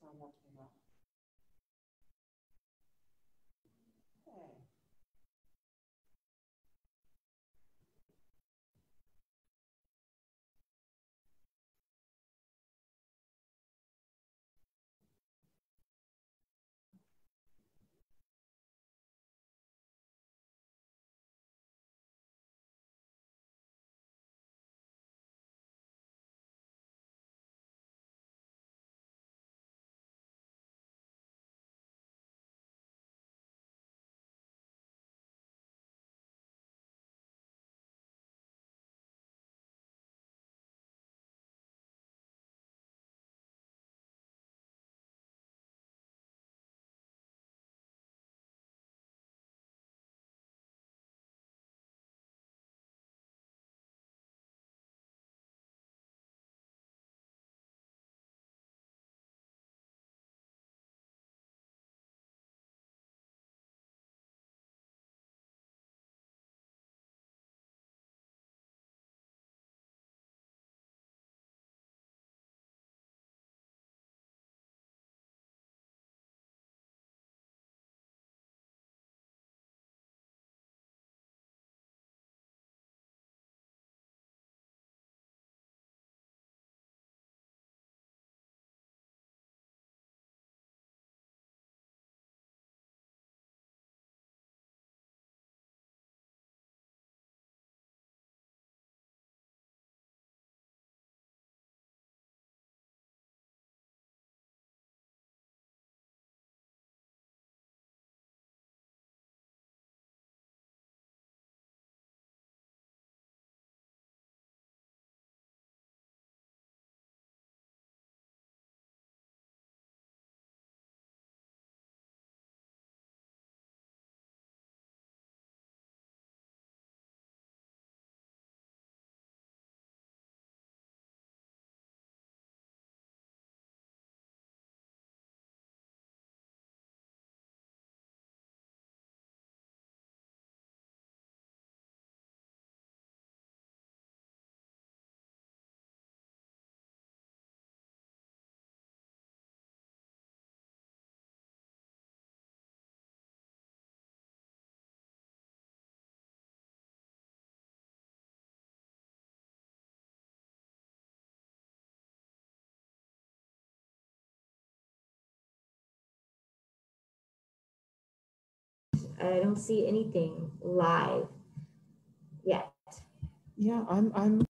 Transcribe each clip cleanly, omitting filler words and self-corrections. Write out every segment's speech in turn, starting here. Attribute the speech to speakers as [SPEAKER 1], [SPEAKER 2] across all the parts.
[SPEAKER 1] I don't see anything live yet.
[SPEAKER 2] Yeah, I'm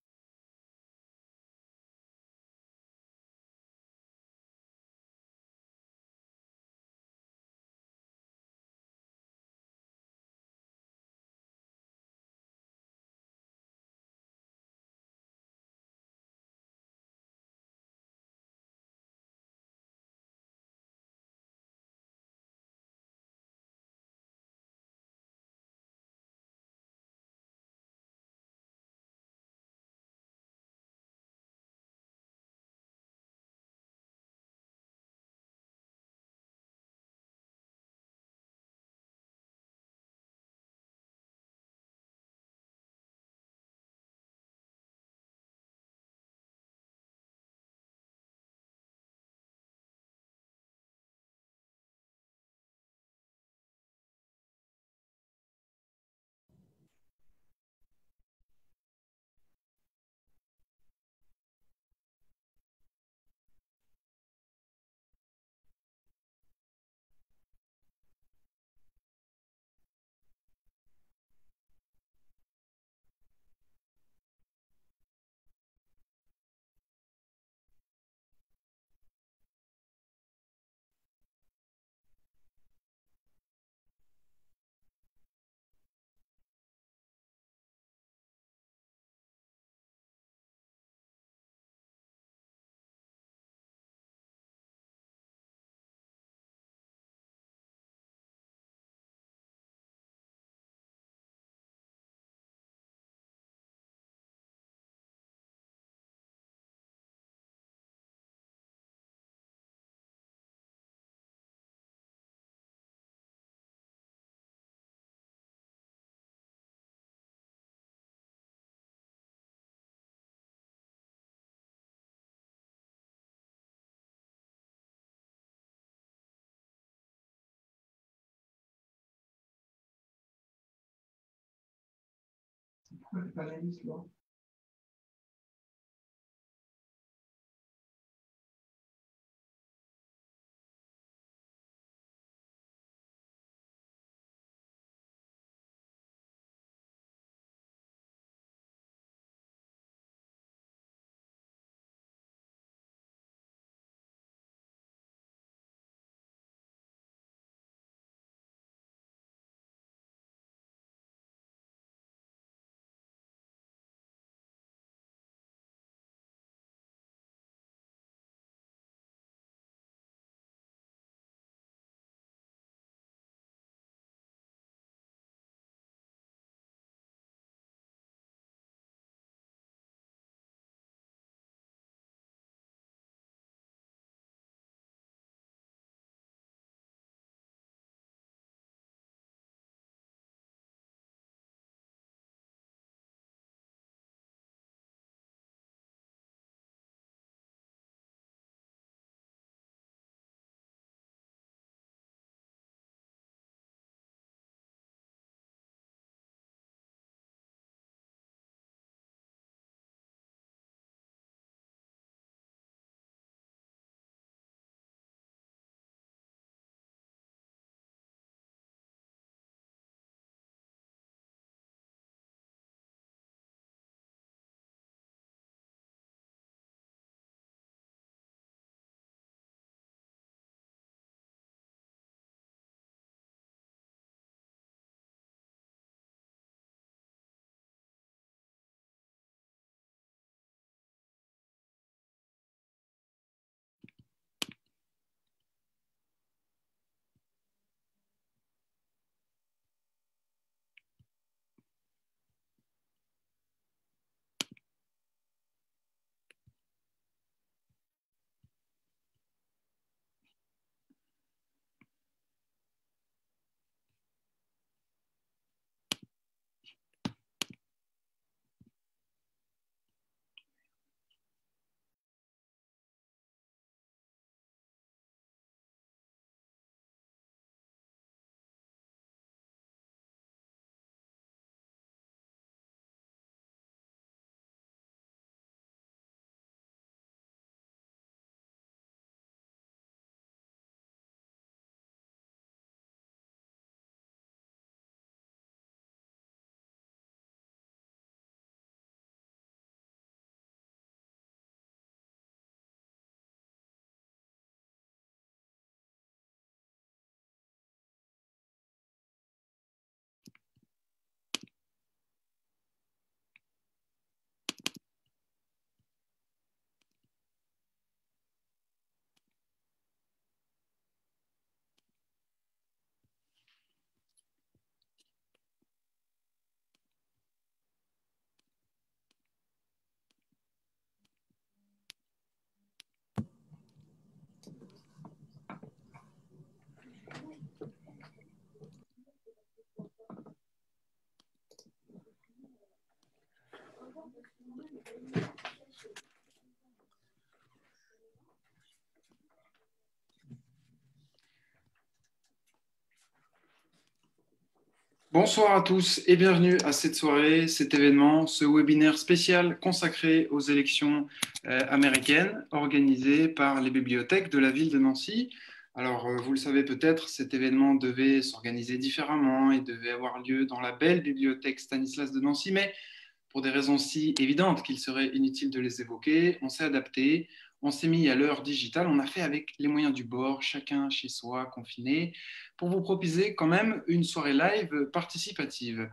[SPEAKER 3] Bonsoir à tous et bienvenue à cette soirée, cet événement, ce webinaire spécial consacré aux élections américaines organisé par les bibliothèques de la ville de Nancy. Alors, vous le savez peut-être, cet événement devait s'organiser différemment et devait avoir lieu dans la belle bibliothèque Stanislas de Nancy, mais pour des raisons si évidentes qu'il serait inutile de les évoquer, on s'est adapté, on s'est mis à l'heure digitale, on a fait avec les moyens du bord, chacun chez soi, confiné, pour vous proposer quand même une soirée live participative.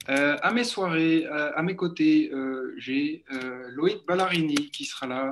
[SPEAKER 3] À mes soirées, à mes côtés, j'ai Loïc Ballarini qui sera là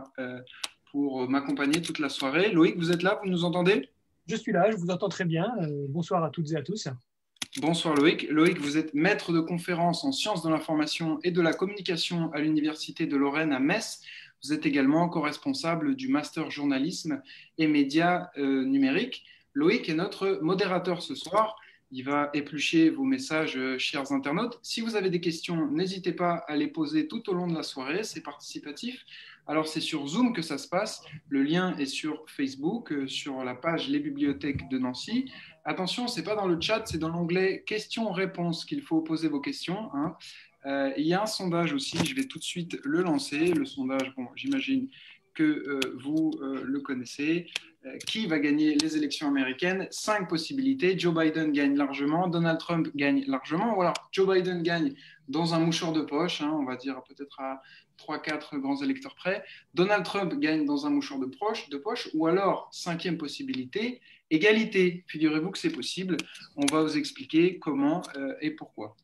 [SPEAKER 3] pour m'accompagner toute la soirée. Loïc, vous êtes là, vous nous entendez ?
[SPEAKER 4] Je suis là, je vous entends très bien. Bonsoir à toutes et à tous.
[SPEAKER 3] Bonsoir Loïc. Loïc, vous êtes maître de conférences en sciences de l'information et de la communication à l'Université de Lorraine à Metz. Vous êtes également co-responsable du master journalisme et médias numériques. Loïc est notre modérateur ce soir. Il va éplucher vos messages, chers internautes. Si vous avez des questions, n'hésitez pas à les poser tout au long de la soirée. C'est participatif. Alors, c'est sur Zoom que ça se passe. Le lien est sur Facebook, sur la page Les Bibliothèques de Nancy. Attention, ce n'est pas dans le chat, c'est dans l'onglet questions-réponses qu'il faut poser vos questions. Il y a un sondage aussi, je vais tout de suite le lancer. Le sondage, bon, j'imagine que vous le connaissez. Qui va gagner les élections américaines? 5 possibilités. Joe Biden gagne largement, Donald Trump gagne largement, ou alors Joe Biden gagne dans un mouchoir de poche, on va dire peut-être à 3-4 grands électeurs près. Donald Trump gagne dans un mouchoir de poche, ou alors, 5e possibilité, égalité. Figurez-vous que c'est possible. On va vous expliquer comment et pourquoi.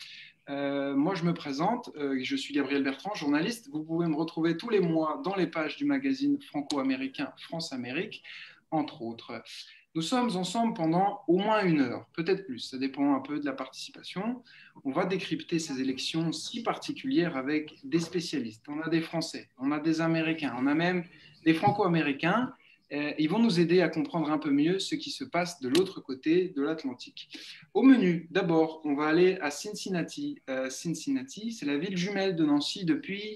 [SPEAKER 3] Moi, je me présente, je suis Gabriel Bertrand, journaliste. Vous pouvez me retrouver tous les mois dans les pages du magazine franco-américain France-Amérique, entre autres. Nous sommes ensemble pendant au moins 1 heure, peut-être plus, ça dépend un peu de la participation. On va décrypter ces élections si particulières avec des spécialistes. On a des Français, on a des Américains, on a même des Franco-Américains. Ils vont nous aider à comprendre un peu mieux ce qui se passe de l'autre côté de l'Atlantique. Au menu, d'abord, on va aller à Cincinnati. Cincinnati, c'est la ville jumelle de Nancy depuis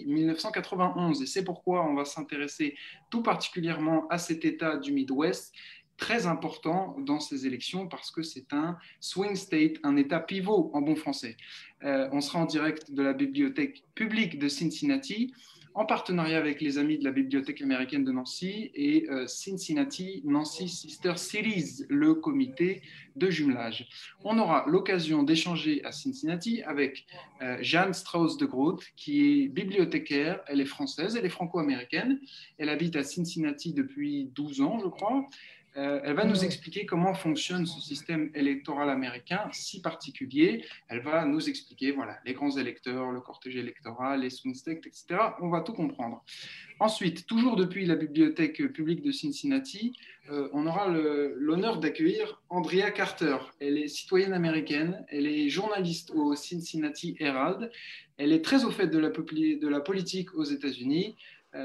[SPEAKER 3] 1991 et c'est pourquoi on va s'intéresser tout particulièrement à cet État du Midwest, très important dans ces élections parce que c'est un swing state, un État pivot en bon français. On sera en direct de la bibliothèque publique de Cincinnati, en partenariat avec les amis de la Bibliothèque américaine de Nancy et Cincinnati Nancy Sister Cities, le comité de jumelage. On aura l'occasion d'échanger à Cincinnati avec Jeanne Strauss de Groot, qui est bibliothécaire, elle est française, elle est franco-américaine, elle habite à Cincinnati depuis 12 ans, je crois. Elle va nous expliquer comment fonctionne ce système électoral américain si particulier. Elle va nous expliquer voilà, les grands électeurs, le cortège électoral, les swing states, etc. On va tout comprendre. Ensuite, toujours depuis la bibliothèque publique de Cincinnati, on aura l'honneur d'accueillir Andrea Carter. Elle est citoyenne américaine, elle est journaliste au Cincinnati Herald. Elle est très au fait de la politique aux États-Unis.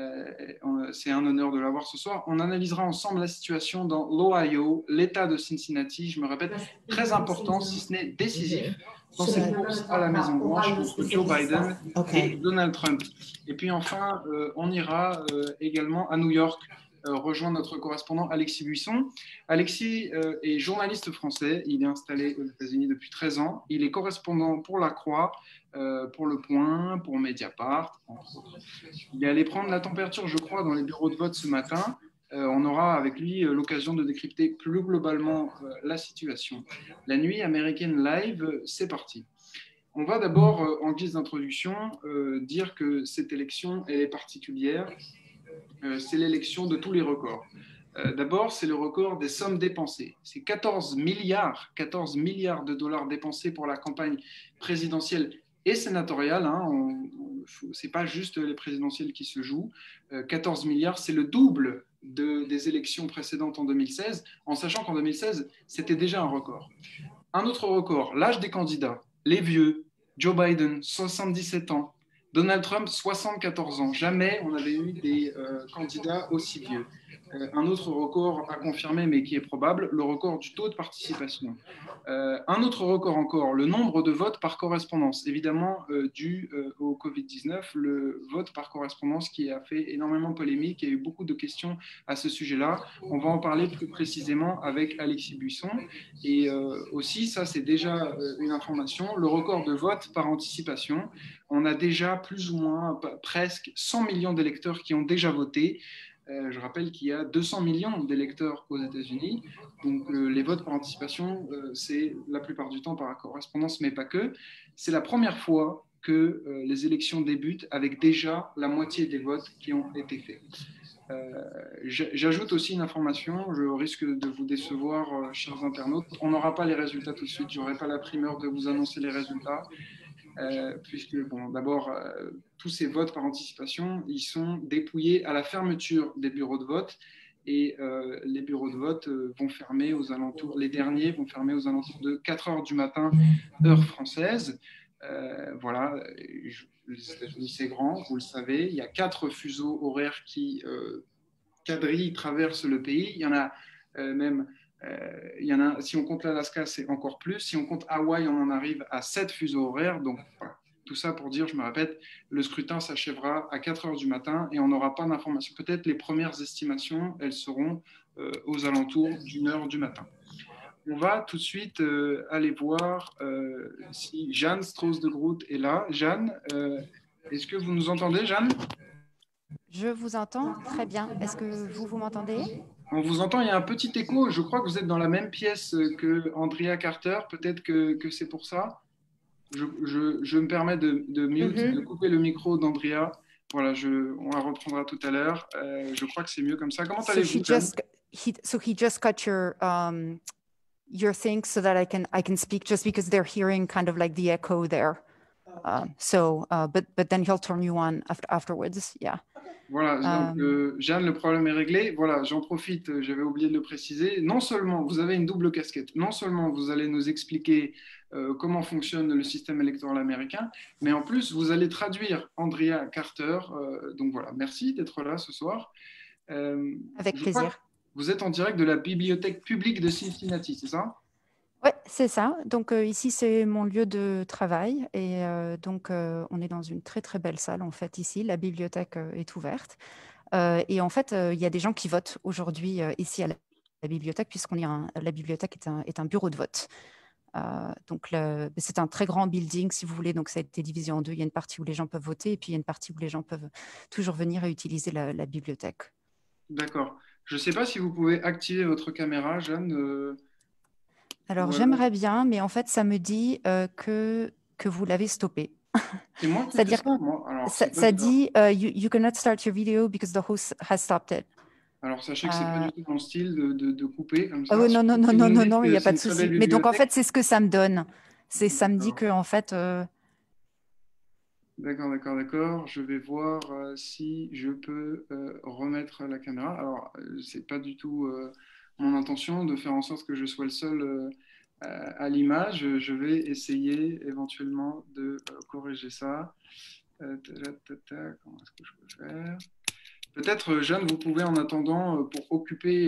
[SPEAKER 3] C'est un honneur de l'avoir ce soir. On analysera ensemble la situation dans l'Ohio, l'État de Cincinnati, je me répète, très important, si ce n'est décisif, dans cette course à la Maison-Blanche contre Joe Biden et Donald Trump. Et puis enfin, on ira également à New York rejoindre notre correspondant Alexis Buisson. Alexis est journaliste français, il est installé aux États-Unis depuis 13 ans, il est correspondant pour La Croix, pour Le Point, pour Mediapart, entre autres. Il est allé prendre la température, je crois, dans les bureaux de vote ce matin. On aura avec lui l'occasion de décrypter plus globalement la situation. La nuit américaine live, c'est parti. On va d'abord, en guise d'introduction, dire que cette élection, elle est particulière. C'est l'élection de tous les records. D'abord, c'est le record des sommes dépensées. C'est 14 milliards de dollars dépensés pour la campagne présidentielle et sénatoriale. Ce n'est pas juste les présidentielles qui se jouent. 14 milliards, c'est le double des élections précédentes en 2016, en sachant qu'en 2016, c'était déjà un record. Un autre record, l'âge des candidats. Les vieux, Joe Biden, 77 ans. Donald Trump, 74 ans. Jamais on avait eu des candidats aussi vieux. Un autre record à confirmer, mais qui est probable, le record du taux de participation. Un autre record encore, le nombre de votes par correspondance. Évidemment, dû au Covid-19, le vote par correspondance qui a fait énormément polémique. Il y a eu beaucoup de questions à ce sujet-là. On va en parler plus précisément avec Alexis Buisson. Et aussi, ça c'est déjà une information, le record de vote par anticipation. On a déjà plus ou moins presque 100 millions d'électeurs qui ont déjà voté. Je rappelle qu'il y a 200 millions d'électeurs aux États-Unis. Donc, les votes par anticipation, c'est la plupart du temps par correspondance, mais pas que. C'est la première fois que les élections débutent avec déjà la moitié des votes qui ont été faits. J'ajoute aussi une information, je risque de vous décevoir, chers internautes. On n'aura pas les résultats tout de suite, je n'aurai pas la primeur de vous annoncer les résultats. Puisque, bon, d'abord, tous ces votes par anticipation, ils sont dépouillés à la fermeture des bureaux de vote et les bureaux de vote vont fermer aux alentours, les derniers vont fermer aux alentours de 4 heures du matin, heure française. Voilà, les États-Unis, c'est grand, vous le savez, il y a 4 fuseaux horaires qui quadrillent, traversent le pays, il y en a même... il y en a, si on compte l'Alaska, c'est encore plus. Si on compte Hawaï, on en arrive à 7 fuseaux horaires. Donc, voilà. Tout ça pour dire, je me répète, le scrutin s'achèvera à 4 heures du matin et on n'aura pas d'informations. Peut-être les premières estimations, elles seront aux alentours d'1 heure du matin. on va tout de suite aller voir si Jeanne Strauss de Groot est là. Jeanne, est-ce que vous nous entendez, Jeanne?
[SPEAKER 5] Je vous entends très bien. Est-ce que vous m'entendez?
[SPEAKER 3] On vous entend, il y a un petit écho. Je crois que vous êtes dans la même pièce que Andrea Carter. Peut-être que c'est pour ça. Je me permets de mute, de couper le micro d'Andrea. Voilà, on la reprendra tout à l'heure. Je crois que c'est mieux comme ça. Comment allez-vous, Jeanne?
[SPEAKER 5] So he just cut your thing so that I can speak just because they're hearing kind of like the echo there. But then he'll turn you on afterwards. Yeah.
[SPEAKER 3] Voilà, donc Jeanne, le problème est réglé. Voilà, j'en profite, j'avais oublié de le préciser. Non seulement vous avez une double casquette, non seulement vous allez nous expliquer comment fonctionne le système électoral américain, mais en plus vous allez traduire Andrea Carter. Donc voilà, merci d'être là ce soir.
[SPEAKER 5] Avec plaisir.
[SPEAKER 3] Vous êtes en direct de la bibliothèque publique de Cincinnati, c'est ça?
[SPEAKER 5] Oui, c'est ça. Donc ici, c'est mon lieu de travail. Et donc, on est dans une très, très belle salle, en fait, ici. La bibliothèque est ouverte. Et en fait, il y a des gens qui votent aujourd'hui ici à la bibliothèque, la bibliothèque est un bureau de vote. Donc, c'est un très grand building, si vous voulez. Donc, ça a été divisé en deux. Il y a une partie où les gens peuvent voter et puis il y a une partie où les gens peuvent toujours venir et utiliser la bibliothèque.
[SPEAKER 3] D'accord. Je ne sais pas si vous pouvez activer votre caméra, Jeanne.
[SPEAKER 5] Alors, j'aimerais bien, mais en fait, ça me dit que vous l'avez stoppé.
[SPEAKER 3] C'est moi qui fais ça, moi. Alors,
[SPEAKER 5] ça dit you cannot start your video because the host has stopped it.
[SPEAKER 3] Alors, sachez que ce n'est pas du tout mon style de couper comme ça.
[SPEAKER 5] Oh, non, il n'y a pas de souci. Mais donc, en fait, c'est ce que ça me donne. Ça me dit que, en fait…
[SPEAKER 3] D'accord. Je vais voir si je peux remettre la caméra. Alors, ce n'est pas du tout mon intention de faire en sorte que je sois le seul à l'image. Je vais essayer éventuellement de corriger ça. Comment est-ce que je peux faire? Peut-être, Jeanne, vous pouvez en attendant, pour occuper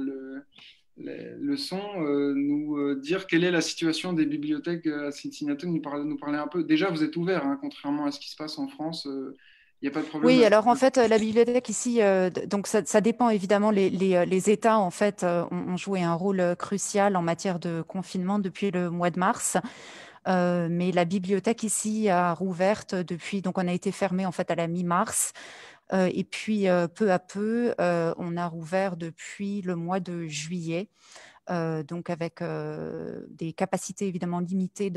[SPEAKER 3] le son, nous dire quelle est la situation des bibliothèques à Cincinnati, nous parler un peu. Déjà, vous êtes ouvert, hein, contrairement à ce qui se passe en France. Il n'y a pas de problème.
[SPEAKER 5] Oui, alors en fait, la bibliothèque ici, donc ça dépend évidemment. Les États, en fait, ont joué un rôle crucial en matière de confinement depuis le mois de mars. Mais la bibliothèque ici a rouverte depuis, donc on a été fermé en fait à la mi-mars. Et puis, peu à peu, on a rouvert depuis le mois de juillet, donc avec des capacités évidemment limitées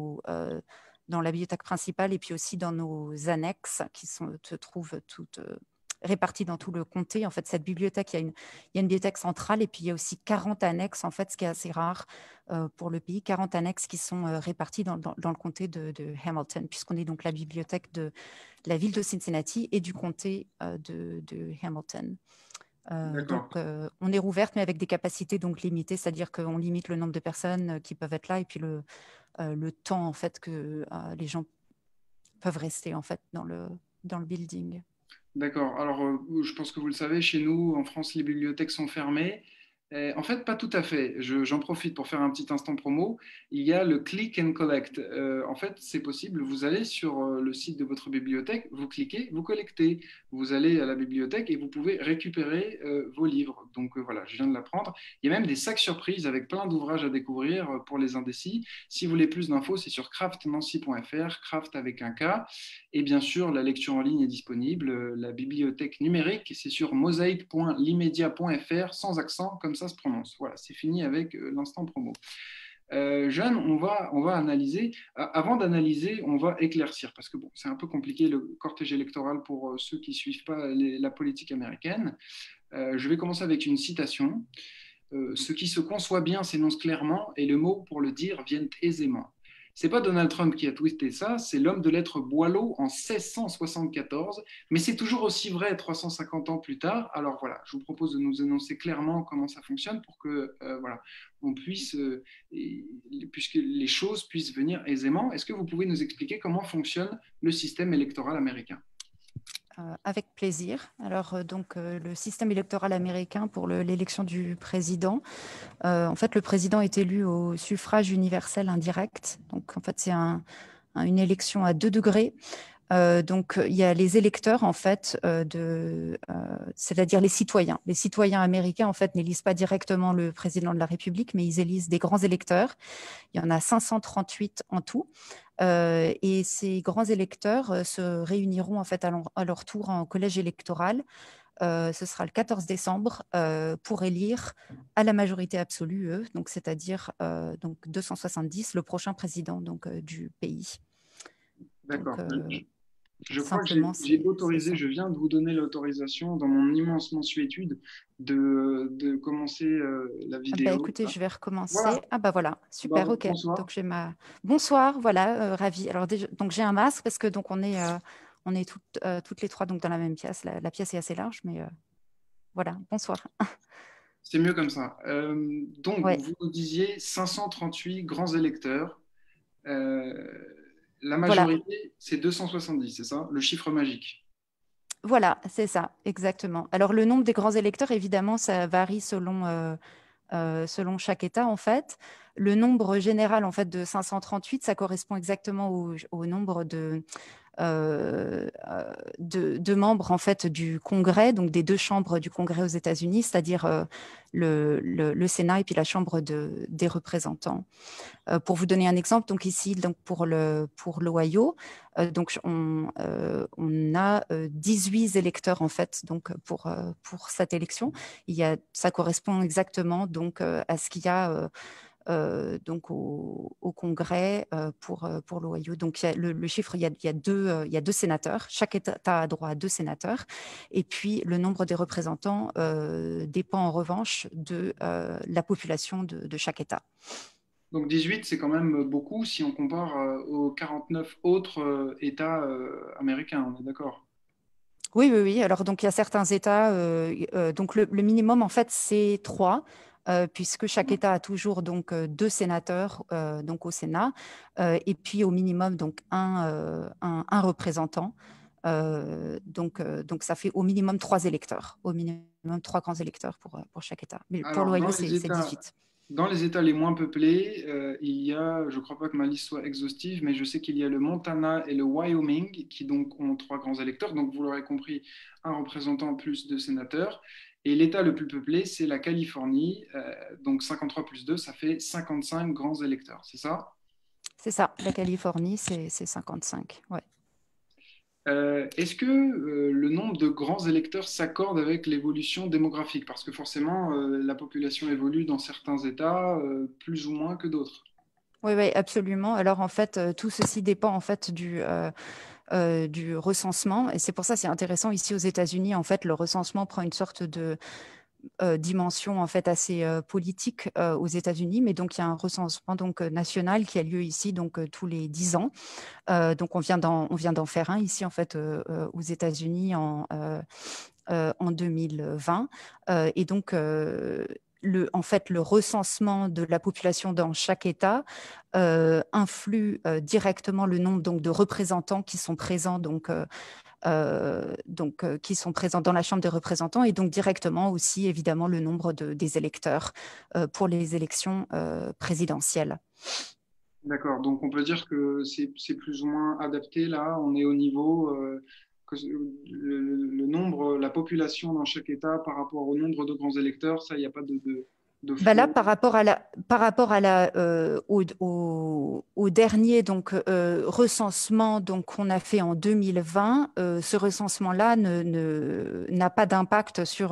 [SPEAKER 5] dans la bibliothèque principale et puis aussi dans nos annexes qui se trouvent toutes réparties dans tout le comté. En fait, cette bibliothèque, il y a une bibliothèque centrale et puis il y a aussi 40 annexes, en fait, ce qui est assez rare pour le pays, 40 annexes qui sont réparties dans le comté de Hamilton, puisqu'on est donc la bibliothèque de la ville de Cincinnati et du comté de Hamilton. Donc, on est rouverte, mais avec des capacités donc limitées, c'est-à-dire qu'on limite le nombre de personnes qui peuvent être là et puis le temps en fait que les gens peuvent rester en fait dans le building.
[SPEAKER 3] D'accord. Alors, je pense que vous le savez, chez nous, en France, les bibliothèques sont fermées. En fait, pas tout à fait. J'en profite pour faire un petit instant promo. Il y a le click and collect. En fait, c'est possible. Vous allez sur le site de votre bibliothèque, vous cliquez, vous collectez. Vous allez à la bibliothèque et vous pouvez récupérer vos livres. Donc voilà, je viens de l'apprendre. Il y a même des sacs surprises avec plein d'ouvrages à découvrir pour les indécis. Si vous voulez plus d'infos, c'est sur craftnancy.fr, craft avec un K. Et bien sûr, la lecture en ligne est disponible. La bibliothèque numérique, c'est sur mosaic.limedia.fr sans accent, comme ça se prononce. Voilà, c'est fini avec l'instant promo. Jeanne, on va analyser. Avant d'analyser, on va éclaircir, parce que bon, c'est un peu compliqué le cortège électoral pour ceux qui ne suivent pas la politique américaine. Je vais commencer avec une citation. Ce qui se conçoit bien s'énonce clairement, et le mot pour le dire vient aisément. C'est pas Donald Trump qui a tweeté ça, c'est l'homme de lettres Boileau en 1674, mais c'est toujours aussi vrai 350 ans plus tard. Alors voilà, je vous propose de nous énoncer clairement comment ça fonctionne pour que voilà, on puisse, puisque les choses puissent venir aisément. Est-ce que vous pouvez nous expliquer comment fonctionne le système électoral américain ?
[SPEAKER 5] Avec plaisir. Alors, donc, le système électoral américain pour l'élection du président, en fait, le président est élu au suffrage universel indirect. Donc, en fait, c'est une élection à 2 degrés. Donc, il y a les électeurs, en fait, c'est-à-dire les citoyens. Les citoyens américains, en fait, n'élisent pas directement le président de la République, mais ils élisent des grands électeurs. Il y en a 538 en tout. Et ces grands électeurs se réuniront, en fait, à leur tour en collège électoral. Ce sera le 14 décembre pour élire à la majorité absolue, donc c'est-à-dire donc 270, le prochain président donc, du pays.
[SPEAKER 3] D'accord.
[SPEAKER 5] Donc,
[SPEAKER 3] Je crois que
[SPEAKER 5] simplement,
[SPEAKER 3] j'ai
[SPEAKER 5] c'est
[SPEAKER 3] autorisé,
[SPEAKER 5] ça.
[SPEAKER 3] je viens de vous donner l'autorisation dans mon immense mensuétude de commencer la
[SPEAKER 5] Ah bah,
[SPEAKER 3] vidéo.
[SPEAKER 5] écoutez, je vais recommencer.
[SPEAKER 3] Voilà.
[SPEAKER 5] Ah bah voilà,
[SPEAKER 3] Bah,
[SPEAKER 5] super, ok.
[SPEAKER 3] bonsoir.
[SPEAKER 5] Donc j'ai ma bonsoir, voilà, ravi. Alors déjà, donc j'ai un masque parce que donc on est toutes les trois donc dans la même pièce. La pièce est assez large, mais voilà, bonsoir.
[SPEAKER 3] C'est mieux comme ça. Donc,
[SPEAKER 5] Ouais,
[SPEAKER 3] vous nous disiez 538 grands électeurs. Euh, la
[SPEAKER 5] voilà.
[SPEAKER 3] majorité, c'est 270, c'est ça? Le chiffre magique.
[SPEAKER 5] Voilà, c'est ça, exactement. Alors, le nombre des grands électeurs, évidemment, ça varie selon chaque État, en fait. Le nombre général, en fait, de 538, ça correspond exactement au nombre de membres en fait du Congrès, donc des deux chambres du Congrès aux États-Unis, c'est-à-dire le Sénat et puis la Chambre des représentants. Pour vous donner un exemple, donc ici, donc pour l'Ohio, donc on a 18 électeurs en fait, donc pour cette élection. Ça correspond exactement donc à ce qu'il y a donc au Congrès pour l'Ohio. Donc, il y a le chiffre, il y a deux sénateurs. Chaque État a droit à 2 sénateurs. Et puis, le nombre des représentants dépend en revanche de la population de chaque État.
[SPEAKER 3] Donc 18, c'est quand même beaucoup si on compare aux 49 autres États américains, on est d'accord?
[SPEAKER 5] Oui, oui, oui. Alors, donc, il y a certains États. Donc, le minimum, en fait, c'est 3, puisque chaque État a toujours donc 2 sénateurs donc au Sénat, et puis au minimum donc un représentant. Donc, ça fait au minimum 3 électeurs, au minimum 3 grands électeurs pour chaque État. Mais pour
[SPEAKER 3] Alors,
[SPEAKER 5] l'Ohio, c'est 18.
[SPEAKER 3] dans les États les moins peuplés, il y a, je ne crois pas que ma liste soit exhaustive, mais je sais qu'il y a le Montana et le Wyoming qui donc ont 3 grands électeurs. Donc, vous l'aurez compris, un représentant plus 2 sénateurs. Et l'État le plus peuplé, c'est la Californie. Donc, 53 plus 2, ça fait 55 grands électeurs. C'est ça?
[SPEAKER 5] C'est ça. La Californie, c'est 55. Ouais.
[SPEAKER 3] Est-ce que le nombre de grands électeurs s'accorde avec l'évolution démographique? Parce que forcément, la population évolue dans certains États plus ou moins que d'autres.
[SPEAKER 5] Oui, oui, absolument. Alors, en fait, tout ceci dépend en fait du recensement. Et c'est pour ça que c'est intéressant ici aux États-Unis. En fait, le recensement prend une sorte de dimension en fait assez politique aux États-Unis. Mais donc, il y a un recensement donc national qui a lieu ici donc tous les 10 ans. Donc, on vient d'en faire un ici en fait aux États-Unis en 2020. Et donc, en fait, le recensement de la population dans chaque État influe directement le nombre donc, de représentants qui sont présents qui sont présents dans la Chambre des représentants et donc directement aussi évidemment le nombre des électeurs pour les élections présidentielles.
[SPEAKER 3] D'accord, donc on peut dire que c'est plus ou moins adapté là. On est au niveau que le nombre, la population dans chaque État par rapport au nombre de grands électeurs, ça, il n'y a pas de
[SPEAKER 5] Bah là,
[SPEAKER 3] flou.
[SPEAKER 5] au dernier donc recensement donc qu'on a fait en 2020, ce recensement-là n'a pas d'impact sur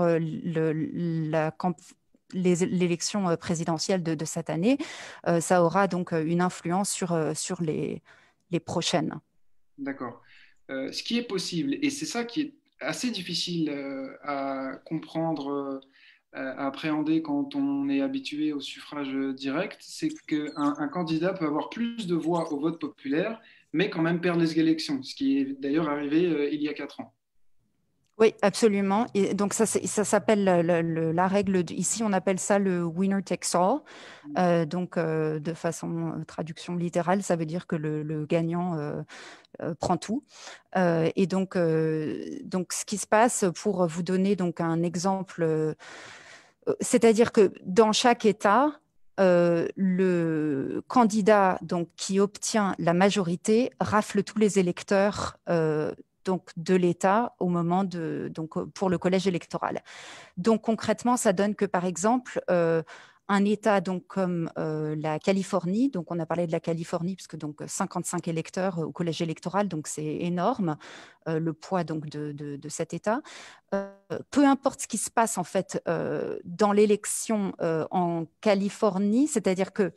[SPEAKER 5] l'élection présidentielle de cette année. Ça aura donc une influence sur les prochaines.
[SPEAKER 3] D'accord. Ce qui est possible, et c'est ça qui est assez difficile à comprendre, à appréhender quand on est habitué au suffrage direct, c'est qu'un un candidat peut avoir plus de voix au vote populaire, mais quand même perdre les élections, ce qui est d'ailleurs arrivé il y a 4 ans.
[SPEAKER 5] Oui, absolument. Et donc, ça s'appelle la règle, ici, on appelle ça le winner takes all. Donc, de façon traduction littérale, ça veut dire que le gagnant prend tout. Et donc, ce qui se passe, pour vous donner donc un exemple, c'est-à-dire que dans chaque État, le candidat donc, qui obtient la majorité rafle tous les électeurs donc, de l'État au moment donc, pour le collège électoral. Donc concrètement, ça donne que par exemple, un État donc, comme la Californie, donc on a parlé de la Californie, puisque donc 55 électeurs au collège électoral, donc c'est énorme, le poids donc, de cet État. Peu importe ce qui se passe en fait dans l'élection en Californie, c'est-à-dire que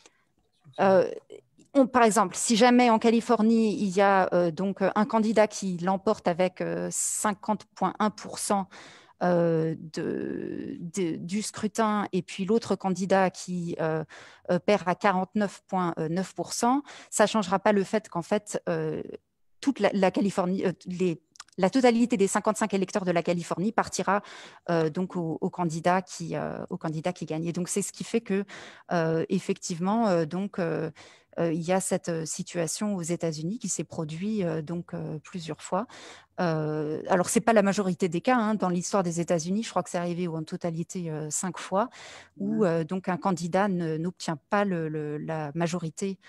[SPEAKER 5] par exemple, si jamais en Californie, il y a donc un candidat qui l'emporte avec 50,1% du scrutin et puis l'autre candidat qui perd à 49,9%, ça ne changera pas le fait qu'en fait, toute la Californie, la totalité des 55 électeurs de la Californie partira donc au candidat qui gagne. Et donc, c'est ce qui fait que, effectivement, il y a cette situation aux États-Unis qui s'est produite donc plusieurs fois. Alors, ce n'est pas la majorité des cas. Hein, dans l'histoire des États-Unis, je crois que c'est arrivé en totalité 5 fois, où donc un candidat n'obtient pas la majorité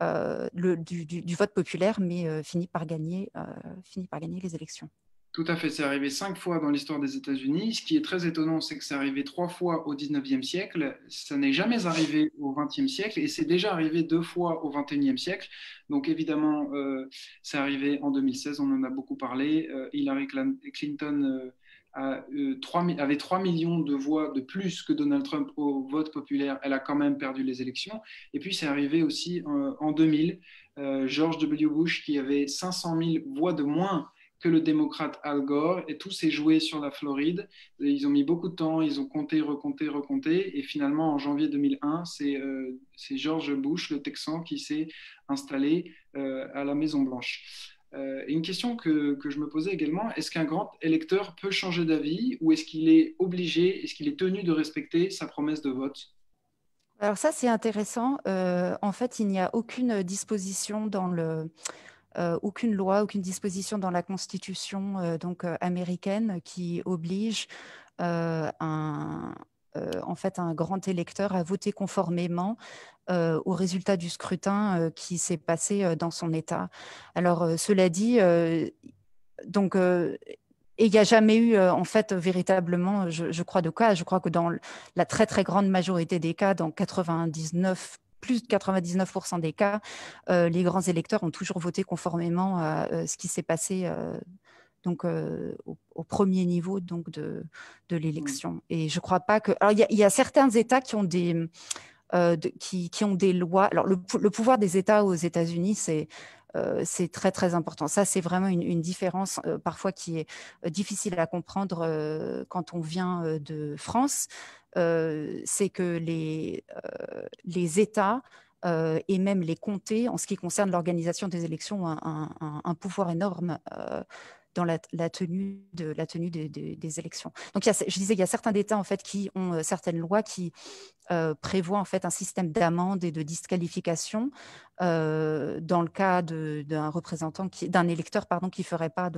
[SPEAKER 5] du vote populaire, mais finit par gagner les élections.
[SPEAKER 3] Tout à fait, c'est arrivé 5 fois dans l'histoire des États-Unis. Ce qui est très étonnant, c'est que c'est arrivé 3 fois au 19e siècle. Ça n'est jamais arrivé au 20e siècle et c'est déjà arrivé 2 fois au 21e siècle. Donc évidemment, c'est arrivé en 2016, on en a beaucoup parlé. Hillary Clinton avait 3 millions de voix de plus que Donald Trump au vote populaire. Elle a quand même perdu les élections. Et puis c'est arrivé aussi en 2000, George W. Bush qui avait 500 000 voix de moins que le démocrate Al Gore, et tout s'est joué sur la Floride. Et ils ont mis beaucoup de temps, ils ont compté, recompté, et finalement, en janvier 2001, c'est George Bush, le Texan, qui s'est installé à la Maison-Blanche. Et une question que je me posais également, est-ce qu'un grand électeur peut changer d'avis, ou est-ce qu'il est obligé, est-ce qu'il est tenu de respecter sa promesse de vote?
[SPEAKER 5] Alors ça, c'est intéressant. En fait, il n'y a aucune disposition aucune loi, aucune disposition dans la Constitution américaine qui oblige en fait, un grand électeur à voter conformément au résultat du scrutin qui s'est passé dans son État. Alors, cela dit, donc, et il n'y a jamais eu, en fait, véritablement, je crois, de cas. Je crois que dans la très, très grande majorité des cas, dans plus de 99% des cas, les grands électeurs ont toujours voté conformément à ce qui s'est passé donc, au premier niveau donc, de l'élection. Et je ne crois pas que… Alors, il y a certains États qui ont qui ont des lois. Alors, le pouvoir des États aux États-Unis, c'est très, très important. Ça, c'est vraiment une différence parfois qui est difficile à comprendre quand on vient de France. C'est que les États et même les comtés, en ce qui concerne l'organisation des élections, ont un pouvoir énorme dans la tenue des élections. Donc, je disais, il y a certains États en fait, qui ont certaines lois qui prévoient en fait, un système d'amende et de disqualification dans le cas d'un électeur qui ferait pas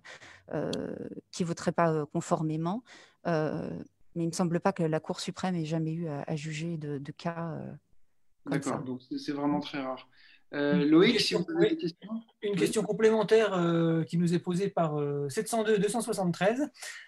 [SPEAKER 5] qui voterait pas conformément. Mais il ne me semble pas que la Cour suprême ait jamais eu à juger de cas comme ça.
[SPEAKER 3] D'accord, donc c'est vraiment très rare. Loïc, si vous avez des questions.
[SPEAKER 4] Une question complémentaire qui nous est posée par 702-273.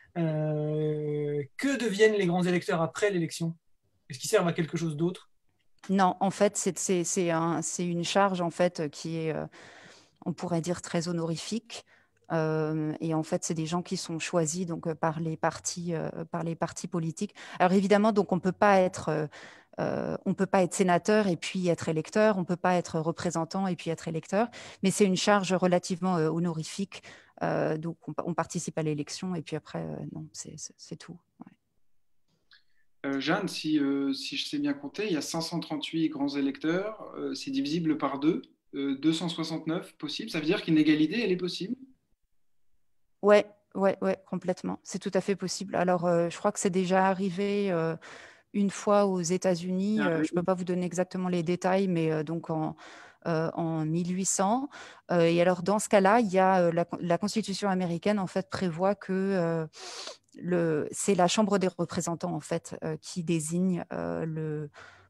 [SPEAKER 4] Que deviennent les grands électeurs après l'élection? Est-ce qu'ils servent à quelque chose d'autre?
[SPEAKER 5] Non, en fait, c'est une charge en fait, qui est, on pourrait dire, très honorifique. Et en fait, c'est des gens qui sont choisis donc, par les partis politiques. Alors évidemment, donc, on ne peut pas être sénateur et puis être électeur, on ne peut pas être représentant et puis être électeur, mais c'est une charge relativement honorifique. Donc, on participe à l'élection et puis après, non, c'est tout. Ouais.
[SPEAKER 3] Jeanne, si je sais bien compter, il y a 538 grands électeurs, c'est divisible par 2, 269 possible. Ça veut dire qu'une égalité, elle est possible?
[SPEAKER 5] Ouais, complètement. C'est tout à fait possible. Alors, je crois que c'est déjà arrivé une fois aux États-Unis. Je ne peux pas vous donner exactement les détails, mais donc en 1800. Et alors, dans ce cas-là, il y a la Constitution américaine en fait prévoit que c'est la Chambre des représentants en fait qui désigne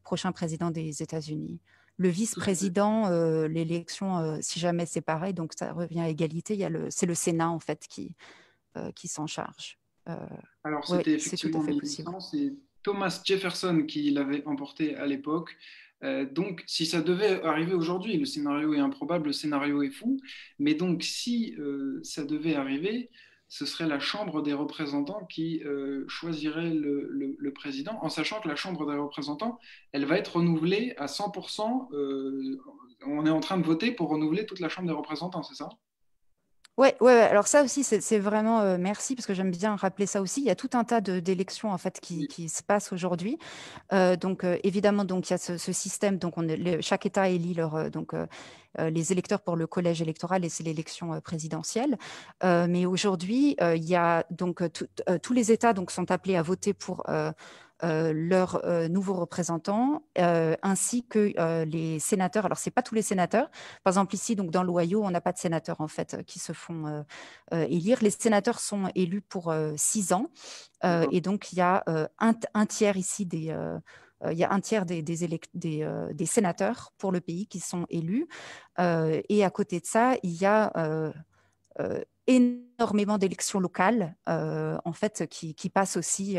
[SPEAKER 5] prochain président des États-Unis. Le vice-président, l'élection, si jamais c'est pareil, donc ça revient à égalité, c'est le Sénat en fait qui s'en charge.
[SPEAKER 3] Alors,
[SPEAKER 5] Oui,
[SPEAKER 3] c'était
[SPEAKER 5] c'est tout
[SPEAKER 3] effectivement
[SPEAKER 5] à fait possible.
[SPEAKER 3] 1800, c'est Thomas Jefferson qui l'avait emporté à l'époque. Donc, si ça devait arriver aujourd'hui, le scénario est improbable, le scénario est fou, mais donc si ça devait arriver, ce serait la Chambre des représentants qui choisirait le président, en sachant que la Chambre des représentants, elle va être renouvelée à 100%. On est en train de voter pour renouveler toute la Chambre des représentants, c'est ça?
[SPEAKER 5] Ouais, ouais, ouais. Alors ça aussi, c'est vraiment merci parce que j'aime bien rappeler ça aussi. Il y a tout un tas d'élections en fait
[SPEAKER 3] Oui.
[SPEAKER 5] qui se passent aujourd'hui. Donc évidemment, donc il y a ce système. Donc chaque État élit les électeurs pour le collège électoral et c'est l'élection présidentielle. Mais aujourd'hui, il y a donc tous les États donc sont appelés à voter pour leurs nouveaux représentants, ainsi que les sénateurs. Alors, ce n'est pas tous les sénateurs. Par exemple, ici, donc, dans l'Ohio, on n'a pas de sénateurs en fait, qui se font élire. Les sénateurs sont élus pour 6 ans. Et donc, il y a un tiers ici il y a un tiers des sénateurs pour le pays qui sont élus. Et à côté de ça, il y a énormément d'élections locales en fait, qui passent aussi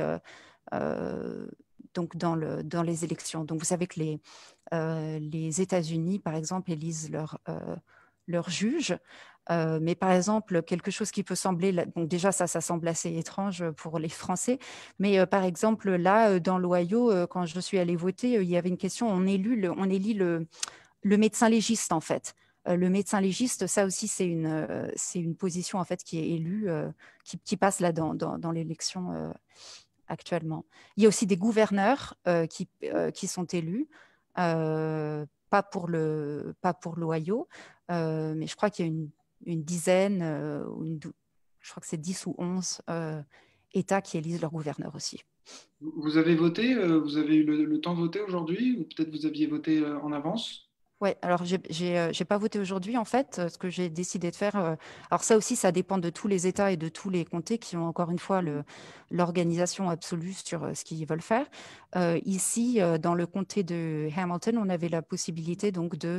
[SPEAKER 5] donc dans les élections. Donc, vous savez que les États-Unis, par exemple, élisent leurs juges. Mais par exemple, quelque chose qui peut sembler, donc déjà ça semble assez étrange pour les Français, mais par exemple là, dans l'Ohio, quand je suis allée voter, il y avait une question, on élit le médecin légiste en fait. Le médecin légiste, ça aussi c'est une position en fait qui est élue, qui passe là dans l'élection actuellement. Il y a aussi des gouverneurs qui sont élus, pas pour l'Ohio, mais je crois qu'il y a une dizaine, je crois que c'est 10 ou 11 États qui élisent leurs gouverneurs aussi.
[SPEAKER 3] Vous avez voté, vous avez eu le temps de voter aujourd'hui, ou peut-être vous aviez voté en avance?
[SPEAKER 5] Oui, alors j'ai pas voté aujourd'hui en fait. Ce que j'ai décidé de faire, alors ça aussi, ça dépend de tous les États et de tous les comtés qui ont encore une fois l'organisation absolue sur ce qu'ils veulent faire. Ici, dans le comté de Hamilton, on avait la possibilité donc de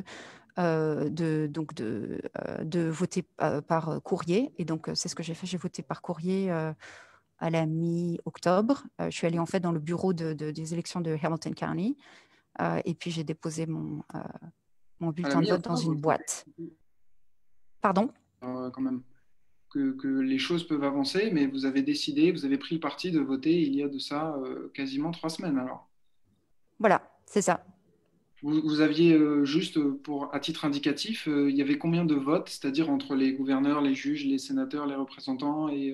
[SPEAKER 5] voter par courrier. Et donc, c'est ce que j'ai fait. J'ai voté par courrier à la mi-octobre. Je suis allée en fait dans le bureau des élections de Hamilton County. Et puis, j'ai déposé mon
[SPEAKER 3] À la
[SPEAKER 5] bulletin de vote dans
[SPEAKER 3] mi-octobre,
[SPEAKER 5] une boîte. Pardon?
[SPEAKER 3] quand même, que les choses peuvent avancer, mais vous avez décidé, vous avez pris le parti de voter il y a de ça quasiment 3 semaines alors.
[SPEAKER 5] Voilà, c'est ça.
[SPEAKER 3] Vous aviez juste à titre indicatif, il y avait combien de votes, c'est-à-dire entre les gouverneurs, les juges, les sénateurs, les représentants et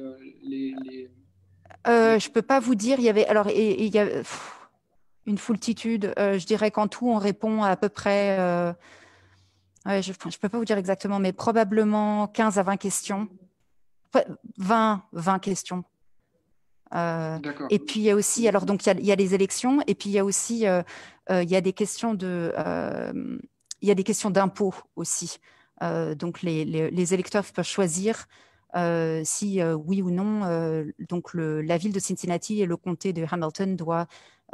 [SPEAKER 5] Je peux pas vous dire. Il y avait alors et il y a une foultitude. Je dirais qu'en tout, on répond à peu près. Ouais, je peux pas vous dire exactement, mais probablement 15 à 20 questions. 20 questions.
[SPEAKER 3] D'accord.
[SPEAKER 5] Et puis il y a aussi, alors donc il y a les élections, et puis il y a aussi il y a des questions il y a des questions d'impôts aussi. Donc les électeurs peuvent choisir si oui ou non donc la ville de Cincinnati et le comté de Hamilton doivent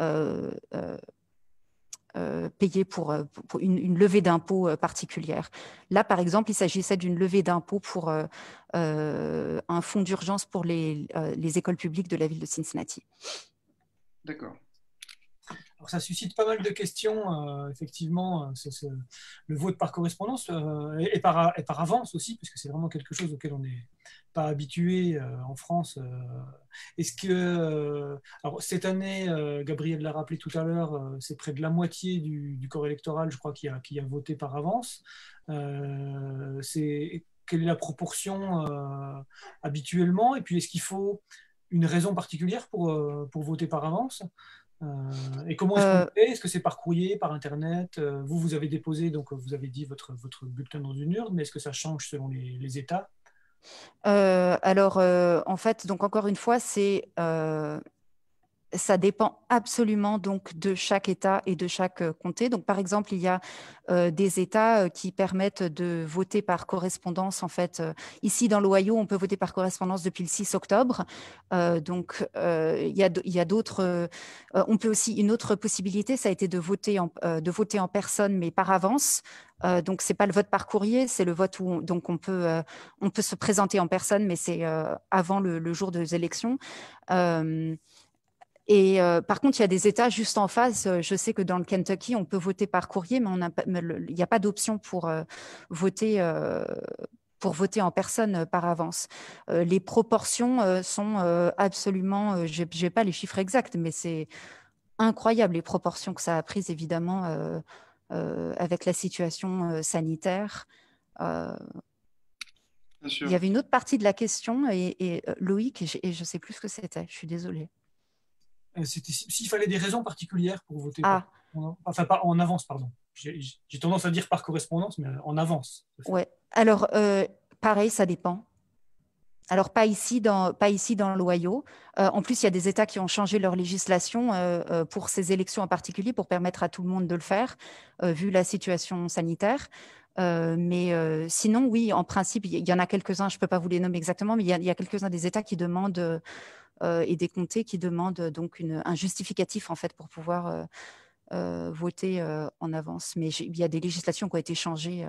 [SPEAKER 5] payer pour une levée d'impôts particulière. Là, par exemple, il s'agissait d'une levée d'impôts pour un fonds d'urgence pour les écoles publiques de la ville de Cincinnati.
[SPEAKER 3] D'accord.
[SPEAKER 4] Alors, ça suscite pas mal de questions, effectivement, le vote par correspondance et par avance aussi, parce que c'est vraiment quelque chose auquel on n'est pas habitué en France. Est-ce que, alors cette année, Gabriel l'a rappelé tout à l'heure, c'est près de la moitié du corps électoral, je crois, qui a voté par avance. Quelle est la proportion habituellement? Et puis, est-ce qu'il faut une raison particulière pour voter par avance? Et comment est-ce qu'on fait? Est-ce que c'est par courrier, par Internet? Vous avez déposé, donc vous avez dit votre bulletin dans une urne, mais est-ce que ça change selon les États?
[SPEAKER 5] Alors, en fait, donc encore une fois, ça dépend absolument donc de chaque État et de chaque comté. Donc, par exemple, il y a des États qui permettent de voter par correspondance. En fait, ici dans l'Ohio, on peut voter par correspondance depuis le 6 octobre. Il y a d'autres. On peut aussi, une autre possibilité, ça a été de voter en personne, mais par avance. Donc, c'est pas le vote par courrier, c'est le vote où on peut se présenter en personne, mais c'est avant le jour des élections. Par contre, il y a des États juste en face. Je sais que dans le Kentucky, on peut voter par courrier, mais il n'y a pas d'option pour voter en personne par avance. Les proportions sont absolument, je n'ai pas les chiffres exacts, mais c'est incroyable les proportions que ça a prises, évidemment, avec la situation sanitaire.
[SPEAKER 3] Bien
[SPEAKER 5] Il
[SPEAKER 3] sûr.
[SPEAKER 5] y avait une autre partie de la question, et Loïc, et je ne sais plus ce que c'était, je suis désolée.
[SPEAKER 4] C'était s'il fallait des raisons particulières pour voter.
[SPEAKER 5] Ah.
[SPEAKER 4] Enfin, pas en avance, pardon. J'ai tendance à dire par correspondance, mais en avance.
[SPEAKER 5] Ouais. Alors, pareil, ça dépend. Alors, pas ici dans l'Ohio. En plus, il y a des États qui ont changé leur législation pour ces élections en particulier pour permettre à tout le monde de le faire, vu la situation sanitaire. Mais sinon, oui, en principe, il y en a quelques-uns, je ne peux pas vous les nommer exactement, mais il y a quelques-uns des États qui demandent et des comtés qui demandent donc un justificatif en fait pour pouvoir voter en avance. Mais il y a des législations qui ont été changées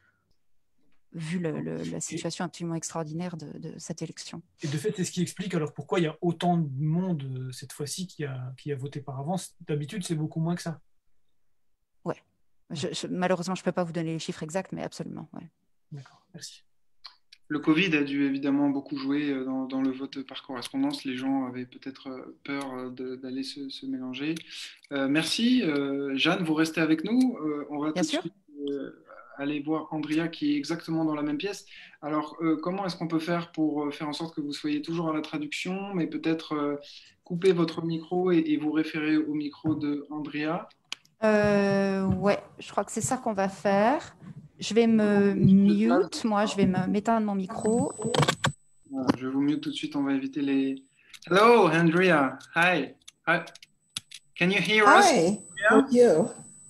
[SPEAKER 5] vu la situation absolument extraordinaire de cette élection.
[SPEAKER 4] Et de fait, c'est ce qui explique alors pourquoi il y a autant de monde cette fois-ci qui a voté par avance. D'habitude, c'est beaucoup moins que ça.
[SPEAKER 5] Ouais. Malheureusement, je ne peux pas vous donner les chiffres exacts, mais absolument. Ouais.
[SPEAKER 4] D'accord, merci.
[SPEAKER 3] Le Covid a dû évidemment beaucoup jouer dans le vote par correspondance. Les gens avaient peut-être peur d'aller se mélanger. Merci. Jeanne, vous restez avec nous. On va
[SPEAKER 5] Bien
[SPEAKER 3] tout de
[SPEAKER 5] sûr.
[SPEAKER 3] suite aller voir Andrea qui est exactement dans la même pièce. Alors, comment est-ce qu'on peut faire pour faire en sorte que vous soyez toujours à la traduction, mais peut-être couper votre micro et vous référer au micro de Andrea?
[SPEAKER 5] Ouais, je crois que c'est ça qu'on va faire. Je vais me mute, moi, je vais m'éteindre mon micro.
[SPEAKER 3] Voilà, je vais vous mute tout de suite, on va éviter les... Hello, Andrea. Hi. Hi. Can you hear us?
[SPEAKER 2] Hi, how are you?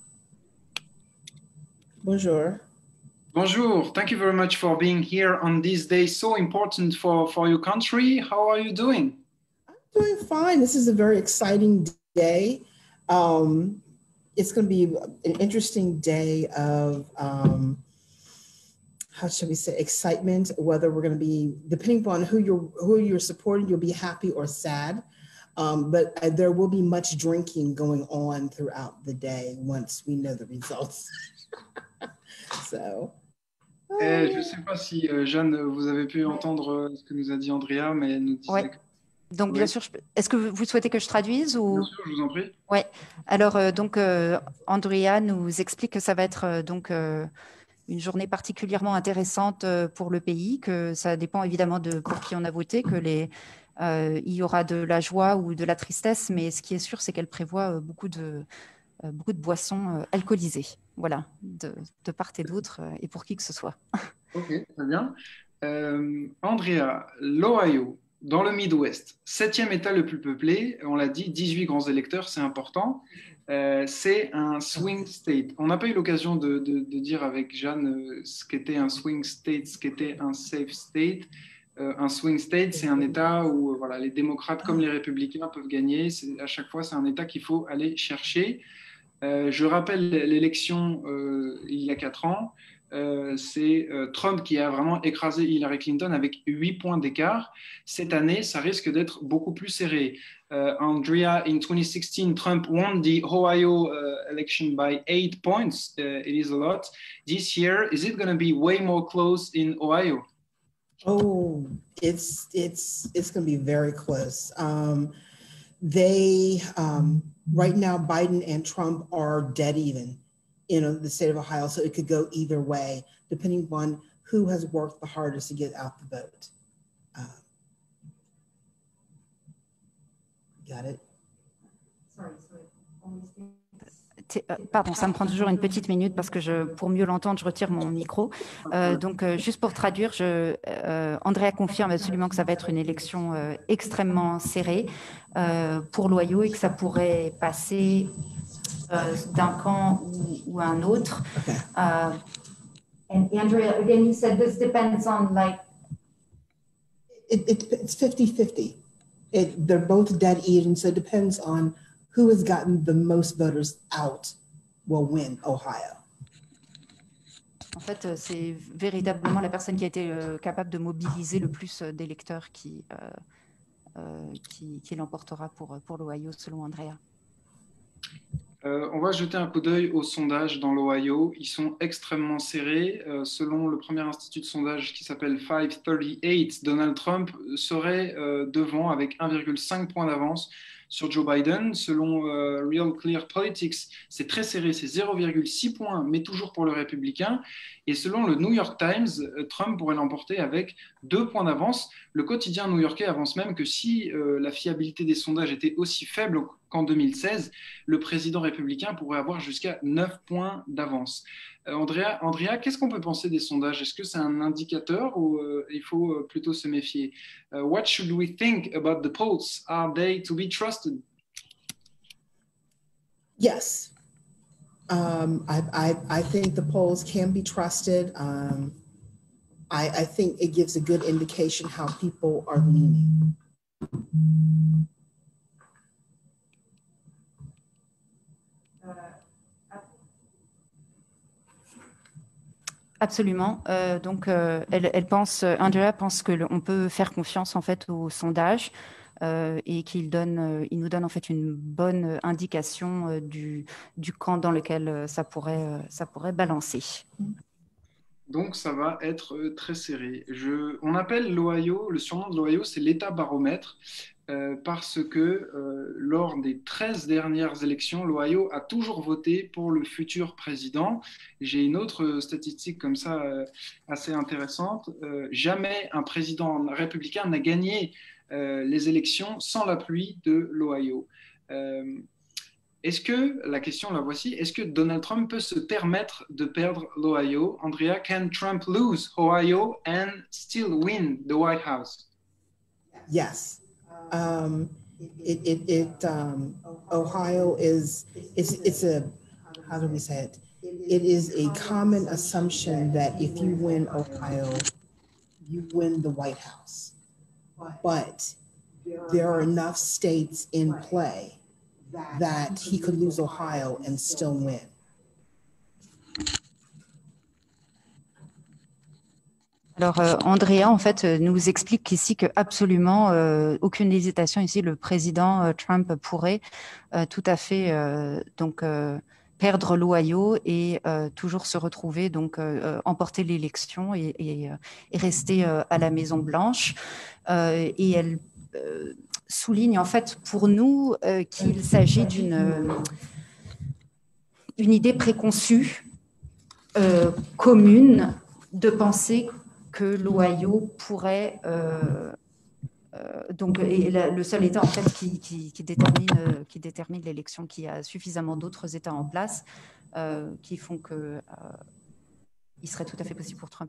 [SPEAKER 2] Bonjour.
[SPEAKER 3] Bonjour. Thank you very much for being here on this day so important for your country. How are you doing?
[SPEAKER 2] I'm doing fine. This is a very exciting day. It's going to be an interesting day of, how should we say, excitement, whether we're going to be, depending upon who you're supporting, you'll be happy or sad. But there will be much drinking going on throughout the day once we know the results. So.
[SPEAKER 3] Je ne sais pas si, Jeanne, vous avez pu entendre ce que nous a dit Andrea, mais elle nous disait
[SPEAKER 5] ouais.
[SPEAKER 3] que...
[SPEAKER 5] Donc,
[SPEAKER 3] Oui.
[SPEAKER 5] bien sûr, est-ce que vous souhaitez que je traduise ou...
[SPEAKER 3] Bien sûr, je vous en prie.
[SPEAKER 5] Ouais. Alors, Andrea nous explique que ça va être une journée particulièrement intéressante pour le pays, que ça dépend évidemment de pour qui on a voté, que il y aura de la joie ou de la tristesse, mais ce qui est sûr, c'est qu'elle prévoit beaucoup de boissons alcoolisées, voilà, de part et d'autre, et pour qui que ce soit.
[SPEAKER 3] Ok, très bien. Andrea, l'Ohio, dans le Midwest, 7e État le plus peuplé, on l'a dit, 18 grands électeurs, c'est important. C'est un swing state. On n'a pas eu l'occasion de dire avec Jeanne ce qu'était un swing state, ce qu'était un safe state. Un swing state, c'est un État où voilà, les démocrates comme les républicains peuvent gagner. À chaque fois, c'est un État qu'il faut aller chercher. Je rappelle l'élection il y a 4 ans. C'est Trump qui a vraiment écrasé Hillary Clinton avec 8 points d'écart. Cette année, ça risque d'être beaucoup plus serré. Andrea, in 2016, Trump won the Ohio election by 8 points. It is a lot. This year, is it going to be way more close in Ohio?
[SPEAKER 2] Oh, it's going to be very close. Right now, Biden and Trump are dead even in the state of Ohio, so it could go either way, depending on who has worked the hardest to get out the vote. Got it?
[SPEAKER 1] Sorry.
[SPEAKER 5] Pardon, ça me prend toujours une petite minute parce que pour mieux l'entendre, je retire mon micro. Donc, juste pour traduire, Andrea confirme absolument que ça va être une élection extrêmement serrée pour l'Ohio et que ça pourrait passer d'un camp ou un autre.
[SPEAKER 2] Okay.
[SPEAKER 1] And Andrea, again, you said this depends on like.
[SPEAKER 2] It's 50-50. They're both dead even, so it depends on who has gotten the most voters out will win Ohio.
[SPEAKER 5] En fait, c'est véritablement la personne qui a été capable de mobiliser le plus d'électeurs qui l'emportera pour l'Ohio, selon Andrea.
[SPEAKER 3] On va jeter un coup d'œil aux sondages dans l'Ohio. Ils sont extrêmement serrés. Selon le premier institut de sondage qui s'appelle 538, Donald Trump serait devant avec 1,5 point d'avance sur Joe Biden. Selon Real Clear Politics, c'est très serré, c'est 0,6 points, mais toujours pour le républicain. Et selon le New York Times, Trump pourrait l'emporter avec 2 points d'avance. Le quotidien new-yorkais avance même que si la fiabilité des sondages était aussi faible qu'en 2016, le président républicain pourrait avoir jusqu'à 9 points d'avance. Andrea, qu'est-ce qu'on peut penser des sondages? Est-ce que c'est un indicateur ou il faut plutôt se méfier? What should we think about the polls? Are they to be trusted?
[SPEAKER 2] Yes. I think the polls can be trusted. I think it gives a good indication how people are leaning.
[SPEAKER 5] Absolument. Donc, Andrea pense qu'on peut faire confiance en fait au sondage et il nous donne en fait une bonne indication du camp dans lequel ça pourrait balancer.
[SPEAKER 3] Donc, ça va être très serré. On appelle l'Ohio, le surnom de l'Ohio, c'est l'État baromètre, parce que lors des 13 dernières élections, l'Ohio a toujours voté pour le futur président. J'ai une autre statistique comme ça assez intéressante. Jamais un président républicain n'a gagné les élections sans l'appui de l'Ohio. La question la voici, est-ce que Donald Trump peut se permettre de perdre l'Ohio? Andrea, can Trump lose Ohio and still win the White House?
[SPEAKER 2] Yes. Ohio it's a, how do we say it? It is a common assumption that if you win Ohio, you win the White House. But there are enough states in play that he could lose Ohio and still win.
[SPEAKER 5] Alors, Andrea, en fait, nous explique ici que absolument aucune hésitation ici, le président Trump pourrait tout à fait perdre l'Ohio et toujours se retrouver, donc emporter l'élection et rester à la Maison-Blanche. Et elle souligne en fait pour nous qu'il s'agit d'une idée préconçue commune de penser que l'Ohio pourrait le seul État en fait qui détermine l'élection, qui a suffisamment d'autres États en place qui font que il serait tout à fait possible pour Trump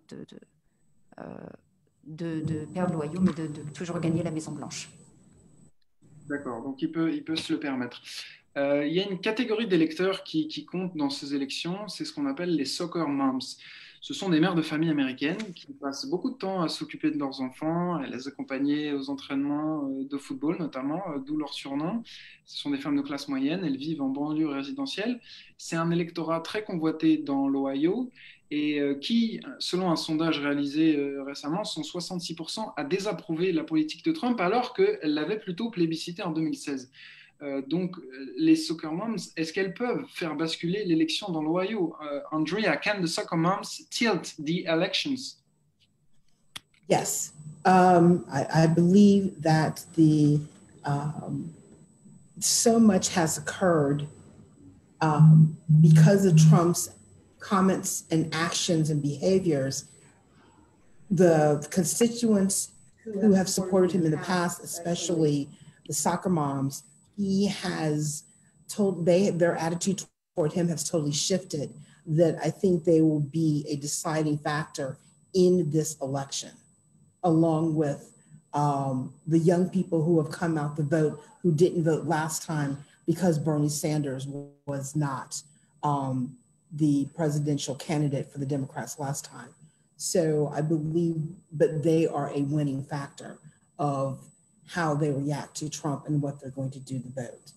[SPEAKER 5] de perdre l'Ohio, mais de toujours gagner la Maison-Blanche.
[SPEAKER 3] D'accord, donc il peut se le permettre. Il y a une catégorie d'électeurs qui compte dans ces élections, c'est ce qu'on appelle les soccer moms. Ce sont des mères de famille américaines qui passent beaucoup de temps à s'occuper de leurs enfants, à les accompagner aux entraînements de football notamment, d'où leur surnom. Ce sont des femmes de classe moyenne, elles vivent en banlieue résidentielle. C'est un électorat très convoité dans l'Ohio et qui, selon un sondage réalisé récemment, sont 66% à désapprouver la politique de Trump alors qu'elle l'avait plutôt plébiscité en 2016. Donc, les soccer moms, est-ce qu'elles peuvent faire basculer l'élection dans l'Ohio? Andrea, can the soccer moms tilt the elections?
[SPEAKER 2] Yes. I believe that so much has occurred because of Trump's comments and actions and behaviors. The constituents who have supported him in the past, especially the soccer moms, he has told their attitude toward him has totally shifted, that I think they will be a deciding factor in this election, along with the young people who have come out to vote who didn't vote last time because Bernie Sanders was not the presidential candidate for the Democrats last time. So I believe, but they are a winning factor of how they react to Trump and what they're going to do to vote.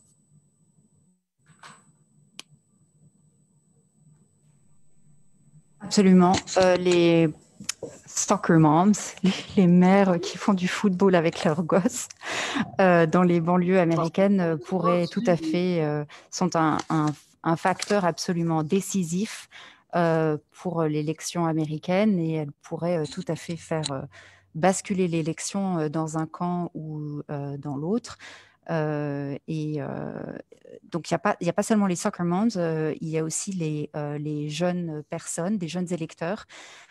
[SPEAKER 5] Absolument. Les soccer moms, les mères qui font du football avec leurs gosses dans les banlieues américaines pourraient tout à fait, sont un facteur absolument décisif pour l'élection américaine, et elles pourraient tout à fait faire basculer l'élection dans un camp ou dans l'autre. Donc, il n'y a pas seulement les soccer moms, il y a aussi les jeunes personnes, des jeunes électeurs,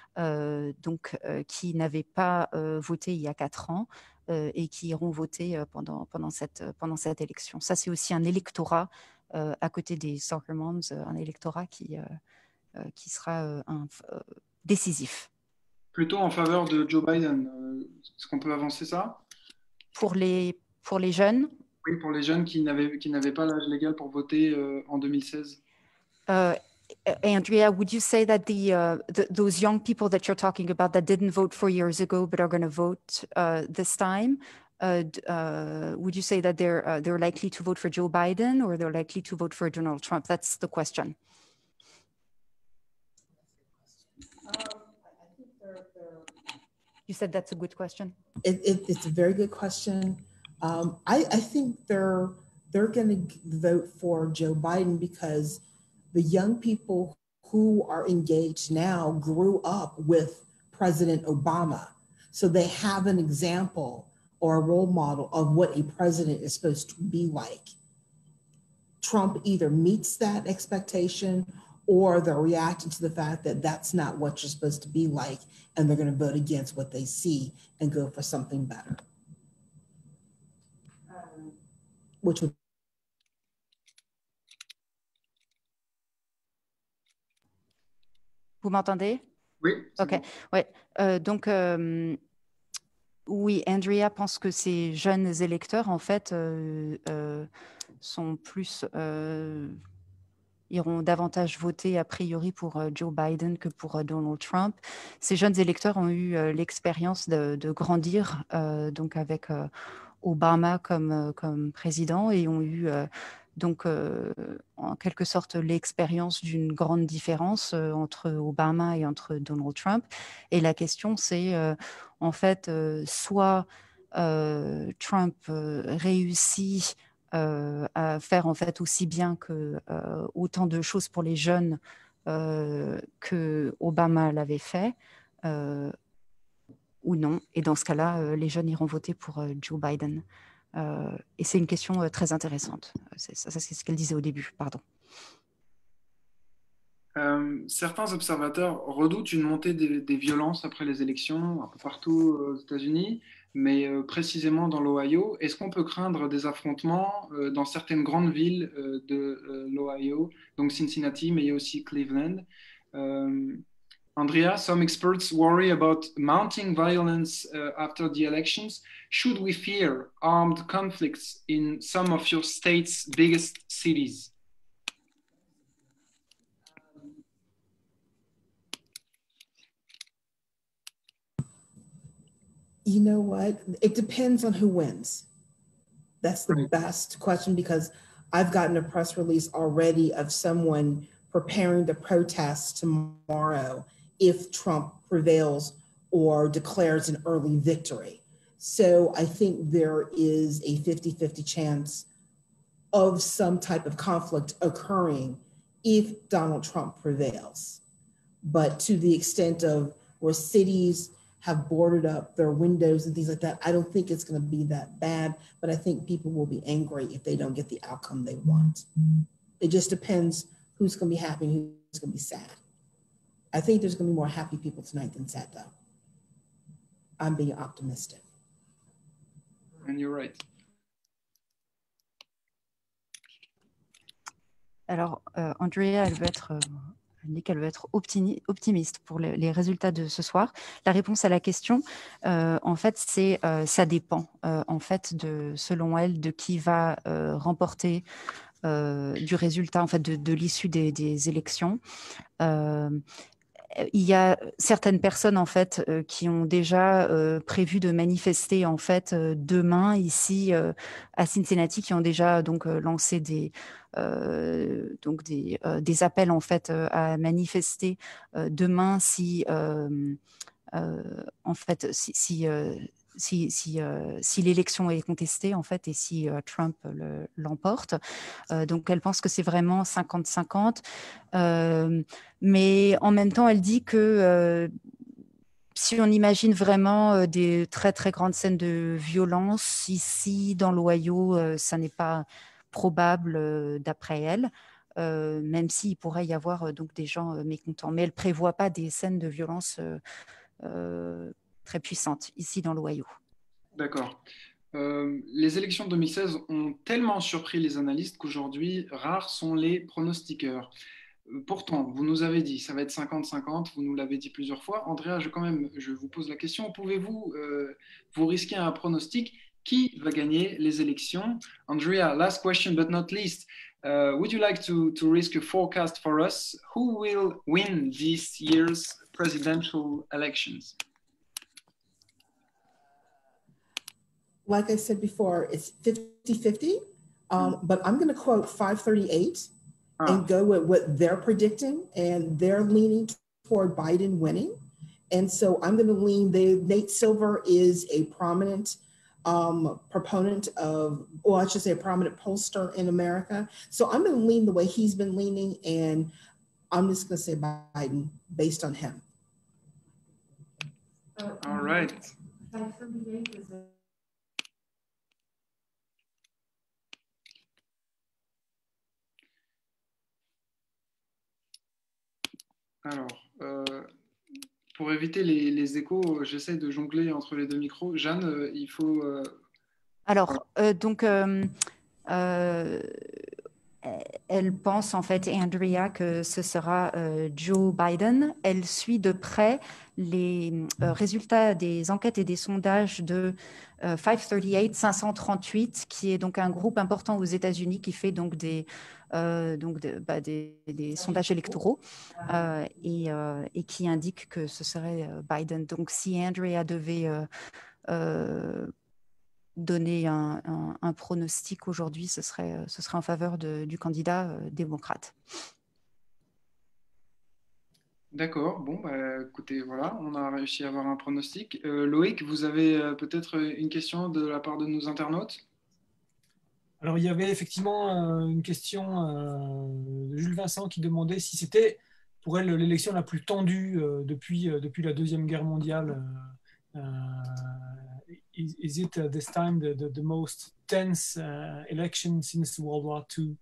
[SPEAKER 5] qui n'avaient pas voté il y a 4 ans et qui iront voter pendant cette élection. Ça, c'est aussi un électorat à côté des soccer moms, un électorat qui sera décisif.
[SPEAKER 3] Plutôt en faveur de Joe Biden. Est-ce qu'on peut avancer ça?
[SPEAKER 5] Pour les jeunes?
[SPEAKER 3] Oui, pour les jeunes qui n'avaient pas l'âge légal pour voter en 2016.
[SPEAKER 5] Andrea, would you say that those young people that you're talking about that didn't vote 4 years ago but are going to vote this time, would you say that they're likely to vote for Joe Biden or they're likely to vote for Donald Trump? That's the question. You said that's a good question.
[SPEAKER 2] It's a very good question. I think they're going to vote for Joe Biden because the young people who are engaged now grew up with President Obama. So they have an example or a role model of what a president is supposed to be like. Trump either meets that expectation or they're reacting to the fact that that's not what you're supposed to be like, and they're going to vote against what they see and go for something better. Which would
[SPEAKER 5] Vous m'entendez?
[SPEAKER 3] Oui.
[SPEAKER 5] OK.
[SPEAKER 3] Bon.
[SPEAKER 5] Ouais. Donc, oui, Andrea pense que ces jeunes électeurs, en fait, sont plus, iront davantage voter a priori pour Joe Biden que pour Donald Trump. Ces jeunes électeurs ont eu l'expérience de grandir donc avec Obama comme président, et ont eu donc en quelque sorte l'expérience d'une grande différence entre Obama et entre Donald Trump. Et la question, c'est en fait soit Trump réussit à faire en fait aussi bien que autant de choses pour les jeunes que Obama l'avait fait, ou non. Et dans ce cas-là, les jeunes iront voter pour Joe Biden. Et c'est une question très intéressante. C'est ce qu'elle disait au début, pardon.
[SPEAKER 3] Certains observateurs redoutent une montée des violences après les élections un peu partout aux États-Unis, mais précisément dans l'Ohio. Est-ce qu'on peut craindre des affrontements dans certaines grandes villes de l'Ohio, donc Cincinnati, mais il y a aussi Cleveland? Andrea, some experts worry about mounting violence after the elections. Should we fear armed conflicts in some of your state's biggest cities?
[SPEAKER 2] You know what? It depends on who wins. That's the best question, because I've gotten a press release already of someone preparing to protest tomorrow if Trump prevails or declares an early victory. So I think there is a 50-50 chance of some type of conflict occurring if Donald Trump prevails. But to the extent of where cities have boarded up their windows and things like that, I don't think it's going to be that bad, but I think people will be angry if they don't get the outcome they want. It just depends who's going to be happy and who's going to be sad. I think there's going to be more happy people tonight than sad, though. I'm being optimistic.
[SPEAKER 3] And you're right.
[SPEAKER 5] Alors, Andrea, elle dit qu'elle veut être optimiste pour les résultats de ce soir. La réponse à la question, en fait, c'est ça dépend, en fait, selon elle, de qui va remporter du résultat, en fait, de l'issue des élections. Il y a certaines personnes en fait qui ont déjà prévu de manifester en fait demain ici à Cincinnati, qui ont déjà donc lancé des appels en fait à manifester demain si en fait si l'élection est contestée en fait et si Trump l'emporte. Donc elle pense que c'est vraiment 50-50. Mais en même temps, elle dit que si on imagine vraiment des très très grandes scènes de violence ici dans l'Ohio, ça n'est pas probable d'après elle. Même s'il pourrait y avoir donc des gens mécontents. Mais elle ne prévoit pas des scènes de violence très puissantes ici dans l'Ohio.
[SPEAKER 3] D'accord. Les élections de 2016 ont tellement surpris les analystes qu'aujourd'hui, rares sont les pronostiqueurs. Pourtant, vous nous avez dit, ça va être 50-50, vous nous l'avez dit plusieurs fois. Andrea, je vous pose la question, pouvez-vous vous risquer un pronostic? Qui va gagner les élections? Andrea, last question but not least. Would you like to risk a forecast for us? Who will win this year's presidential elections?
[SPEAKER 2] Like I said before, it's 50-50, but I'm going to quote 538 and go with what they're predicting, and they're leaning toward Biden winning. And so I'm going to lean, Nate Silver is a prominent proponent of, well, I should say a prominent pollster in America. So I'm going to lean the way he's been leaning, and I'm just going to say Biden based on him.
[SPEAKER 3] All right.
[SPEAKER 1] 538 is
[SPEAKER 3] Alors, pour éviter les échos, j'essaie de jongler entre les deux micros. Jeanne, il faut...
[SPEAKER 5] Alors, donc, elle pense en fait, Andrea, que ce sera Joe Biden. Elle suit de près les résultats des enquêtes et des sondages de 538, qui est donc un groupe important aux États-Unis qui fait donc des sondages électoraux et qui indique que ce serait Biden. Donc, si Andrea devait donner un pronostic aujourd'hui, ce serait en faveur du candidat démocrate.
[SPEAKER 3] D'accord, bon, bah, écoutez, voilà, on a réussi à avoir un pronostic. Loïc, vous avez peut-être une question de la part de nos internautes?
[SPEAKER 4] Alors, il y avait effectivement une question de Jules Vincent qui demandait si c'était pour elle l'élection la plus tendue depuis la Deuxième Guerre mondiale. Is it this time the most tense election since World War II?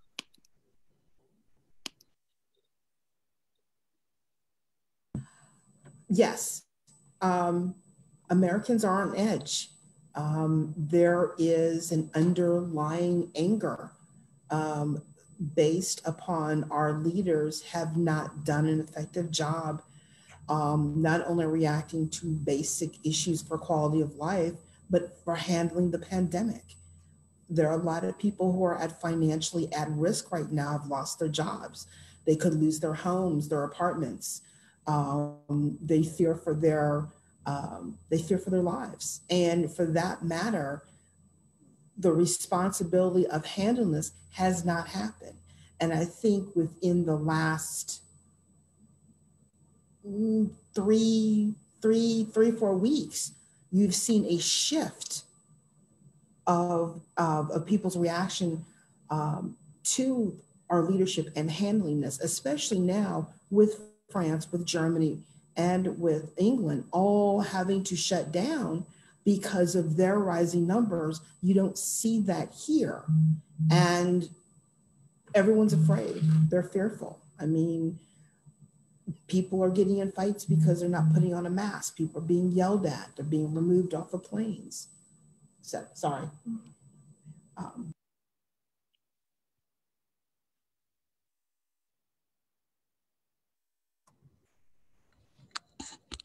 [SPEAKER 2] Yes. Americans are on edge. There is an underlying anger based upon our leaders have not done an effective job not only reacting to basic issues for quality of life, but for handling the pandemic. There are a lot of people who are financially at risk right now, have lost their jobs. They could lose their homes, their apartments. They fear for their lives. And for that matter, the responsibility of handling this has not happened. And I think within the last 4 weeks, you've seen a shift of people's reaction to our leadership and handling this, especially now with France, with Germany, and with England, all having to shut down because of their rising numbers. You don't see that here. And everyone's afraid. They're fearful. I mean, people are getting in fights because they're not putting on a mask. People are being yelled at. They're being removed off of planes. So, sorry.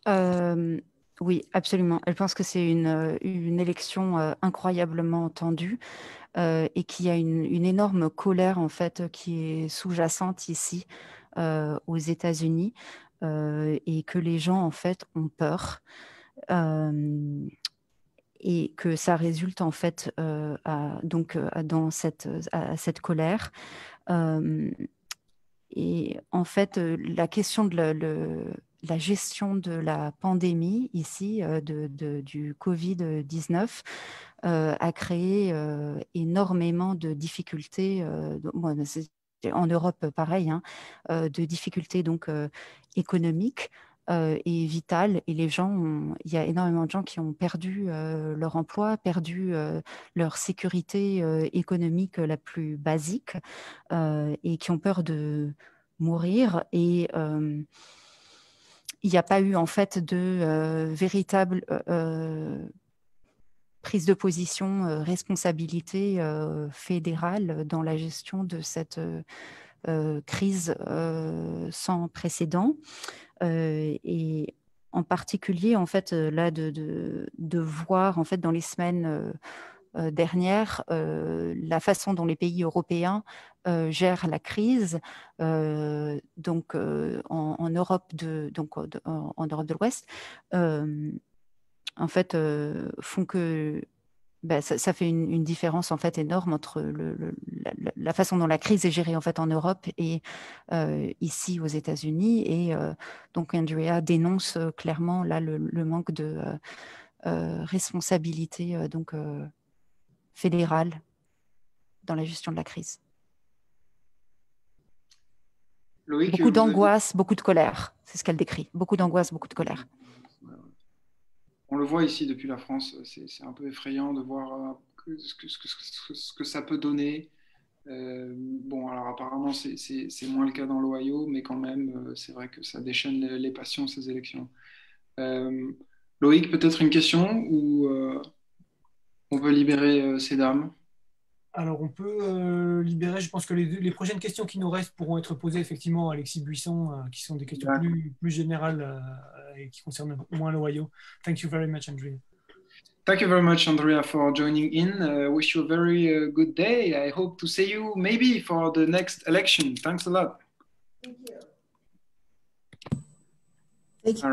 [SPEAKER 5] Euh, oui, absolument. Je pense que c'est une élection incroyablement tendue et qu'il y a une énorme colère en fait qui est sous-jacente ici aux États-Unis et que les gens en fait ont peur. Et que ça résulte en fait dans cette colère. Euh, et en fait, la question de la gestion de la pandémie ici, du Covid-19, a créé énormément de difficultés. En Europe, pareil, hein, de difficultés donc économiques et vitales. Et il y a énormément de gens qui ont perdu leur emploi, perdu leur sécurité économique la plus basique et qui ont peur de mourir. Et il n'y a pas eu en fait de véritable prise de position, responsabilité fédérale dans la gestion de cette crise sans précédent. Et en particulier, en fait, là, de voir en fait dans les semaines dernières la façon dont les pays européens gèrent la crise, donc en Europe en Europe de l'Ouest. En fait, font que ça fait une différence en fait énorme entre la façon dont la crise est gérée en fait en Europe et ici aux États-Unis. Et donc Andrea dénonce clairement là le manque de responsabilité fédérale dans la gestion de la crise.
[SPEAKER 3] Loïc,
[SPEAKER 5] Beaucoup d'angoisse, beaucoup de colère, c'est ce qu'elle décrit. Beaucoup d'angoisse, beaucoup de colère.
[SPEAKER 3] On le voit ici depuis la France, c'est un peu effrayant de voir ce que ça peut donner. Bon, alors apparemment, c'est moins le cas dans l'Ohio, mais quand même, c'est vrai que ça déchaîne les passions, ces élections. Euh, Loïc, peut-être une question ou on peut libérer ces dames?
[SPEAKER 4] Alors, on peut libérer, je pense que les prochaines questions qui nous restent pourront être posées effectivement à Alexis Buisson, qui sont des questions
[SPEAKER 3] D'accord.
[SPEAKER 4] plus générales et qui concernent moins l'Ohio. Thank you very much, Andrea.
[SPEAKER 3] Thank you very much, Andrea, for joining in. Wish you a very good day. I hope to see you maybe for the next election. Thanks a lot.
[SPEAKER 1] Thank you.
[SPEAKER 2] Thank you.
[SPEAKER 3] All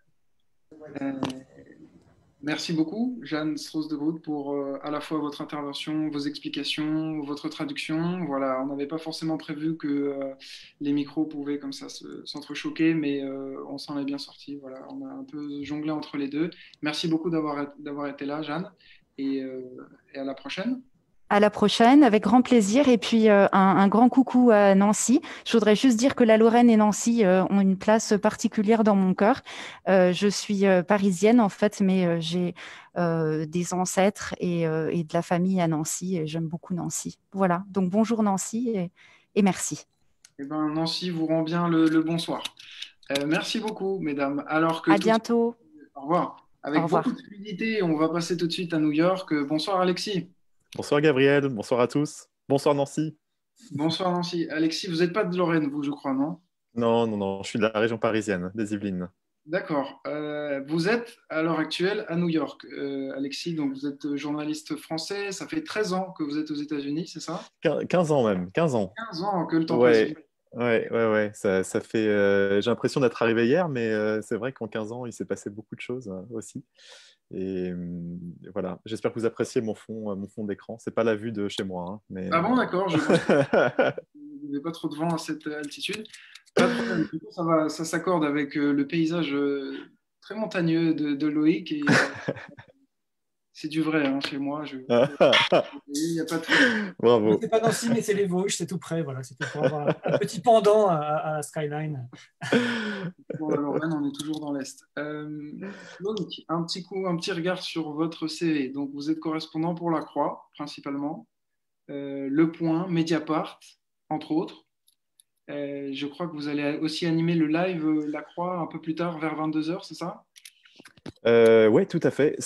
[SPEAKER 3] right. Merci beaucoup, Jeanne Strauss de Groot, pour à la fois votre intervention, vos explications, votre traduction. Voilà, on n'avait pas forcément prévu que les micros pouvaient comme ça s'entrechoquer, mais on s'en est bien sorti. Voilà, on a un peu jonglé entre les deux. Merci beaucoup d'avoir été là, Jeanne, et à la prochaine.
[SPEAKER 5] À la prochaine, avec grand plaisir. Et puis, un grand coucou à Nancy. Je voudrais juste dire que la Lorraine et Nancy ont une place particulière dans mon cœur. Je suis parisienne, en fait, mais j'ai des ancêtres et de la famille à Nancy. Et j'aime beaucoup Nancy. Voilà. Donc, bonjour Nancy et merci.
[SPEAKER 3] Eh ben, Nancy vous rend bien le bonsoir. Merci beaucoup, mesdames. Alors que
[SPEAKER 5] À
[SPEAKER 3] tout de suite,
[SPEAKER 5] bientôt.
[SPEAKER 3] au revoir.
[SPEAKER 5] Au
[SPEAKER 3] Avec beaucoup
[SPEAKER 5] revoir.
[SPEAKER 3] de fluidité, on va passer tout de suite à New York. Bonsoir, Alexis.
[SPEAKER 6] Bonsoir Gabriel, bonsoir à tous. Bonsoir Nancy.
[SPEAKER 3] Bonsoir Nancy. Alexis, vous n'êtes pas de Lorraine, vous, je crois, non?
[SPEAKER 6] Non, non, non, je suis de la région parisienne, des Yvelines.
[SPEAKER 3] D'accord. Vous êtes à l'heure actuelle à New York, Alexis. Donc vous êtes journaliste français. Ça fait 13 ans que vous êtes aux États-Unis, c'est ça?
[SPEAKER 6] 15 ans même, 15 ans.
[SPEAKER 3] 15 ans que le temps passe
[SPEAKER 6] Ouais,
[SPEAKER 3] vite.
[SPEAKER 6] ouais. Ça fait. J'ai l'impression d'être arrivé hier, mais c'est vrai qu'en 15 ans, il s'est passé beaucoup de choses aussi. Et voilà, j'espère que vous appréciez mon fond d'écran. C'est pas la vue de chez moi, hein, mais.
[SPEAKER 3] Ah bon, d'accord. Je pense que vous n'avez pas trop de vent à cette altitude. Pas de problème. Du coup, ça s'accorde avec le paysage très montagneux de Loïc. Et c'est du vrai hein, chez moi. Il n'y a pas de problème.
[SPEAKER 6] Bravo.
[SPEAKER 4] C'est pas Nancy, mais c'est les Vosges, c'est tout près. Voilà, c'était pour avoir un petit pendant à la Skyline.
[SPEAKER 3] Pour la Lorraine, on est toujours dans l'Est. Loïc, un petit regard sur votre CV. Donc, vous êtes correspondant pour La Croix, principalement. Le Point, Mediapart, entre autres. Je crois que vous allez aussi animer le live La Croix un peu plus tard, vers 22h, c'est ça?
[SPEAKER 6] Oui, tout à fait.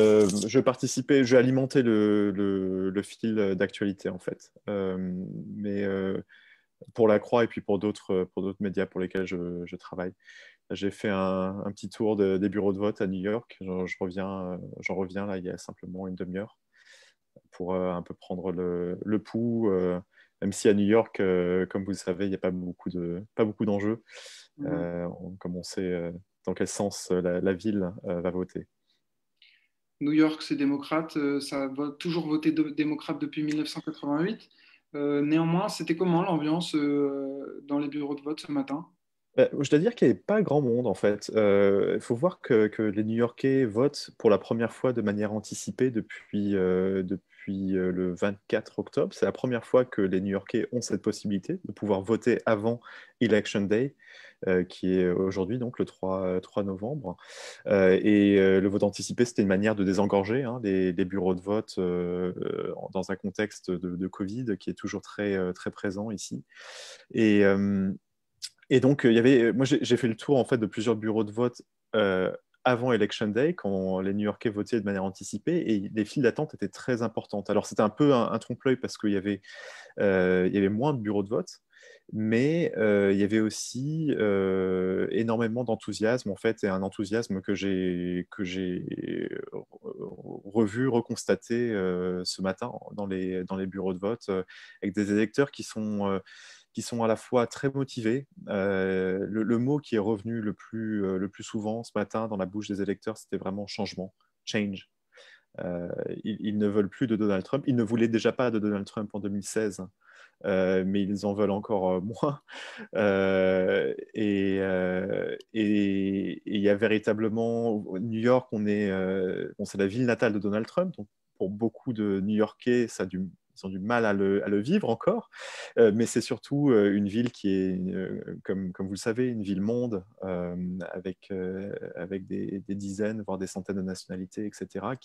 [SPEAKER 6] Je alimentais le fil d'actualité, en fait. Mais pour La Croix et puis pour d'autres médias pour lesquels je travaille. J'ai fait un petit tour des bureaux de vote à New York. J'en reviens là il y a simplement une demi-heure pour un peu prendre le pouls. Même si à New York, comme vous le savez, il n'y a pas beaucoup d'enjeux, comme on sait dans quel sens la ville va voter.
[SPEAKER 3] New York, c'est démocrate, ça a toujours voté démocrate depuis 1988. Néanmoins, c'était comment l'ambiance dans les bureaux de vote ce matin?
[SPEAKER 6] Je dois dire qu'il n'y avait pas grand monde en fait. Il faut voir que les New-Yorkais votent pour la première fois de manière anticipée depuis le 24 octobre. C'est la première fois que les New-Yorkais ont cette possibilité de pouvoir voter avant Election Day, qui est aujourd'hui, donc le 3 novembre. Le vote anticipé, c'était une manière de désengorger les bureaux de vote dans un contexte de Covid qui est toujours très présent ici. Et donc, moi, j'ai fait le tour en fait de plusieurs bureaux de vote avant Election Day, quand les New-Yorkais votaient de manière anticipée, et les files d'attente étaient très importantes. Alors, c'était un peu un trompe-l'œil parce qu'il y avait moins de bureaux de vote, mais il y avait aussi énormément d'enthousiasme, en fait, et un enthousiasme que j'ai revu, reconstaté ce matin dans les bureaux de vote, avec des électeurs qui sont à la fois très motivés. Le mot qui est revenu le plus souvent ce matin dans la bouche des électeurs, c'était vraiment changement, change. Ils ne veulent plus de Donald Trump. Ils ne voulaient déjà pas de Donald Trump en 2016, mais ils en veulent encore moins. Et il y a véritablement, New York, c'est la ville natale de Donald Trump, donc pour beaucoup de New-Yorkais, ils ont du mal à le vivre encore, mais c'est surtout une ville qui est, comme vous le savez, une ville-monde avec des dizaines, voire des centaines de nationalités, etc.,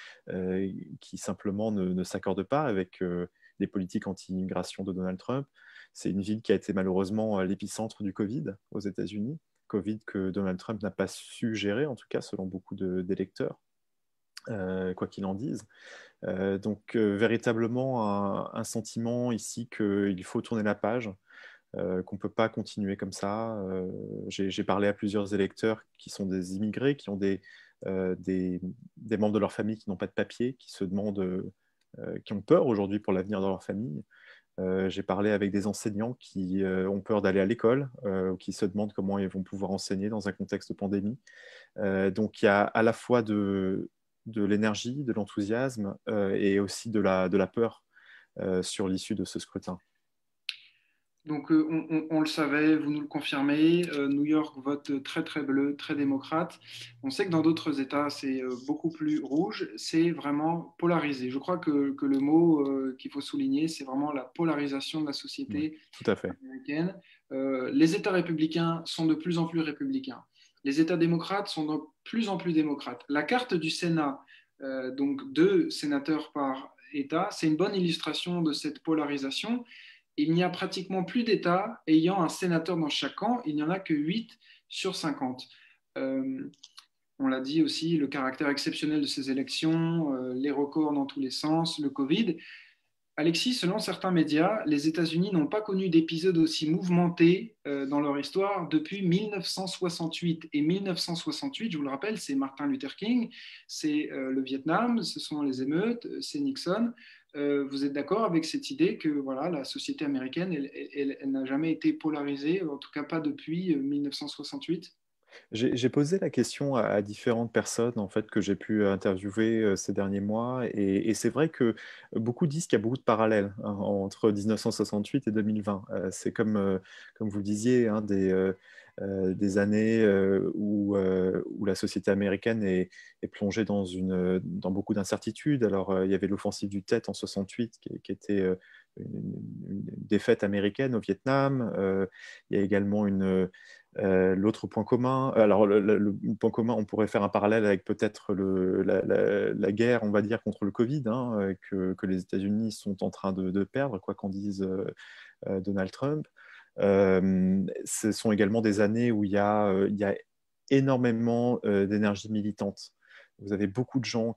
[SPEAKER 6] qui simplement ne s'accordent pas avec les politiques anti-immigration de Donald Trump. C'est une ville qui a été malheureusement l'épicentre du Covid aux États-Unis, Covid que Donald Trump n'a pas su gérer, en tout cas selon beaucoup d'électeurs, quoi qu'il en dise. Donc véritablement un sentiment ici qu'il faut tourner la page, qu'on ne peut pas continuer comme ça. J'ai parlé à plusieurs électeurs qui sont des immigrés, qui ont des membres de leur famille qui n'ont pas de papier, qui se demandent, qui ont peur aujourd'hui pour l'avenir de leur famille. J'ai parlé avec des enseignants qui ont peur d'aller à l'école, qui se demandent comment ils vont pouvoir enseigner dans un contexte de pandémie. Donc il y a à la fois de l'énergie, de l'enthousiasme et aussi de la peur sur l'issue de ce scrutin.
[SPEAKER 3] Donc, on le savait, vous nous le confirmez, New York vote très très bleu, très démocrate. On sait que dans d'autres États, c'est beaucoup plus rouge, c'est vraiment polarisé. Je crois que le mot qu'il faut souligner, c'est vraiment la polarisation de la société
[SPEAKER 6] tout à fait.
[SPEAKER 3] américaine. Les États républicains sont de plus en plus républicains. Les États démocrates sont de plus en plus démocrates. La carte du Sénat, donc 2 sénateurs par État, c'est une bonne illustration de cette polarisation. Il n'y a pratiquement plus d'États ayant un sénateur dans chaque camp, il n'y en a que 8 sur 50. On l'a dit aussi, le caractère exceptionnel de ces élections, les records dans tous les sens, le Covid. Alexis, selon certains médias, les États-Unis n'ont pas connu d'épisode aussi mouvementé dans leur histoire depuis 1968. Et 1968, je vous le rappelle, c'est Martin Luther King, c'est le Vietnam, ce sont les émeutes, c'est Nixon. Vous êtes d'accord avec cette idée que voilà, la société américaine, elle n'a jamais été polarisée, en tout cas pas depuis 1968 ?
[SPEAKER 6] J'ai posé la question à différentes personnes en fait, que j'ai pu interviewer ces derniers mois, et c'est vrai que beaucoup disent qu'il y a beaucoup de parallèles entre 1968 et 2020. C'est comme vous le disiez, des années où la société américaine est plongée dans beaucoup d'incertitudes. Alors, il y avait l'offensive du Tet en 68 qui était une défaite américaine au Vietnam. Il y a également l'autre point commun. Alors, le point commun, on pourrait faire un parallèle avec peut-être la guerre, on va dire, contre le Covid, que les États-Unis sont en train de perdre, quoi qu'en dise Donald Trump. Ce sont également des années où il y a énormément d'énergie militante. Vous avez beaucoup de gens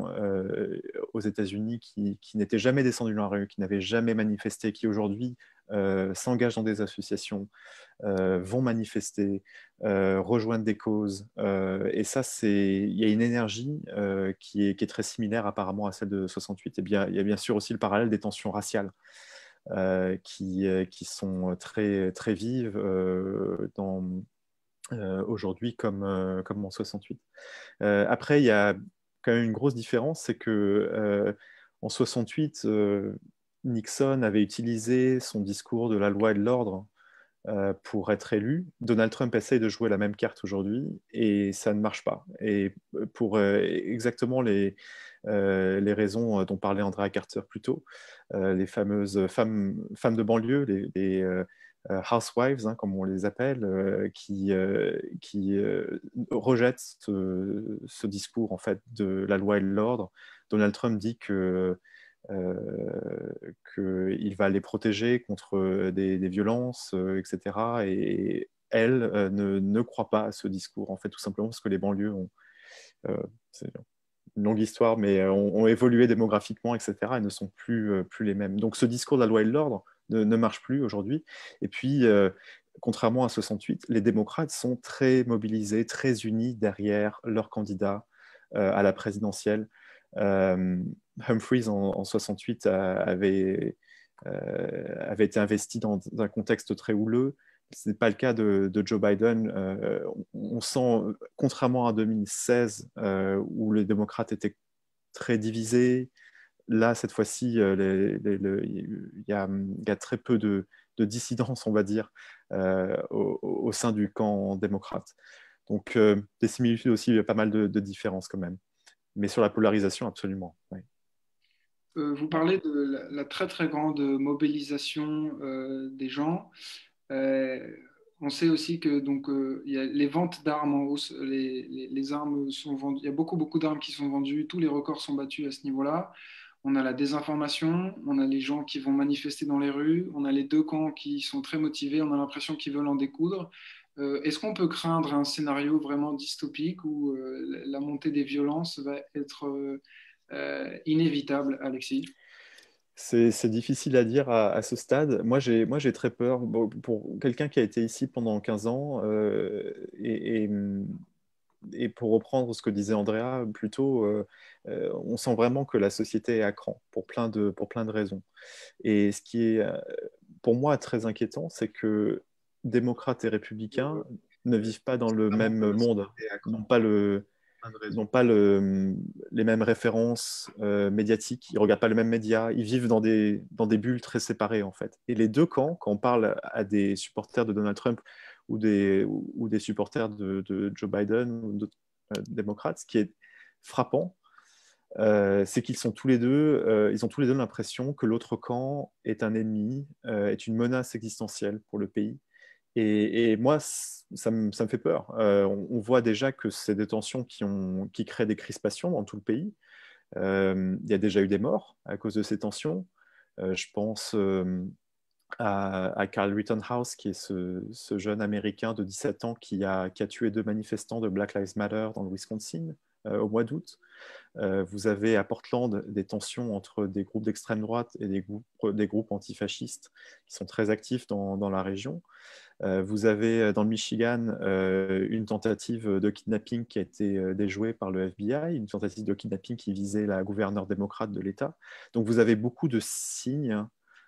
[SPEAKER 6] aux États-Unis qui n'étaient jamais descendus dans la rue, qui n'avaient jamais manifesté, qui aujourd'hui s'engagent dans des associations, vont manifester, rejoindre des causes. Et ça, il y a une énergie qui est très similaire apparemment à celle de 68. Et bien, il y a bien sûr aussi le parallèle des tensions raciales qui sont très, très vives aujourd'hui comme en 68. Après, il y a quand même une grosse différence, c'est que en 68, Nixon avait utilisé son discours de la loi et de l'ordre pour être élu. Donald Trump essaye de jouer la même carte aujourd'hui et ça ne marche pas. Et pour exactement les raisons dont parlait Andrea Carter plus tôt, les fameuses femmes de banlieue, les housewives, hein, comme on les appelle, qui rejettent ce discours en fait, de la loi et de l'ordre. Donald Trump dit qu'il va les protéger contre des violences, etc. Et elle ne croit pas à ce discours, en fait, tout simplement parce que les banlieues ont, c'est une longue histoire, mais ont évolué démographiquement, etc. et ne sont plus les mêmes. Donc ce discours de la loi et de l'ordre ne marche plus aujourd'hui. Et puis, contrairement à 68, les démocrates sont très mobilisés, très unis derrière leur candidat à la présidentielle. Humphreys en 68 avait été investi dans un contexte très houleux. Ce n'est pas le cas de Joe Biden. On sent, contrairement à 2016, où les démocrates étaient très divisés, là, cette fois-ci, il y a très peu de dissidence, on va dire, au sein du camp démocrate. Donc, des similitudes aussi, il y a pas mal de différences quand même. Mais sur la polarisation, absolument. Oui.
[SPEAKER 3] Vous parlez de la très très grande mobilisation des gens. On sait aussi que donc il y a les ventes d'armes en hausse, les armes sont vendues. Il y a beaucoup d'armes qui sont vendues. Tous les records sont battus à ce niveau-là. On a la désinformation, on a les gens qui vont manifester dans les rues, on a les deux camps qui sont très motivés. On a l'impression qu'ils veulent en découdre. Est-ce qu'on peut craindre un scénario vraiment dystopique où la montée des violences va être inévitable, Alexis?
[SPEAKER 6] C'est difficile à dire à ce stade. Moi, j'ai très peur. Bon, pour quelqu'un qui a été ici pendant 15 ans, et pour reprendre ce que disait Andrea plus tôt, on sent vraiment que la société est à cran pour plein de raisons. Et ce qui est, pour moi, très inquiétant, c'est que démocrates et républicains ne vivent pas dans le même monde, n'ont pas les mêmes références médiatiques, ils ne regardent pas les mêmes médias, ils vivent dans des bulles très séparées en fait. Et les deux camps, quand on parle à des supporters de Donald Trump ou des supporters de Joe Biden ou d'autres démocrates, ce qui est frappant, c'est qu'ils sont tous les deux, ils ont tous les deux l'impression que l'autre camp est un ennemi, est une menace existentielle pour le pays. Et moi, ça me fait peur. On voit déjà que c'est des tensions qui créent des crispations dans tout le pays. Il y a déjà eu des morts à cause de ces tensions. Je pense à Carl Rittenhouse, qui est ce jeune Américain de 17 ans qui a tué 2 manifestants de Black Lives Matter dans le Wisconsin au mois d'août. Vous avez à Portland des tensions entre des groupes d'extrême droite et des groupes antifascistes qui sont très actifs dans la région. Vous avez dans le Michigan une tentative de kidnapping qui a été déjouée par le FBI, une tentative de kidnapping qui visait la gouverneure démocrate de l'État. Donc vous avez beaucoup de signes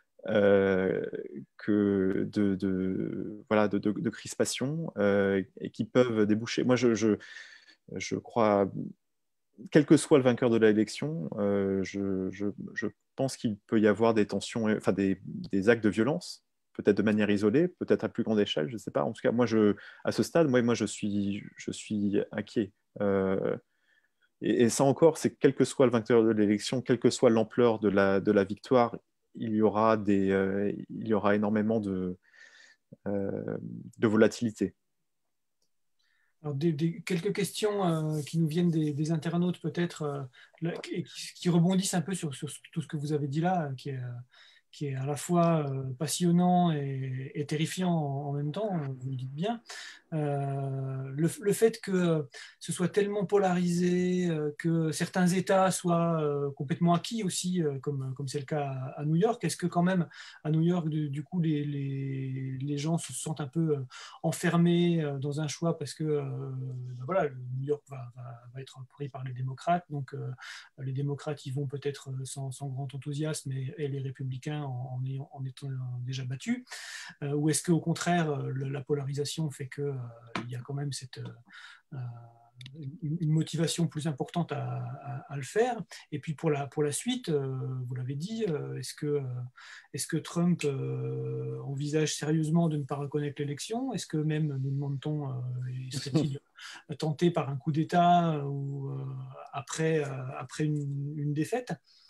[SPEAKER 6] de crispation et qui peuvent déboucher. Moi, je crois, quel que soit le vainqueur de l'élection, je pense qu'il peut y avoir des tensions, enfin des actes de violence, peut-être de manière isolée, peut-être à plus grande échelle, je ne sais pas. En tout cas, moi, à ce stade, moi je suis inquiet. Et ça encore, c'est quel que soit le vainqueur de l'élection, quelle que soit l'ampleur de la victoire, il y aura énormément de volatilité.
[SPEAKER 4] Alors, quelques questions qui nous viennent des internautes peut-être, qui rebondissent un peu sur tout ce que vous avez dit là, qui est à la fois passionnant et terrifiant en même temps, vous le dites bien. Le fait que ce soit tellement polarisé, que certains États soient complètement acquis aussi, comme c'est le cas à New York, est-ce que quand même à New York, du coup, les gens se sentent un peu enfermés dans un choix parce que voilà, New York va être pris par les démocrates, donc les démocrates y vont peut-être sans grand enthousiasme et les républicains en étant déjà battus, ou est-ce qu'au contraire la polarisation fait que il y a quand même une motivation plus importante à le faire. Et puis pour la suite, vous l'avez dit, est-ce que Trump envisage sérieusement de ne pas reconnaître l'élection? Est-ce que même, nous demande-t-on, serait-il tenté par un coup d'État ou après une défaite?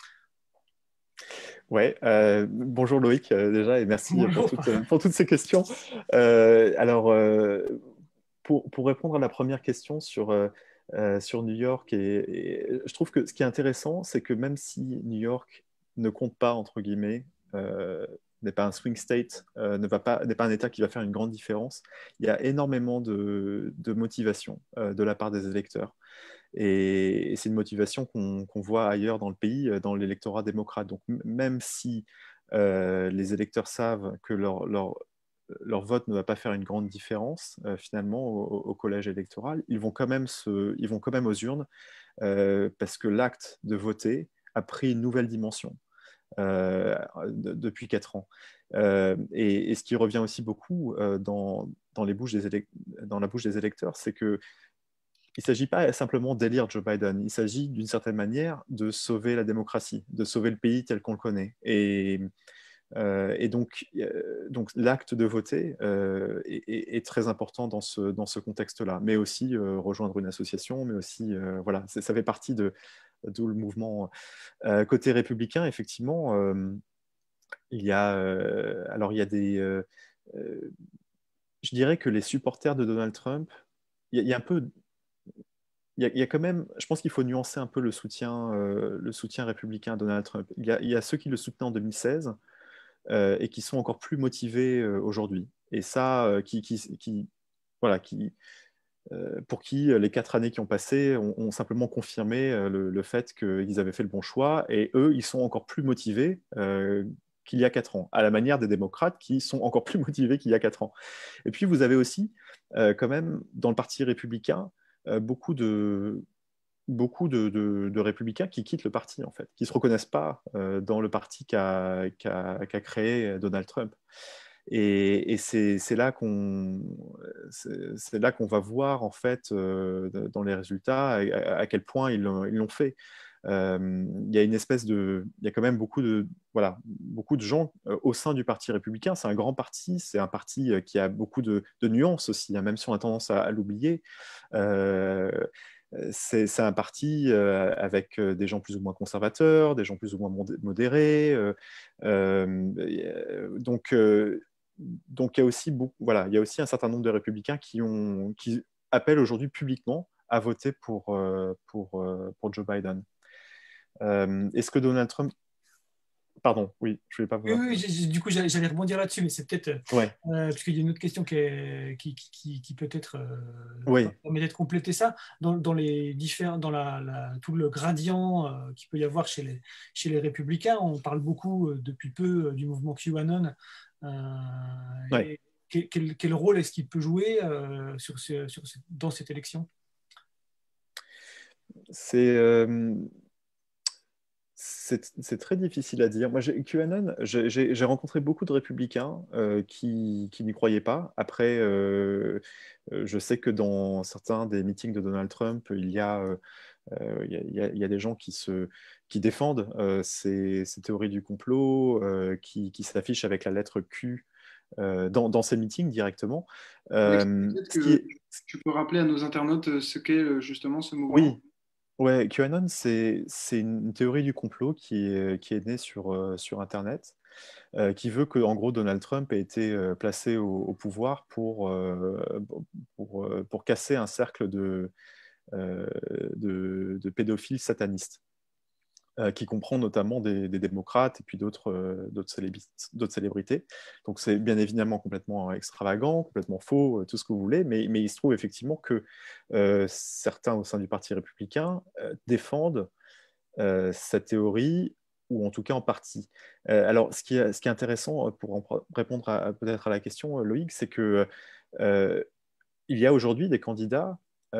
[SPEAKER 6] Ouais, bonjour Loïc déjà et merci
[SPEAKER 4] Bonjour.
[SPEAKER 6] pour toutes ces questions. Alors, pour répondre à la première question sur New York, et je trouve que ce qui est intéressant, c'est que même si New York ne compte pas, entre guillemets, n'est pas un swing state, n'est pas un État qui va faire une grande différence, il y a énormément de motivation de la part des électeurs. Et c'est une motivation qu'on voit ailleurs dans le pays, dans l'électorat démocrate. Donc même si les électeurs savent que leur vote ne va pas faire une grande différence finalement au collège électoral, ils vont quand même aux urnes parce que l'acte de voter a pris une nouvelle dimension depuis 4 ans. Et ce qui revient aussi beaucoup dans la bouche des électeurs, c'est que il ne s'agit pas simplement d'élire Joe Biden, il s'agit d'une certaine manière de sauver la démocratie, de sauver le pays tel qu'on le connaît. Et donc l'acte de voter est très important dans ce contexte-là, mais aussi rejoindre une association, mais aussi, voilà, ça fait partie de le mouvement. Côté républicain, effectivement, il y a, il y a je dirais que les supporters de Donald Trump, il y a un peu il y a quand même, je pense qu'il faut nuancer un peu le soutien républicain à Donald Trump. Il y a ceux qui le soutenaient en 2016 et qui sont encore plus motivés aujourd'hui. Et ça, voilà, pour qui les 4 années qui ont passé ont simplement confirmé le fait qu'ils avaient fait le bon choix. Et eux, ils sont encore plus motivés qu'il y a 4 ans, à la manière des démocrates qui sont encore plus motivés qu'il y a 4 ans. Et puis, vous avez aussi, quand même, dans le Parti républicain, beaucoup de républicains qui quittent le parti, en fait, qui ne se reconnaissent pas dans le parti qu'a créé Donald Trump. Et c'est là qu'on va voir, en fait, dans les résultats, à quel point ils l'ont fait. Il y a une espèce il y a quand même beaucoup de gens au sein du Parti républicain. C'est un grand parti, c'est un parti qui a beaucoup de nuances aussi, hein, même si on a tendance à l'oublier. C'est un parti avec des gens plus ou moins conservateurs, des gens plus ou moins modérés. Donc, il y a aussi il y a aussi un certain nombre de républicains qui appellent aujourd'hui publiquement à voter pour Joe Biden. Est-ce que Donald Trump... Pardon, oui, je ne vais pas vous...
[SPEAKER 4] Oui, du coup, j'allais rebondir là-dessus, mais c'est peut-être
[SPEAKER 6] Ouais.
[SPEAKER 4] parce qu'il y a une autre question qui peut-être
[SPEAKER 6] Oui.
[SPEAKER 4] permet de compléter ça. Dans les différents, tout le gradient qu'il peut y avoir chez les républicains, on parle beaucoup depuis peu du mouvement QAnon.
[SPEAKER 6] Ouais.
[SPEAKER 4] Quel rôle est-ce qu'il peut jouer dans cette élection?
[SPEAKER 6] C'est très difficile à dire. Moi, QAnon, j'ai rencontré beaucoup de républicains qui n'y croyaient pas. Après, je sais que dans certains des meetings de Donald Trump, il y a des gens qui défendent ces théories du complot, qui s'affichent avec la lettre Q dans ces meetings directement.
[SPEAKER 3] Peut-être que tu peux rappeler à nos internautes ce qu'est justement ce mouvement.
[SPEAKER 6] Oui. Ouais, QAnon, c'est une théorie du complot qui est née sur Internet, qui veut que, en gros, Donald Trump ait été placé au pouvoir pour casser un cercle de pédophiles satanistes. qui comprend notamment des démocrates et puis d'autres célébrités. Donc c'est bien évidemment complètement extravagant, complètement faux, tout ce que vous voulez, mais il se trouve effectivement que certains au sein du Parti républicain défendent cette théorie, ou en tout cas en partie. Alors ce qui est intéressant pour répondre peut-être à la question, Loïc, c'est que il y a aujourd'hui des candidats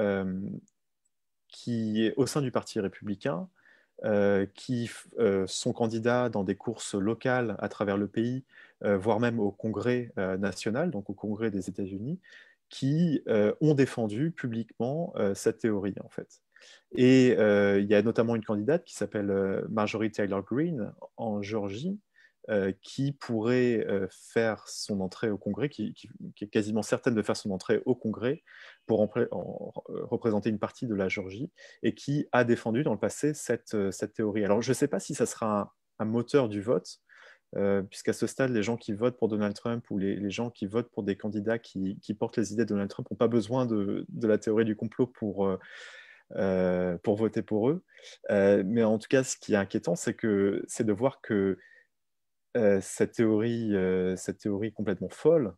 [SPEAKER 6] qui, au sein du Parti républicain, qui sont candidats dans des courses locales à travers le pays, voire même au Congrès national, donc au Congrès des États-Unis, qui ont défendu publiquement cette théorie, en fait. Et il y a notamment une candidate qui s'appelle Marjorie Taylor Greene en Géorgie, qui pourrait faire son entrée au Congrès, qui est quasiment certaine de faire son entrée au Congrès pour représenter une partie de la Géorgie, et qui a défendu dans le passé cette théorie. Alors je ne sais pas si ça sera un moteur du vote, puisqu'à ce stade, les gens qui votent pour Donald Trump ou les gens qui votent pour des candidats qui portent les idées de Donald Trump n'ont pas besoin de la théorie du complot pour voter pour eux. Mais en tout cas, ce qui est inquiétant, c'est de voir que cette théorie complètement folle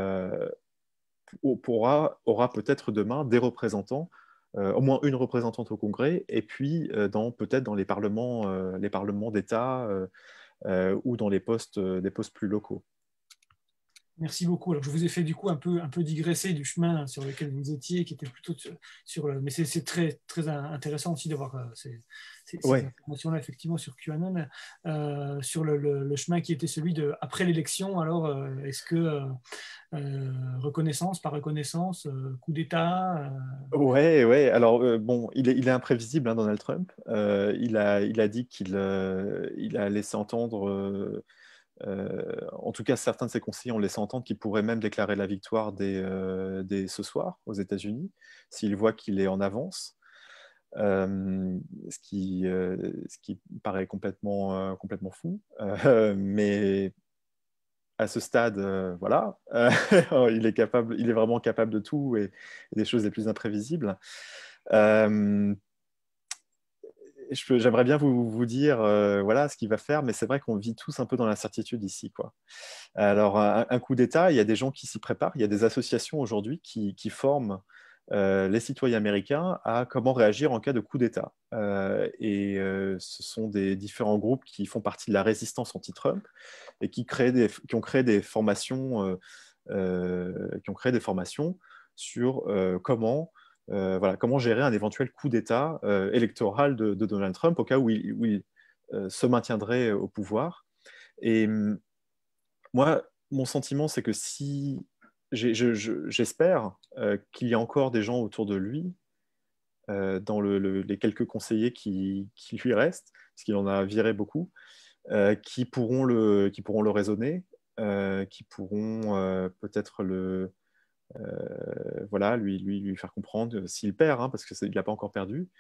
[SPEAKER 6] aura peut-être demain des représentants, au moins une représentante au Congrès, et puis peut-être dans les parlements d'État ou dans des postes plus locaux.
[SPEAKER 4] Merci beaucoup. Alors, je vous ai fait du coup un peu digresser du chemin sur lequel vous étiez, qui était plutôt mais c'est très, très intéressant aussi d'avoir ces informations-là, effectivement, sur QAnon, sur le chemin qui était celui de après l'élection. Alors, est-ce que reconnaissance, par reconnaissance, coup d'État
[SPEAKER 6] Ouais. Alors, bon, il est imprévisible, hein, Donald Trump. Il a dit qu'il a laissé entendre... en tout cas, certains de ses conseillers ont laissé entendre qu'il pourrait même déclarer la victoire dès ce soir aux États-Unis, s'il voit qu'il est en avance, ce qui paraît complètement fou. Mais à ce stade, voilà, il est vraiment capable de tout et des choses les plus imprévisibles. J'aimerais bien vous dire voilà ce qu'il va faire, mais c'est vrai qu'on vit tous un peu dans l'incertitude ici, quoi. Alors, un coup d'État, il y a des gens qui s'y préparent, il y a des associations aujourd'hui qui forment les citoyens américains à comment réagir en cas de coup d'État. Ce sont des différents groupes qui font partie de la résistance anti-Trump et qui ont créé des formations, sur comment gérer un éventuel coup d'État électoral de Donald Trump au cas où il se maintiendrait au pouvoir. Et moi, mon sentiment, c'est que si j'espère qu'il y a encore des gens autour de lui, dans les quelques conseillers qui lui restent, parce qu'il en a viré beaucoup, qui pourront le raisonner, qui pourront peut-être lui faire comprendre s'il perd, hein, parce qu'il n'a pas encore perdu,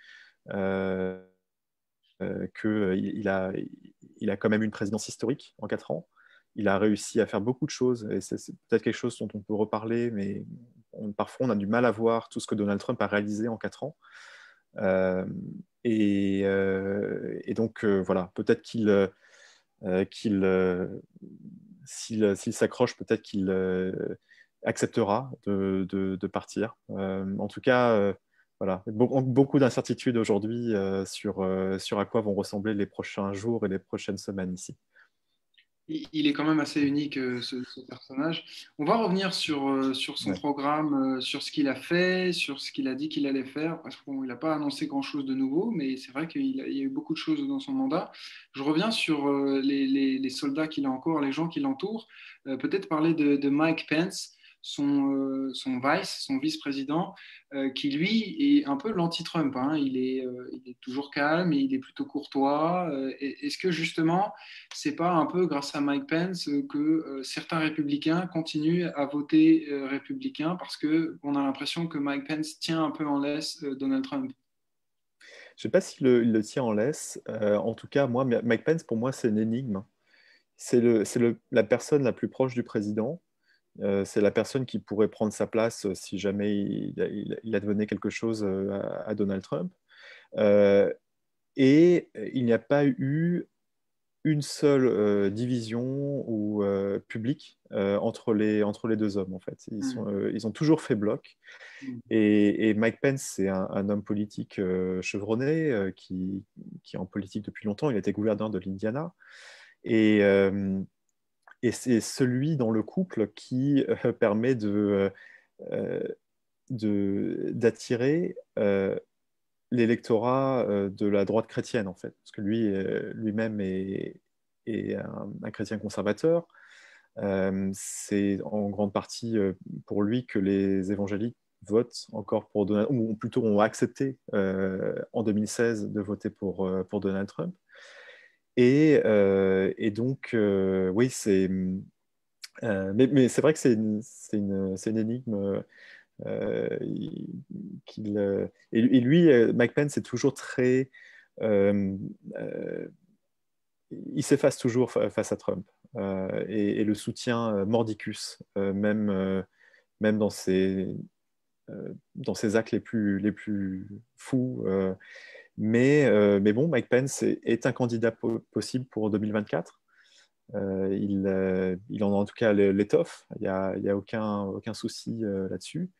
[SPEAKER 6] qu'il a quand même une présidence historique en 4 ans. Il a réussi à faire beaucoup de choses, et c'est peut-être quelque chose dont on peut reparler, mais parfois on a du mal à voir tout ce que Donald Trump a réalisé en 4 ans. Et donc, voilà, peut-être s'il s'accroche, peut-être qu'il acceptera de partir. En tout cas, voilà, beaucoup d'incertitudes aujourd'hui sur à quoi vont ressembler les prochains jours et les prochaines semaines ici.
[SPEAKER 3] Il est quand même assez unique, ce personnage. On va revenir sur son programme, sur ce qu'il a fait, sur ce qu'il a dit qu'il allait faire, parce qu'il n'a pas annoncé grand-chose de nouveau, mais c'est vrai qu'il y a eu beaucoup de choses dans son mandat. Je reviens sur les soldats qu'il a encore, les gens qui l'entourent. Peut-être parler de Mike Pence, son vice-président, qui lui est un peu l'anti-Trump, hein. Il est toujours calme et il est plutôt courtois. Est-ce que justement, c'est pas un peu grâce à Mike Pence que certains républicains continuent à voter républicain, parce qu'on a l'impression que Mike Pence tient un peu en laisse Donald Trump?
[SPEAKER 6] Je ne sais pas s'il le tient en laisse. En tout cas, Mike Pence, pour moi, c'est une énigme. C'est la personne la plus proche du président. C'est la personne qui pourrait prendre sa place si jamais il advenait quelque chose à Donald Trump. Et il n'y a pas eu une seule division ou publique entre les deux hommes, en fait. Ils ont toujours fait bloc. Et Mike Pence, c'est un homme politique chevronné qui est en politique depuis longtemps. Il a été gouverneur de l'Indiana. Et, et c'est celui dans le couple qui permet d'attirer l'électorat de la droite chrétienne, en fait. Parce que lui-même est un chrétien conservateur. C'est en grande partie pour lui que les évangéliques votent encore pour Donald, ou plutôt ont accepté en 2016 de voter pour Donald Trump. Et donc, oui, mais c'est vrai que c'est une énigme. Et lui, Mike Pence est toujours très... il s'efface toujours face à Trump. Et le soutien mordicus, même dans ses actes les plus fous. Mais bon, Mike Pence est un candidat possible pour 2024. Il en a en tout cas l'étoffe. Il n'y a aucun souci là-dessus.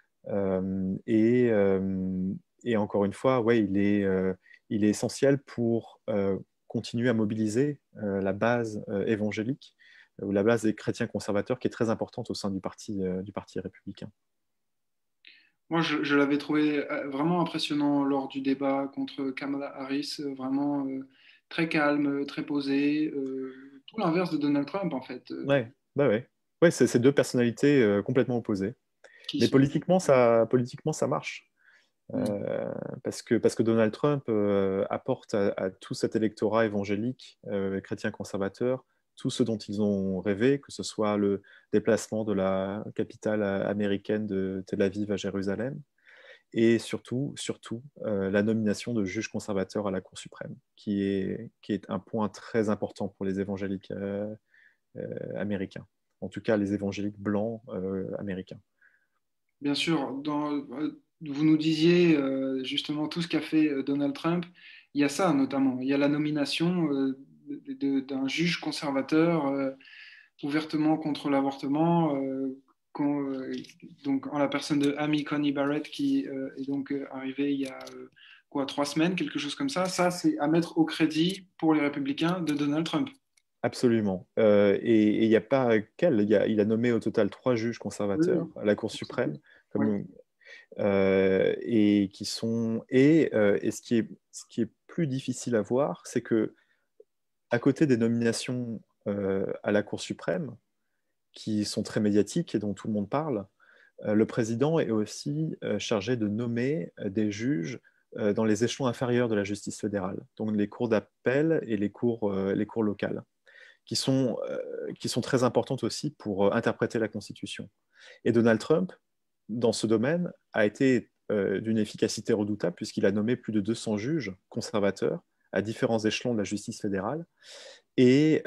[SPEAKER 6] Et encore une fois, ouais, il est essentiel pour continuer à mobiliser la base évangélique ou la base des chrétiens conservateurs qui est très importante au sein du parti républicain.
[SPEAKER 3] Moi, je l'avais trouvé vraiment impressionnant lors du débat contre Kamala Harris, vraiment très calme, très posé, tout l'inverse de Donald Trump en fait.
[SPEAKER 6] Ouais, bah ouais. Ouais, c'est deux personnalités complètement opposées. Mais
[SPEAKER 3] Sont...
[SPEAKER 6] politiquement, ça marche. Parce que Donald Trump apporte à tout cet électorat évangélique, chrétien conservateur, tout ce dont ils ont rêvé, que ce soit le déplacement de la capitale américaine de Tel Aviv à Jérusalem, et surtout la nomination de juges conservateurs à la Cour suprême, qui est un point très important pour les évangéliques américains, en tout cas les évangéliques blancs américains.
[SPEAKER 3] Bien sûr, vous nous disiez justement tout ce qu'a fait Donald Trump. Il y a ça notamment. Il y a la nomination d'un juge conservateur ouvertement contre l'avortement, donc en la personne de Amy Coney Barrett qui est donc arrivée il y a 3 semaines, quelque chose comme ça. Ça, c'est à mettre au crédit pour les républicains de Donald Trump.
[SPEAKER 6] Absolument. Et il n'y a pas qu'elle. Il a nommé au total 3 juges conservateurs à la Cour suprême. Et qui sont et ce qui est plus difficile à voir, c'est que à côté des nominations à la Cour suprême, qui sont très médiatiques et dont tout le monde parle, le président est aussi chargé de nommer des juges dans les échelons inférieurs de la justice fédérale, donc les cours d'appel et les cours locales, qui sont très importantes aussi pour interpréter la Constitution. Et Donald Trump, dans ce domaine, a été d'une efficacité redoutable puisqu'il a nommé plus de 200 juges conservateurs à différents échelons de la justice fédérale. Et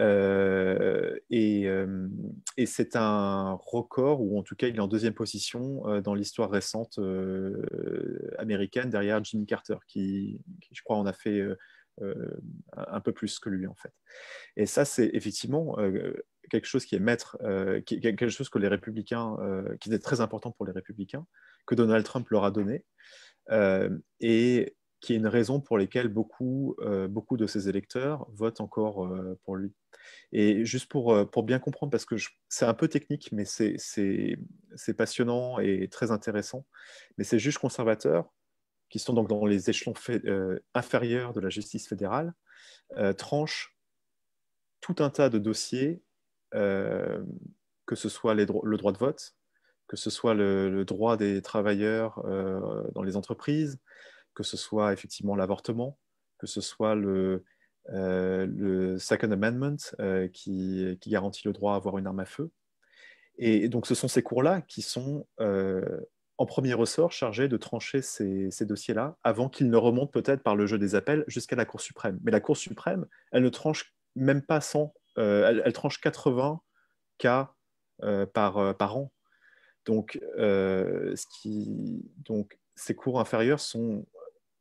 [SPEAKER 6] c'est un record, ou en tout cas il est en deuxième position dans l'histoire récente américaine, derrière Jimmy Carter, qui je crois en a fait un peu plus que lui en fait. Et ça c'est effectivement quelque chose qui est quelque chose que les républicains, qui est très important pour les républicains, que Donald Trump leur a donné, et qui est une raison pour laquelle beaucoup de ses électeurs votent encore pour lui. Et juste pour bien comprendre, parce que c'est un peu technique, mais c'est passionnant et très intéressant, mais ces juges conservateurs, qui sont donc dans les échelons inférieurs de la justice fédérale, tranchent tout un tas de dossiers, que ce soit le droit de vote, que ce soit le droit des travailleurs dans les entreprises, que ce soit effectivement l'avortement, que ce soit le Second Amendment qui garantit le droit à avoir une arme à feu. Et donc ce sont ces cours-là qui sont en premier ressort chargés de trancher ces dossiers-là avant qu'ils ne remontent peut-être par le jeu des appels jusqu'à la Cour suprême. Mais la Cour suprême, elle ne tranche même pas 100, elle tranche 80 cas par an. Donc ces cours inférieurs sont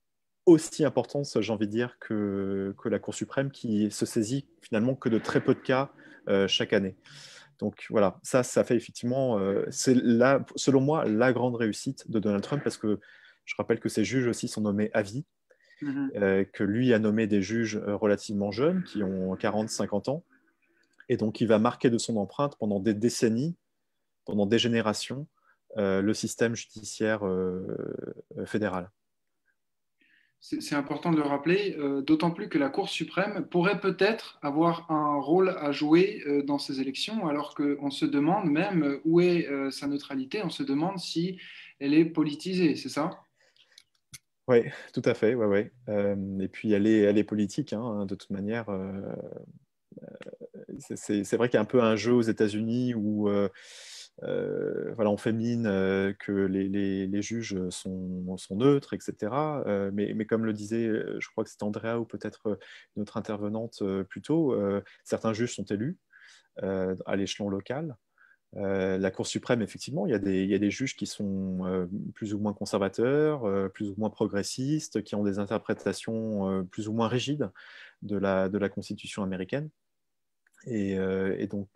[SPEAKER 6] aussi importante, j'ai envie de dire, que la Cour suprême, qui se saisit finalement que de très peu de cas chaque année. Donc voilà, ça fait effectivement, c'est selon moi, la grande réussite de Donald Trump, parce que je rappelle que ces juges aussi sont nommés à vie, que lui a nommé des juges relativement jeunes, qui ont 40-50 ans, et donc il va marquer de son empreinte pendant des décennies, pendant des générations, le système judiciaire fédéral.
[SPEAKER 3] C'est important de le rappeler, d'autant plus que la Cour suprême pourrait peut-être avoir un rôle à jouer dans ces élections, alors qu'on se demande même où est sa neutralité, on se demande si elle est politisée, c'est ça?
[SPEAKER 6] Oui, tout à fait, ouais. Et puis elle est politique, hein, de toute manière. C'est vrai qu'il y a un peu un jeu aux États-Unis où voilà, on fait mine que les juges sont neutres, etc. Mais comme le disait, je crois que c'était Andrea ou peut-être une autre intervenante plus tôt, certains juges sont élus à l'échelon local. La Cour suprême, effectivement, il y a des juges qui sont plus ou moins conservateurs, plus ou moins progressistes, qui ont des interprétations plus ou moins rigides de la Constitution américaine. Et donc,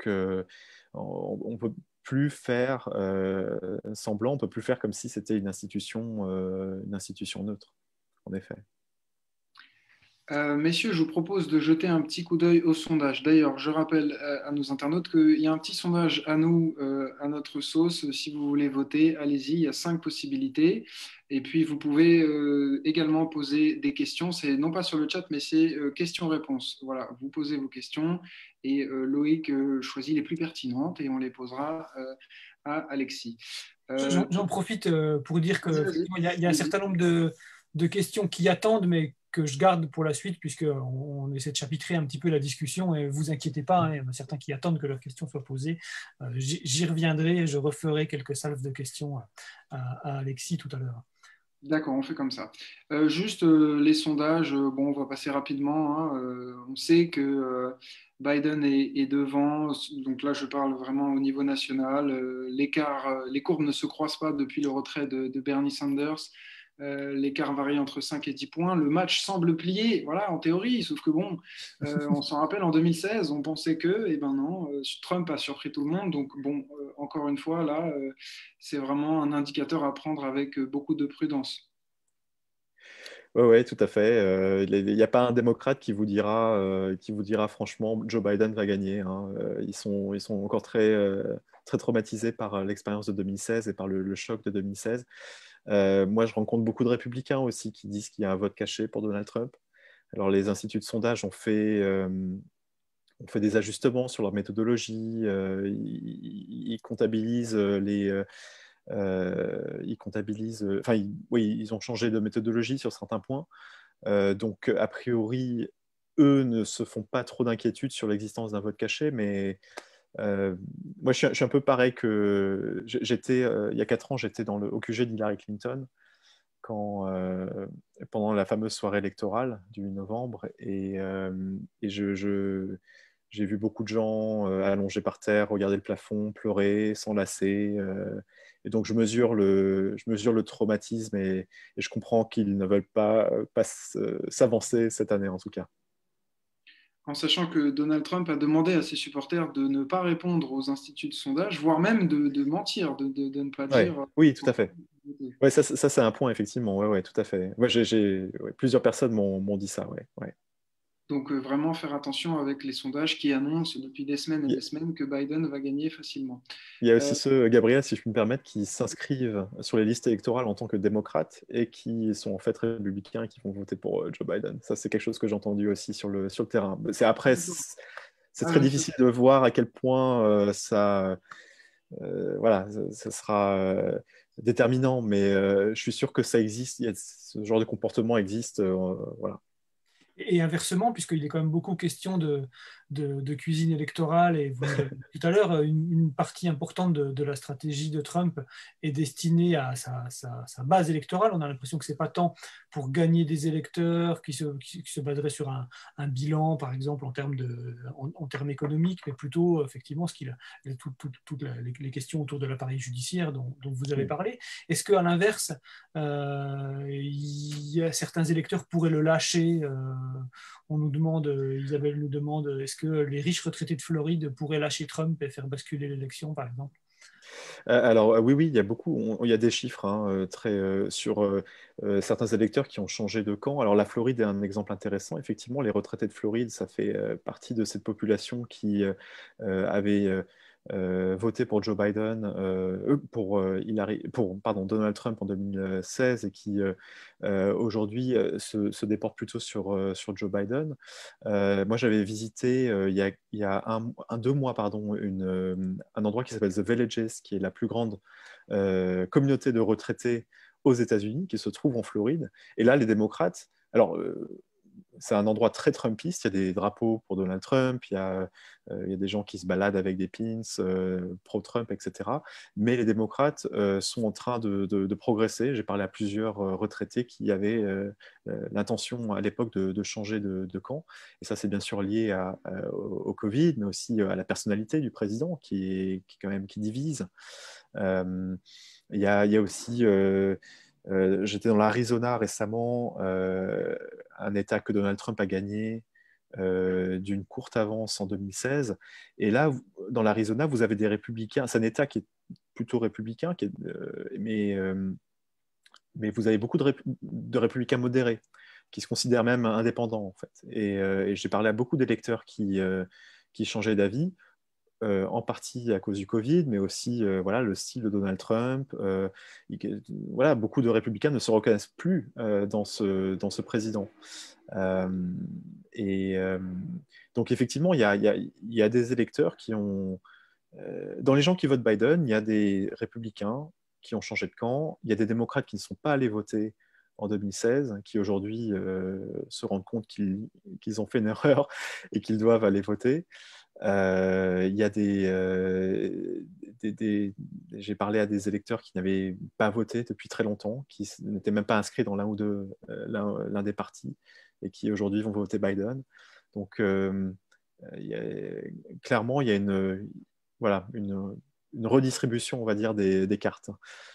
[SPEAKER 6] on ne peut plus faire semblant, on ne peut plus faire comme si c'était une institution neutre, en effet.
[SPEAKER 3] Messieurs, je vous propose de jeter un petit coup d'œil au sondage. D'ailleurs, je rappelle à nos internautes qu'il y a un petit sondage à nous, à notre sauce. Si vous voulez voter, allez-y, il y a 5 possibilités. Et puis, vous pouvez également poser des questions. C'est non pas sur le chat, mais c'est questions-réponses. Voilà, vous posez vos questions et Loïc choisit les plus pertinentes et on les posera à Alexis.
[SPEAKER 4] J'en profite pour dire
[SPEAKER 3] Vas-y.
[SPEAKER 4] qu'il y a un certain nombre de questions qui attendent, mais que je garde pour la suite, puisqu'on essaie de chapitrer un petit peu la discussion. Et vous inquiétez pas, hein, il y en a certains qui attendent que leurs questions soient posées. J'y reviendrai, je referai quelques salves de questions à Alexis tout à l'heure.
[SPEAKER 3] D'accord, on fait comme ça. Juste les sondages, bon, on va passer rapidement, hein. On sait que Biden est devant, donc là je parle vraiment au niveau national. L'écart, les courbes ne se croisent pas depuis le retrait de Bernie Sanders. L'écart varie entre 5 et 10 points. Le match semble plié, voilà, en théorie, sauf que bon, on s'en rappelle en 2016, on pensait que, et ben non, Trump a surpris tout le monde. Donc bon, encore une fois, là, c'est vraiment un indicateur à prendre avec beaucoup de prudence.
[SPEAKER 6] Oui, tout à fait. Il n'y a pas un démocrate qui vous dira franchement Joe Biden va gagner, hein. Ils sont encore très traumatisés par l'expérience de 2016 et par le choc de 2016. Moi, je rencontre beaucoup de républicains aussi qui disent qu'il y a un vote caché pour Donald Trump. Alors, les instituts de sondage ont fait des ajustements sur leur méthodologie. Ils comptabilisent ils ont changé de méthodologie sur certains points. Donc, a priori, eux ne se font pas trop d'inquiétude sur l'existence d'un vote caché, mais moi, je suis un peu pareil que j'étais, il y a 4 ans, j'étais au QG d'Hillary Clinton pendant la fameuse soirée électorale du 8 novembre. Et j'ai vu beaucoup de gens allongés par terre, regarder le plafond, pleurer, s'enlacer. Et donc, je mesure le traumatisme et je comprends qu'ils ne veulent pas s'avancer cette année, en tout cas.
[SPEAKER 3] En sachant que Donald Trump a demandé à ses supporters de ne pas répondre aux instituts de sondage, voire même de mentir, de ne pas dire.
[SPEAKER 6] Oui, tout à fait. Ouais, ça c'est un point, effectivement. Ouais, tout à fait. Ouais, plusieurs personnes m'ont dit ça. Ouais.
[SPEAKER 3] Donc vraiment faire attention avec les sondages qui annoncent depuis des semaines et des semaines que Biden va gagner facilement.
[SPEAKER 6] Il y a aussi ceux, Gabriel, si je puis me permettre, qui s'inscrivent sur les listes électorales en tant que démocrates et qui sont en fait républicains et qui vont voter pour Joe Biden. Ça, c'est quelque chose que j'ai entendu aussi sur le terrain. C'est très difficile de voir à quel point ça sera déterminant, mais je suis sûr que ça existe, ce genre de comportement existe. Voilà.
[SPEAKER 4] Et inversement, puisqu'il est quand même beaucoup question de de cuisine électorale, et vous l'avez dit tout à l'heure, une partie importante de la stratégie de Trump est destinée à sa base électorale. On a l'impression que ce n'est pas tant pour gagner des électeurs qui se baseraient sur un bilan, par exemple, en termes économiques, mais plutôt, effectivement, toutes les questions autour de l'appareil judiciaire dont vous avez parlé. Est-ce qu'à l'inverse, il y a certains électeurs pourraient le lâcher? On nous demande, Isabelle nous demande, est-ce que les riches retraités de Floride pourraient lâcher Trump et faire basculer l'élection, par exemple?
[SPEAKER 6] Alors oui, il y a il y a des chiffres sur certains électeurs qui ont changé de camp. Alors la Floride est un exemple intéressant. Effectivement, les retraités de Floride, ça fait partie de cette population qui avait voté pour Joe Biden, pour Donald Trump en 2016 et qui aujourd'hui se déportent plutôt sur Joe Biden. Moi, j'avais visité il y a 2 mois, un endroit qui s'appelle The Villages, qui est la plus grande communauté de retraités aux États-Unis, qui se trouve en Floride. Et là, les démocrates, alors c'est un endroit très Trumpiste, il y a des drapeaux pour Donald Trump, il y a des gens qui se baladent avec des pins pro-Trump, etc. Mais les démocrates sont en train de progresser. J'ai parlé à plusieurs retraités qui avaient l'intention à l'époque de changer de camp. Et ça, c'est bien sûr lié au Covid, mais aussi à la personnalité du président qui divise. Il y a aussi... j'étais dans l'Arizona récemment, un État que Donald Trump a gagné d'une courte avance en 2016. Et là, dans l'Arizona, vous avez des républicains. C'est un État qui est plutôt républicain, mais vous avez beaucoup de républicains modérés qui se considèrent même indépendants, en fait. Et j'ai parlé à beaucoup d'électeurs qui changeaient d'avis. En partie à cause du Covid, mais aussi le style de Donald Trump. Beaucoup de républicains ne se reconnaissent plus dans ce président. Donc effectivement, il y a des électeurs qui ont... dans les gens qui votent Biden, il y a des républicains qui ont changé de camp, il y a des démocrates qui ne sont pas allés voter en 2016, qui aujourd'hui se rendent compte qu'ils ont fait une erreur et qu'ils doivent aller voter. Il y a j'ai parlé à des électeurs qui n'avaient pas voté depuis très longtemps, qui n'étaient même pas inscrits dans l'un des partis et qui aujourd'hui vont voter Biden. Donc clairement, il y a une redistribution, on va dire, des cartes.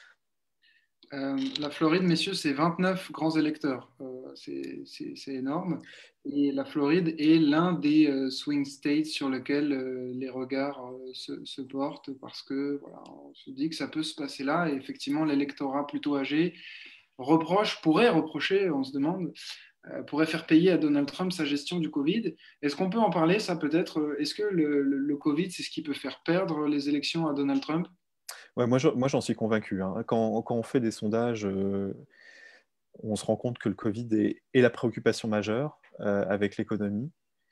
[SPEAKER 3] La Floride, messieurs, c'est 29 grands électeurs. C'est énorme. Et la Floride est l'un des swing states sur lequel les regards se portent parce que on se dit que ça peut se passer là. Et effectivement, l'électorat plutôt âgé pourrait reprocher, on se demande, pourrait faire payer à Donald Trump sa gestion du Covid. Est-ce qu'on peut en parler, ça peut-être? Est-ce que le Covid, c'est ce qui peut faire perdre les élections à Donald Trump?
[SPEAKER 6] Ouais, moi, j'en suis convaincu. Hein. Quand on fait des sondages, on se rend compte que le Covid est la préoccupation majeure avec l'économie.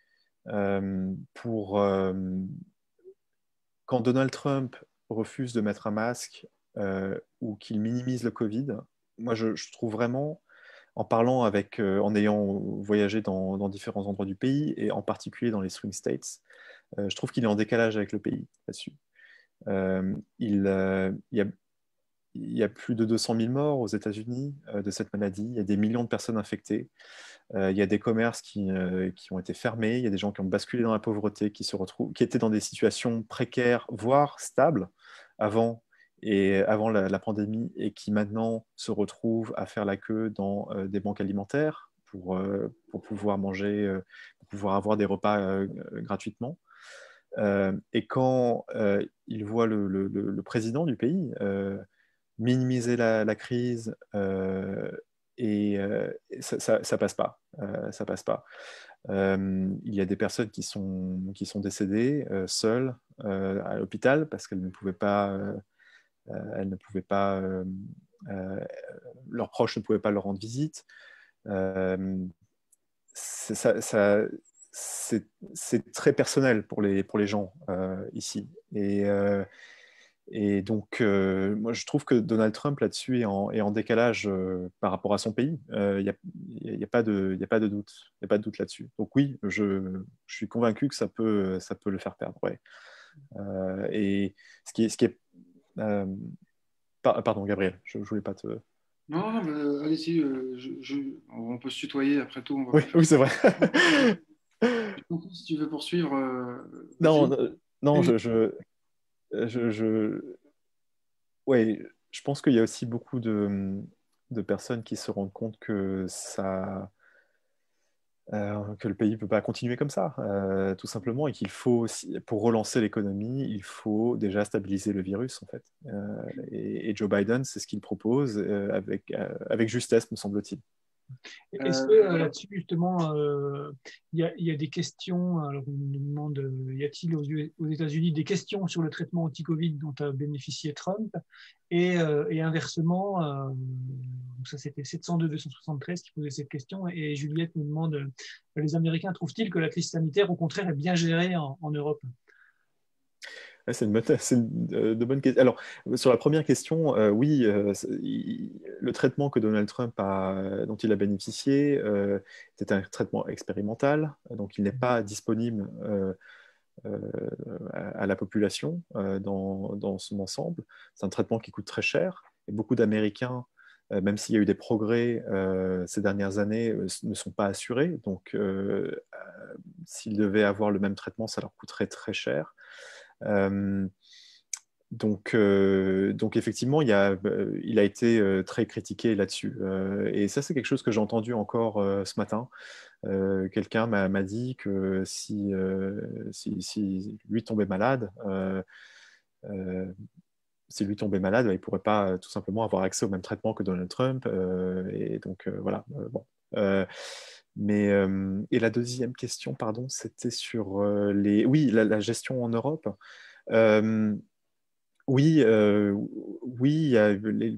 [SPEAKER 6] Quand Donald Trump refuse de mettre un masque ou qu'il minimise le Covid, moi, je trouve vraiment, en ayant voyagé dans différents endroits du pays, et en particulier dans les swing states, je trouve qu'il est en décalage avec le pays là-dessus. Il y a plus de 200 000 morts aux États-Unis de cette maladie. Il y a des millions de personnes infectées. Il y a des commerces qui ont été fermés. Il y a des gens qui ont basculé dans la pauvreté, qui étaient dans des situations précaires, voire stables avant la pandémie, et qui maintenant se retrouvent à faire la queue dans des banques alimentaires pour pouvoir manger, pour pouvoir avoir des repas gratuitement. Et quand il voit le président du pays minimiser la crise, et ça passe pas. Ça passe pas. Il y a des personnes qui sont décédées seules à l'hôpital parce qu'elles ne pouvaient pas, leurs proches ne pouvaient pas leur rendre visite. C'est très personnel pour les gens ici. Et Et donc, moi, je trouve que Donald Trump, là-dessus, est en décalage par rapport à son pays. Il n'y a pas de, y a pas de doute. Il n'y a pas de doute là-dessus. Donc oui, je suis convaincu que ça peut le faire perdre. Ouais. Et ce qui est pardon, Gabriel, je voulais pas te...
[SPEAKER 3] Non, non, allez-y, on peut se tutoyer après tout. On va
[SPEAKER 6] Oui,
[SPEAKER 3] pas faire
[SPEAKER 6] oui, c'est vrai.
[SPEAKER 3] Si tu veux poursuivre,
[SPEAKER 6] Non,
[SPEAKER 3] vas-y.
[SPEAKER 6] non, je, ouais, je pense qu'il y a aussi beaucoup de personnes qui se rendent compte que que le pays ne peut pas continuer comme ça, tout simplement, et qu'il faut aussi, pour relancer l'économie, il faut déjà stabiliser le virus, en fait. Et Joe Biden, c'est ce qu'il propose avec justesse, me semble-t-il.
[SPEAKER 4] Est-ce que là-dessus, justement, il y a des questions, alors on nous demande, y a-t-il aux États-Unis des questions sur le traitement anti-Covid dont a bénéficié Trump et inversement, ça c'était 702-273 qui posait cette question, et Juliette nous demande, les Américains trouvent-ils que la crise sanitaire, au contraire, est bien gérée en Europe?
[SPEAKER 6] Ouais, c'est de bonnes questions. Alors, sur la première question, oui, le traitement que Donald Trump dont il a bénéficié, c'était un traitement expérimental, donc il n'est pas disponible euh, à la population dans son ensemble. C'est un traitement qui coûte très cher, et beaucoup d'Américains, même s'il y a eu des progrès ces dernières années, ne sont pas assurés. Donc, s'ils devaient avoir le même traitement, ça leur coûterait très cher. Euh, donc effectivement, il a été très critiqué là-dessus. Et ça, c'est quelque chose que j'ai entendu encore ce matin. Quelqu'un m'a dit que si lui tombait malade, bah, il ne pourrait pas tout simplement avoir accès au même traitement que Donald Trump. Et donc voilà. Bon. Et la deuxième question, pardon, c'était sur oui, la gestion en Europe. Euh, oui, oui, il y a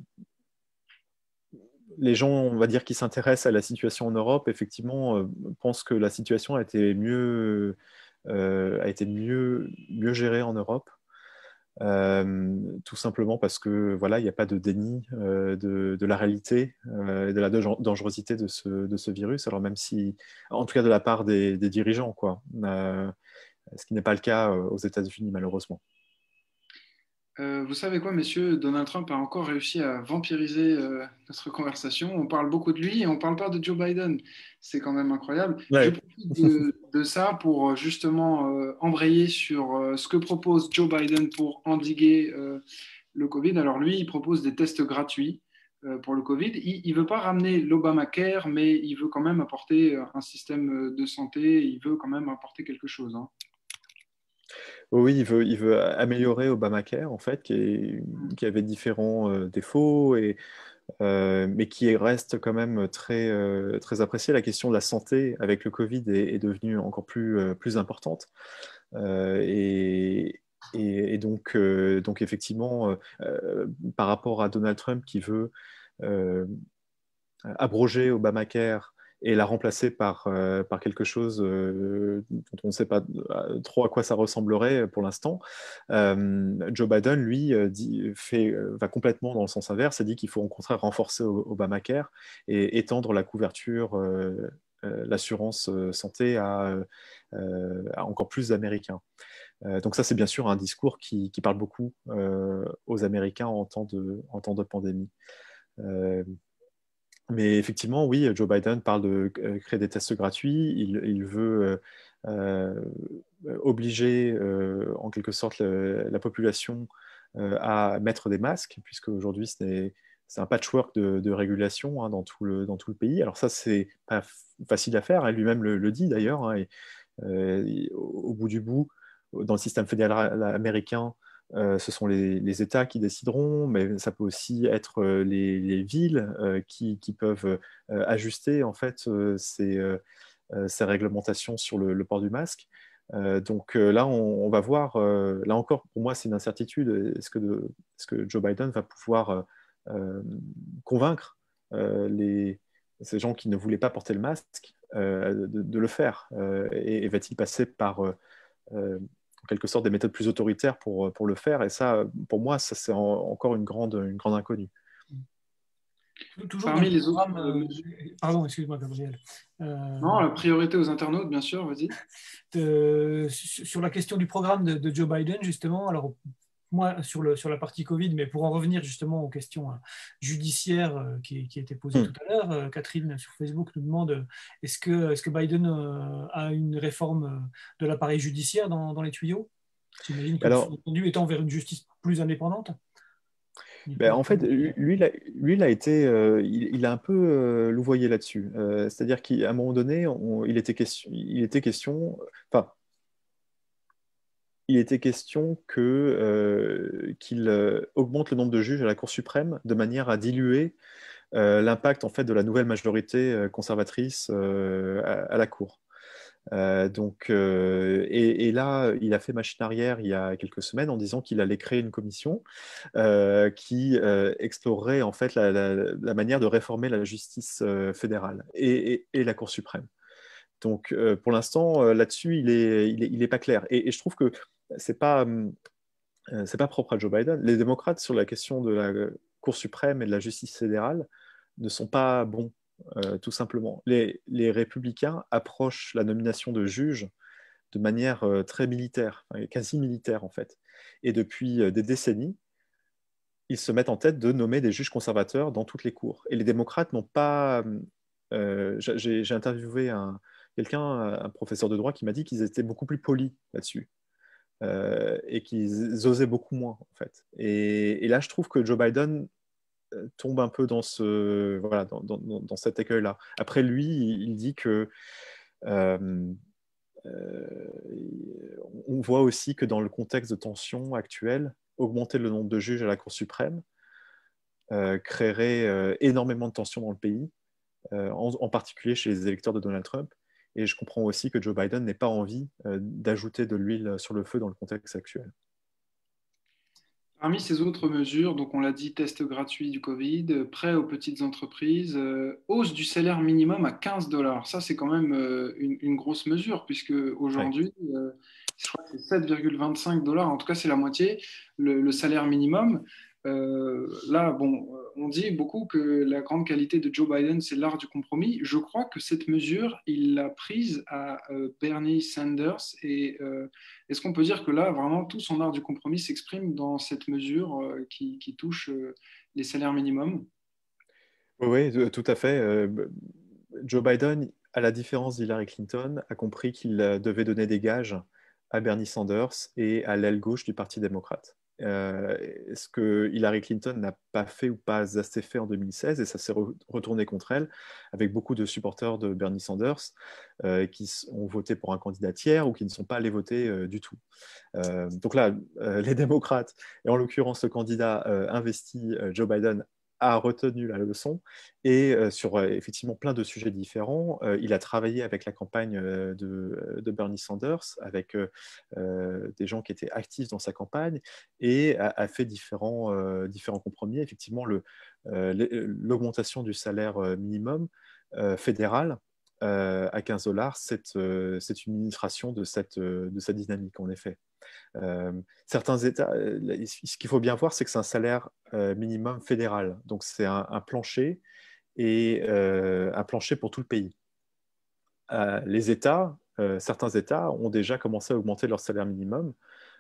[SPEAKER 6] les gens, on va dire, qui s'intéressent à la situation en Europe, effectivement, pensent que la situation a été mieux gérée en Europe. Tout simplement parce que voilà, il n'y a pas de déni de la réalité et de la dangerosité de ce virus. Alors même si, en tout cas de la part des dirigeants, quoi, ce qui n'est pas le cas aux États-Unis malheureusement.
[SPEAKER 3] Vous savez quoi, messieurs, Donald Trump a encore réussi à vampiriser notre conversation. On parle beaucoup de lui et on ne parle pas de Joe Biden. C'est quand même incroyable. Je
[SPEAKER 6] Ouais.
[SPEAKER 3] profite de ça pour justement embrayer sur ce que propose Joe Biden pour endiguer le Covid. Alors lui, il propose des tests gratuits pour le Covid. Il ne veut pas ramener l'Obamacare, mais il veut quand même apporter un système de santé. Il veut quand même apporter quelque chose, hein.
[SPEAKER 6] Oui, il veut améliorer Obamacare, en fait, qui avait différents défauts, mais qui reste quand même très apprécié. La question de la santé avec le Covid est devenue encore plus importante. Donc effectivement, par rapport à Donald Trump qui veut abroger Obamacare et la remplacer par quelque chose dont on ne sait pas trop à quoi ça ressemblerait pour l'instant. Joe Biden, lui, va complètement dans le sens inverse et dit qu'il faut au contraire renforcer Obamacare et étendre la couverture, l'assurance santé à encore plus d'Américains. Donc ça, c'est bien sûr un discours qui parle beaucoup aux Américains en temps de pandémie. Mais effectivement, oui, Joe Biden parle de créer des tests gratuits. Il veut obliger en quelque sorte la population à mettre des masques, puisque aujourd'hui c'est un patchwork de régulation hein, dans tout le pays. Alors ça, c'est pas facile à faire. Hein, lui-même le dit d'ailleurs. Hein, au bout du bout, dans le système fédéral américain, ce sont les États qui décideront, mais ça peut aussi être les villes qui peuvent ajuster en fait ces réglementations sur le port du masque. Donc là, on va voir. Là encore, pour moi, c'est une incertitude. Est-ce que Joe Biden va pouvoir convaincre ces gens qui ne voulaient pas porter le masque de le faire et va-t-il passer par en quelque sorte des méthodes plus autoritaires pour le faire. Et ça, pour moi, ça c'est encore une grande inconnue.
[SPEAKER 4] Toujours
[SPEAKER 3] Parmi
[SPEAKER 4] dans le
[SPEAKER 3] les autres
[SPEAKER 4] programme, pardon, excuse-moi, Gabriel.
[SPEAKER 3] Non, la priorité aux internautes, bien sûr, vas-y.
[SPEAKER 4] Sur la question du programme de Joe Biden, justement, alors moi, sur la partie Covid, mais pour en revenir justement aux questions judiciaires qui étaient posées tout à l'heure, Catherine sur Facebook nous demande est-ce que Biden a une réforme de l'appareil judiciaire dans les tuyaux? J'imagine que le sous-entendu étant vers une justice plus indépendante.
[SPEAKER 6] Ben, en fait, lui, il a été, il a un peu louvoyé là-dessus. C'est-à-dire qu'à un moment donné, enfin, il était question qu'il augmente le nombre de juges à la Cour suprême de manière à diluer l'impact en fait de la nouvelle majorité conservatrice à la Cour. Et là, il a fait machine arrière il y a quelques semaines en disant qu'il allait créer une commission qui explorerait en fait la manière de réformer la justice fédérale et la Cour suprême. Donc, pour l'instant, là-dessus, il est pas clair. Et je trouve que c'est pas propre à Joe Biden. Les démocrates sur la question de la Cour suprême et de la justice fédérale ne sont pas bons. Tout simplement. Les républicains approchent la nomination de juges de manière très militaire, quasi militaire en fait. Et depuis des décennies, ils se mettent en tête de nommer des juges conservateurs dans toutes les cours. Et les démocrates n'ont pas... j'ai interviewé un professeur de droit qui m'a dit qu'ils étaient beaucoup plus polis là-dessus. Et qu'ils osaient beaucoup moins en fait. Et là, je trouve que Joe Biden tombe un peu dans cet écueil-là. Après, lui, il dit que on voit aussi que dans le contexte de tension actuel, augmenter le nombre de juges à la Cour suprême créerait énormément de tensions dans le pays, en particulier chez les électeurs de Donald Trump. Et je comprends aussi que Joe Biden n'ait pas envie d'ajouter de l'huile sur le feu dans le contexte actuel.
[SPEAKER 3] Parmi ces autres mesures, donc on l'a dit, test gratuit du Covid, prêt aux petites entreprises, hausse du salaire minimum à 15 $. Ça, c'est quand même une grosse mesure, puisque aujourd'hui, je crois que c'est 7,25 $, en tout cas, c'est la moitié, le salaire minimum. Là, bon, on dit beaucoup que la grande qualité de Joe Biden, c'est l'art du compromis. Je crois que cette mesure, il l'a prise à Bernie Sanders. Et est-ce qu'on peut dire que là, vraiment, tout son art du compromis s'exprime dans cette mesure qui touche les salaires minimums?
[SPEAKER 6] Oui, tout à fait. Joe Biden, à la différence d'Hillary Clinton, a compris qu'il devait donner des gages à Bernie Sanders et à l'aile gauche du Parti démocrate. Ce que Hillary Clinton n'a pas fait ou pas assez fait en 2016, et ça s'est retourné contre elle, avec beaucoup de supporters de Bernie Sanders qui ont voté pour un candidat tiers ou qui ne sont pas allés voter du tout. Donc là, les démocrates, et en l'occurrence le candidat investi, Joe Biden, a retenu la leçon et sur effectivement plein de sujets différents. Il a travaillé avec la campagne de Bernie Sanders, avec des gens qui étaient actifs dans sa campagne et a fait différents compromis. Effectivement, l'augmentation du salaire minimum fédéral à 15 $, c'est une illustration de cette dynamique, en effet. Certains États, ce qu'il faut bien voir, c'est que c'est un salaire minimum fédéral. Donc, c'est un plancher et un plancher pour tout le pays. Les États, certains États ont déjà commencé à augmenter leur salaire minimum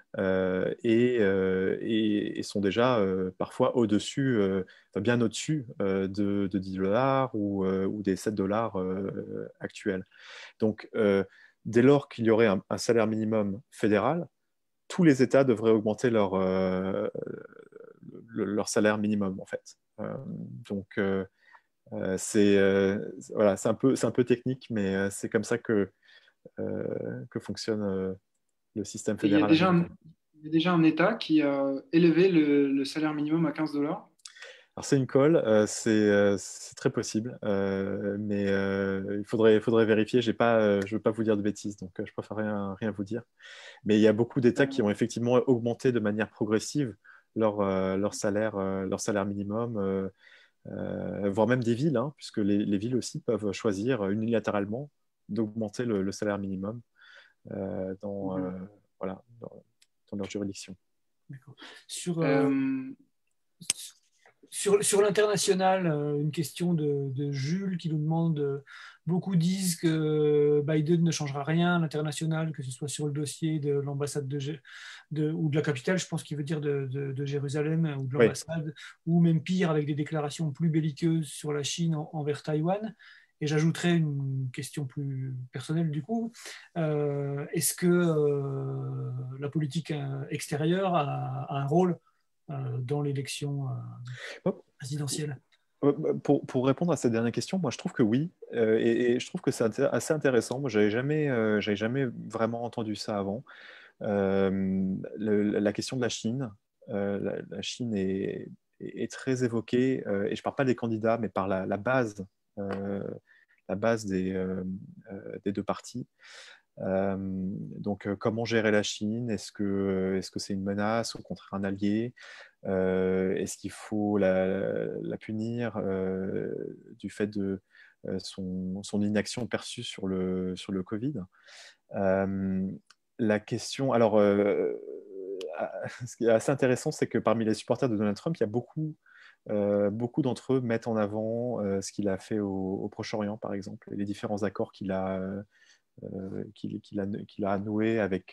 [SPEAKER 6] et sont déjà parfois au-dessus, bien au-dessus de 10 $ ou des 7 $ actuels. Donc, dès lors qu'il y aurait un salaire minimum fédéral, tous les États devraient augmenter leur salaire minimum, en fait. Donc, voilà, c'est un peu technique, mais c'est comme ça que fonctionne le système
[SPEAKER 3] Et il y a
[SPEAKER 6] fédéral américain.
[SPEAKER 3] déjà un État qui a élevé le salaire minimum à 15 $.
[SPEAKER 6] Alors, c'est une colle, c'est très possible, mais il faudrait vérifier. Je ne veux pas vous dire de bêtises, donc je préfère rien vous dire. Mais il y a beaucoup d'États qui ont effectivement augmenté de manière progressive leur salaire minimum, voire même des villes, hein, puisque les villes aussi peuvent choisir unilatéralement d'augmenter le salaire minimum voilà, dans leur juridiction.
[SPEAKER 4] D'accord. Sur,
[SPEAKER 3] Euh,
[SPEAKER 4] sur l'international, une question de Jules qui nous demande, beaucoup disent que Biden ne changera rien à l'international, que ce soit sur le dossier de l'ambassade ou de la capitale, je pense qu'il veut dire de Jérusalem, ou de
[SPEAKER 6] Oui.
[SPEAKER 4] l'ambassade, ou même pire, avec des déclarations plus belliqueuses sur la Chine envers Taïwan. Et j'ajouterais une question plus personnelle du coup. Est-ce que la politique extérieure a un rôle dans l'élection présidentielle?
[SPEAKER 6] Pour répondre à cette dernière question, moi je trouve que oui, et je trouve que c'est assez intéressant. Moi, j'avais jamais vraiment entendu ça avant. La question de la Chine, la Chine est très évoquée, et je ne parle pas des candidats, mais par la base des deux partis. Donc, comment gérer la Chine? Est-ce que c'est une menace, au contraire un allié? Est-ce qu'il faut la punir du fait de son inaction perçue sur le Covid? La question, alors, ce qui est assez intéressant, c'est que parmi les supporters de Donald Trump, il y a beaucoup d'entre eux mettent en avant ce qu'il a fait au Proche-Orient, par exemple, et les différents accords qu'il a noués avec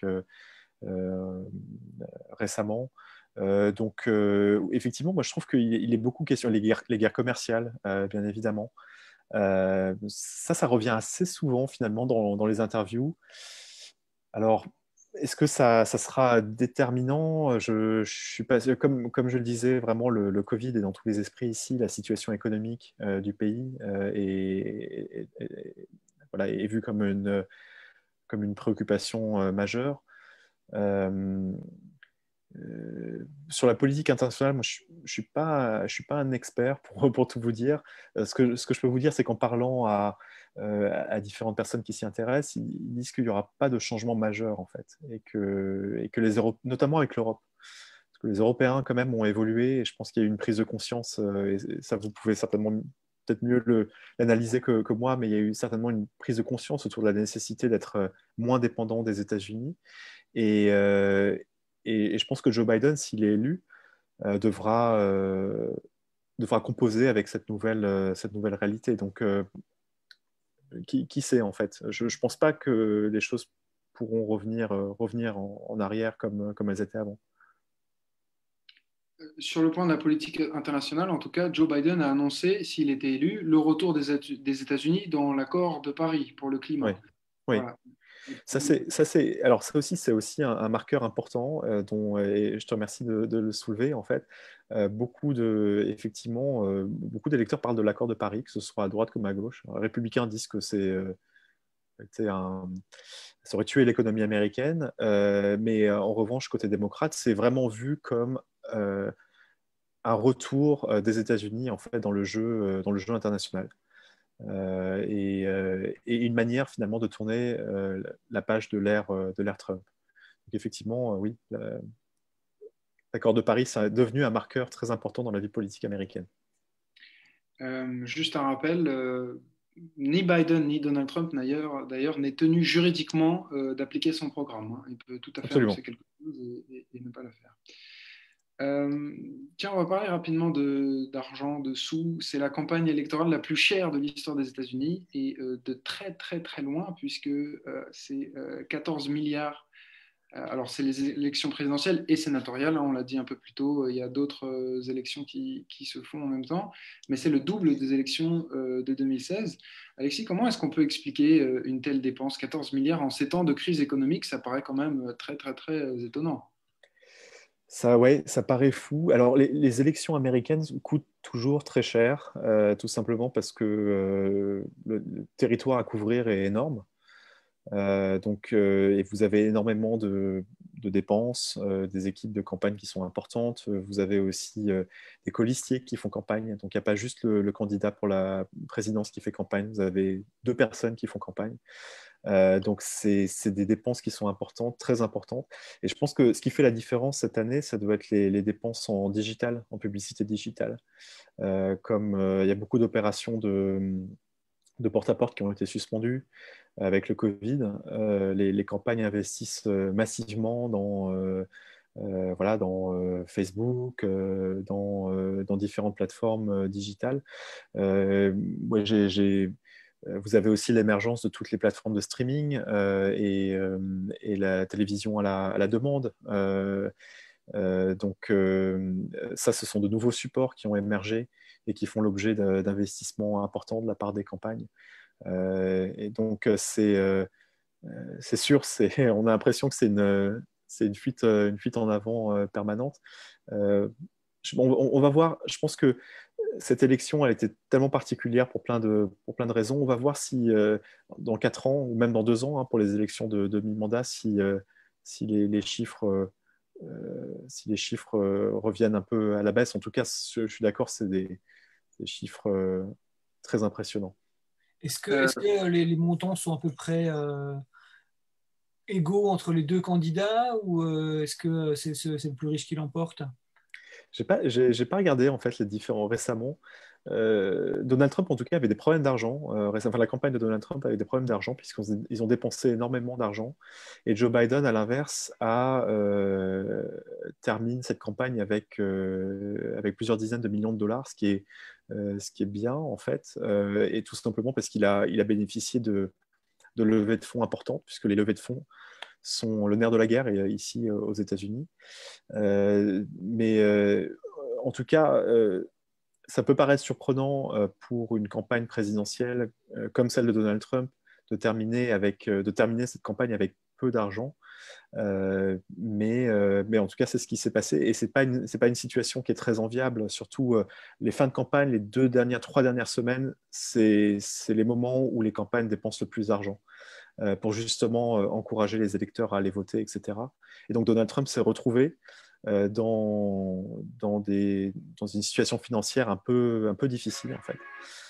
[SPEAKER 6] récemment. Donc, effectivement, moi, je trouve qu'il est beaucoup question les guerres commerciales, bien évidemment. Ça revient assez souvent, finalement, dans les interviews. Alors, est-ce que ça sera déterminant? Je suis pas, comme je le disais, vraiment, le Covid est dans tous les esprits ici. La situation économique du pays voilà, est vue comme une préoccupation majeure. Sur la politique internationale, moi, je ne suis pas un expert pour tout vous dire. Ce que je peux vous dire, c'est qu'en parlant à différentes personnes qui s'y intéressent, ils disent qu'il n'y aura pas de changement majeur, en fait, et que notamment avec l'Europe. Parce que les Européens, quand même, ont évolué, et je pense qu'il y a eu une prise de conscience, et ça, vous pouvez certainement peut-être mieux l'analyser que moi, mais il y a eu certainement une prise de conscience autour de la nécessité d'être moins dépendant des États-Unis. Et, et je pense que Joe Biden, s'il est élu, devra composer avec cette nouvelle réalité. Donc, qui sait, en fait? Je ne pense pas que les choses pourront revenir en arrière comme elles étaient avant.
[SPEAKER 3] Sur le plan de la politique internationale, en tout cas, Joe Biden a annoncé, s'il était élu, le retour des États-Unis dans l'accord de Paris pour le climat.
[SPEAKER 6] Oui, oui.
[SPEAKER 3] Voilà.
[SPEAKER 6] Alors ça aussi, c'est aussi un marqueur important et je te remercie de le soulever, en fait. Effectivement, beaucoup d'électeurs parlent de l'accord de Paris, que ce soit à droite comme à gauche. Les républicains disent que ça aurait tué l'économie américaine, mais en revanche, côté démocrate, c'est vraiment vu comme un retour des États-Unis, en fait, dans le jeu international. Et une manière finalement de tourner la page de l'ère Trump. Donc effectivement, oui, l'accord de Paris est devenu un marqueur très important dans la vie politique américaine.
[SPEAKER 3] Juste un rappel, ni Biden ni Donald Trump d'ailleurs n'est tenu juridiquement d'appliquer son programme, hein. Il peut tout à fait
[SPEAKER 6] Absolument.
[SPEAKER 3] annoncer quelque chose et ne pas le faire. Tiens, on va parler rapidement d'argent, de sous. C'est la campagne électorale la plus chère de l'histoire des États-Unis et de très très très loin, puisque c'est 14 milliards. Alors, c'est les élections présidentielles et sénatoriales, hein, on l'a dit un peu plus tôt, il y a d'autres élections qui se font en même temps, mais c'est le double des élections de 2016. Alexis, comment est-ce qu'on peut expliquer une telle dépense? 14 milliards en 7 ans de crise économique, ça paraît quand même très très très étonnant.
[SPEAKER 6] Ça, ouais, ça paraît fou. Alors, les élections américaines coûtent toujours très cher, tout simplement parce que le territoire à couvrir est énorme. Et vous avez énormément de dépenses, des équipes de campagne qui sont importantes. Vous avez aussi des colistiers qui font campagne. Donc, il n'y a pas juste le candidat pour la présidence qui fait campagne. Vous avez 2 personnes qui font campagne. Donc, c'est des dépenses qui sont importantes, très importantes. Et je pense que ce qui fait la différence cette année, ça doit être les dépenses en digital, en publicité digitale. Comme il y a beaucoup d'opérations de porte-à-porte qui ont été suspendus avec le Covid. Les campagnes investissent massivement voilà, dans Facebook, dans différentes plateformes digitales. Ouais, vous avez aussi l'émergence de toutes les plateformes de streaming et la télévision à la demande. Donc ça, ce sont de nouveaux supports qui ont émergé et qui font l'objet d'investissements importants de la part des campagnes. Et donc c'est sûr, on a l'impression que c'est une fuite en avant permanente. On va voir, je pense que cette élection, elle était tellement particulière pour plein de raisons. On va voir si dans 4 ans, ou même dans 2 ans, hein, pour les élections de mi-mandat, si les chiffres, si les chiffres reviennent un peu à la baisse. En tout cas, je suis d'accord, c'est des chiffres très impressionnants.
[SPEAKER 4] Est-ce que les montants sont à peu près égaux entre les deux candidats ou est-ce que c'est le plus riche qui l'emporte?
[SPEAKER 6] J'ai pas regardé en fait les différents récemment. Donald Trump en tout cas avait des problèmes d'argent. Enfin, la campagne de Donald Trump avait des problèmes d'argent puisqu'ils ont dépensé énormément d'argent. Et Joe Biden à l'inverse termine cette campagne avec plusieurs dizaines de millions de dollars, ce qui est bien en fait, et tout simplement parce qu'il a bénéficié de levées de fonds importantes puisque les levées de fonds sont le nerf de la guerre ici aux États-Unis. Mais en tout cas, ça peut paraître surprenant pour une campagne présidentielle comme celle de Donald Trump de terminer cette campagne avec peu d'argent. Mais en tout cas, c'est ce qui s'est passé. Et ce n'est pas une situation qui est très enviable. Surtout les fins de campagne, les 3 dernières semaines, c'est les moments où les campagnes dépensent le plus d'argent pour justement encourager les électeurs à aller voter, etc. Et donc Donald Trump s'est retrouvé dans une situation financière un peu difficile, en fait.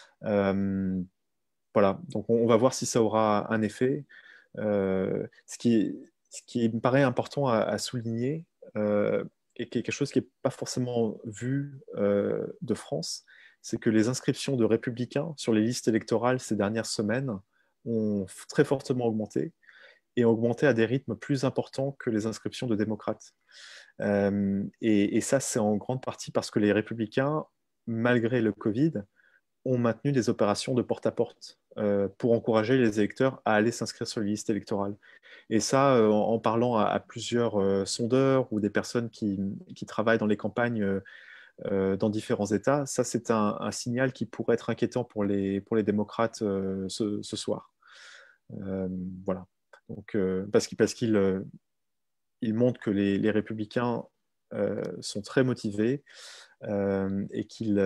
[SPEAKER 6] Voilà, donc on va voir si ça aura un effet. Ce qui me paraît important à souligner, et quelque chose qui n'est pas forcément vu de France, c'est que les inscriptions de républicains sur les listes électorales ces dernières semaines ont très fortement augmenté et ont augmenté à des rythmes plus importants que les inscriptions de démocrates. Et ça, c'est en grande partie parce que les républicains, malgré le Covid, ont maintenu des opérations de porte-à-porte pour encourager les électeurs à aller s'inscrire sur les listes électorales. Et ça, en parlant à plusieurs sondeurs ou des personnes qui travaillent dans les campagnes dans différents États, ça, c'est un signal qui pourrait être inquiétant pour les démocrates ce soir. Voilà. Donc, parce qu'il montre que les républicains sont très motivés et qu'ils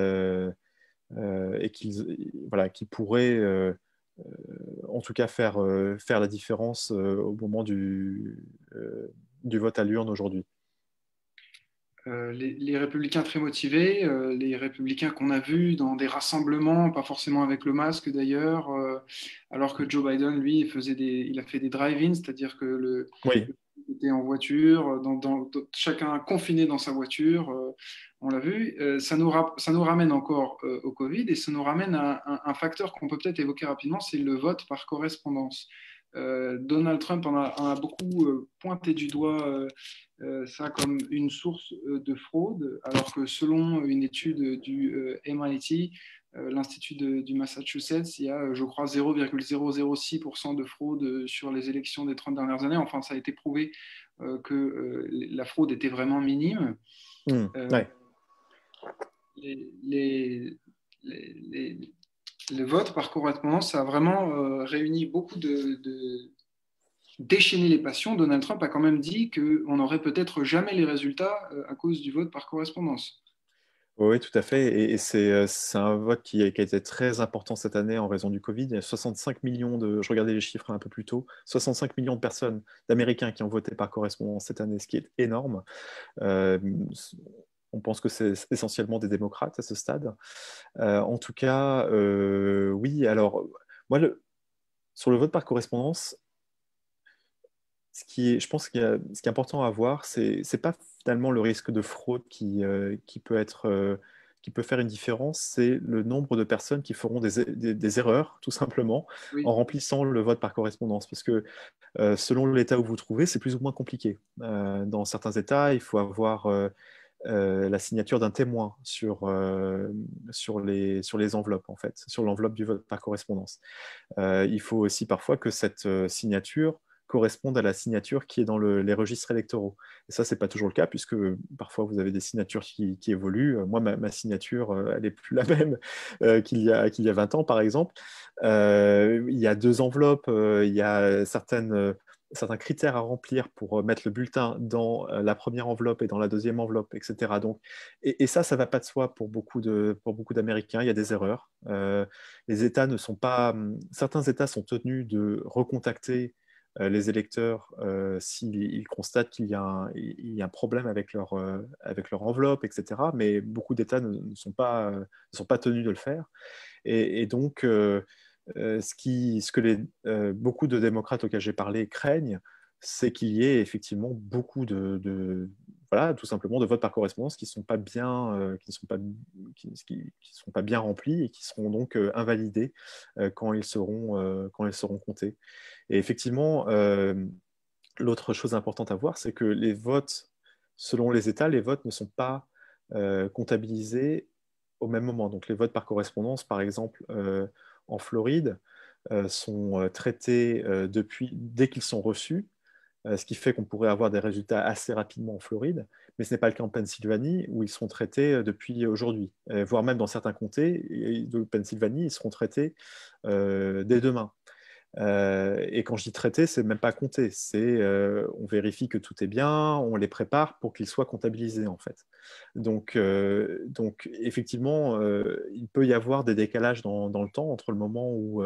[SPEAKER 6] voilà, qu'ils pourraient en tout cas faire la différence au moment du vote à l'urne aujourd'hui.
[SPEAKER 3] Les républicains très motivés, les républicains qu'on a vus dans des rassemblements, pas forcément avec le masque d'ailleurs, alors que Joe Biden, lui, il a fait des drive-ins, c'est-à-dire que
[SPEAKER 6] Oui.
[SPEAKER 3] était en voiture, chacun confiné dans sa voiture, on l'a vu. Ça nous ramène encore au Covid et ça nous ramène à un facteur qu'on peut peut-être évoquer rapidement, c'est le vote par correspondance. Donald Trump en a beaucoup pointé du doigt ça comme une source de fraude, alors que selon une étude du MIT, l'Institut du Massachusetts, il y a, je crois, 0,006% de fraude sur les élections des 30 dernières années. Enfin, ça a été prouvé que la fraude était vraiment minime.
[SPEAKER 6] Ouais.
[SPEAKER 3] Le vote par correspondance, ça a vraiment réuni beaucoup déchaîner les passions. Donald Trump a quand même dit qu'on n'aurait peut-être jamais les résultats à cause du vote par correspondance.
[SPEAKER 6] Oui, tout à fait. Et c'est un vote qui a été très important cette année en raison du Covid. Il y a 65 millions je regardais les chiffres un peu plus tôt, 65 millions de personnes, d'Américains qui ont voté par correspondance cette année, ce qui est énorme. On pense que c'est essentiellement des démocrates à ce stade. En tout cas, oui, alors, moi, sur le vote par correspondance, je pense que ce qui est important à voir, c'est pas finalement le risque de fraude qui peut être qui peut faire une différence, c'est le nombre de personnes qui feront des erreurs, tout simplement,
[SPEAKER 3] Oui.
[SPEAKER 6] en remplissant le vote par correspondance. Parce que selon l'État où vous vous trouvez, c'est plus ou moins compliqué. Dans certains États, il faut avoir la signature d'un témoin sur les enveloppes, en fait, sur l'enveloppe du vote par correspondance. Il faut aussi parfois que cette signature corresponde à la signature qui est dans les registres électoraux. Et ça, ce n'est pas toujours le cas, puisque parfois vous avez des signatures qui évoluent. Moi, ma signature, elle n'est plus la même qu'il y a 20 ans, par exemple. Il y a 2 enveloppes, il y a certains critères à remplir pour mettre le bulletin dans la première enveloppe et dans la deuxième enveloppe, etc. Donc, et ça ne va pas de soi pour beaucoup d'Américains. Il y a des erreurs. Les États ne sont pas... Certains États sont tenus de recontacter les électeurs s'ils constatent qu'il y a un problème avec leur enveloppe, etc. Mais beaucoup d'États ne sont pas tenus de le faire. Et donc, ce que beaucoup de démocrates auxquels j'ai parlé craignent, c'est qu'il y ait effectivement beaucoup voilà, tout simplement de votes par correspondance qui ne sont pas bien, qui sont pas bien remplis et qui seront donc invalidés quand ils seront comptés. Et effectivement, l'autre chose importante à voir, c'est que les votes, selon les États, les votes ne sont pas comptabilisés au même moment. Donc les votes par correspondance, par exemple, en Floride, sont traités dès qu'ils sont reçus, ce qui fait qu'on pourrait avoir des résultats assez rapidement en Floride, mais ce n'est pas le cas en Pennsylvanie, où ils sont traités depuis aujourd'hui, voire même dans certains comtés de Pennsylvanie, ils seront traités dès demain. Et quand je dis traiter, c'est même pas compter, c'est on vérifie que tout est bien, on les prépare pour qu'ils soient comptabilisés en fait. Donc effectivement, il peut y avoir des décalages dans le temps entre le moment où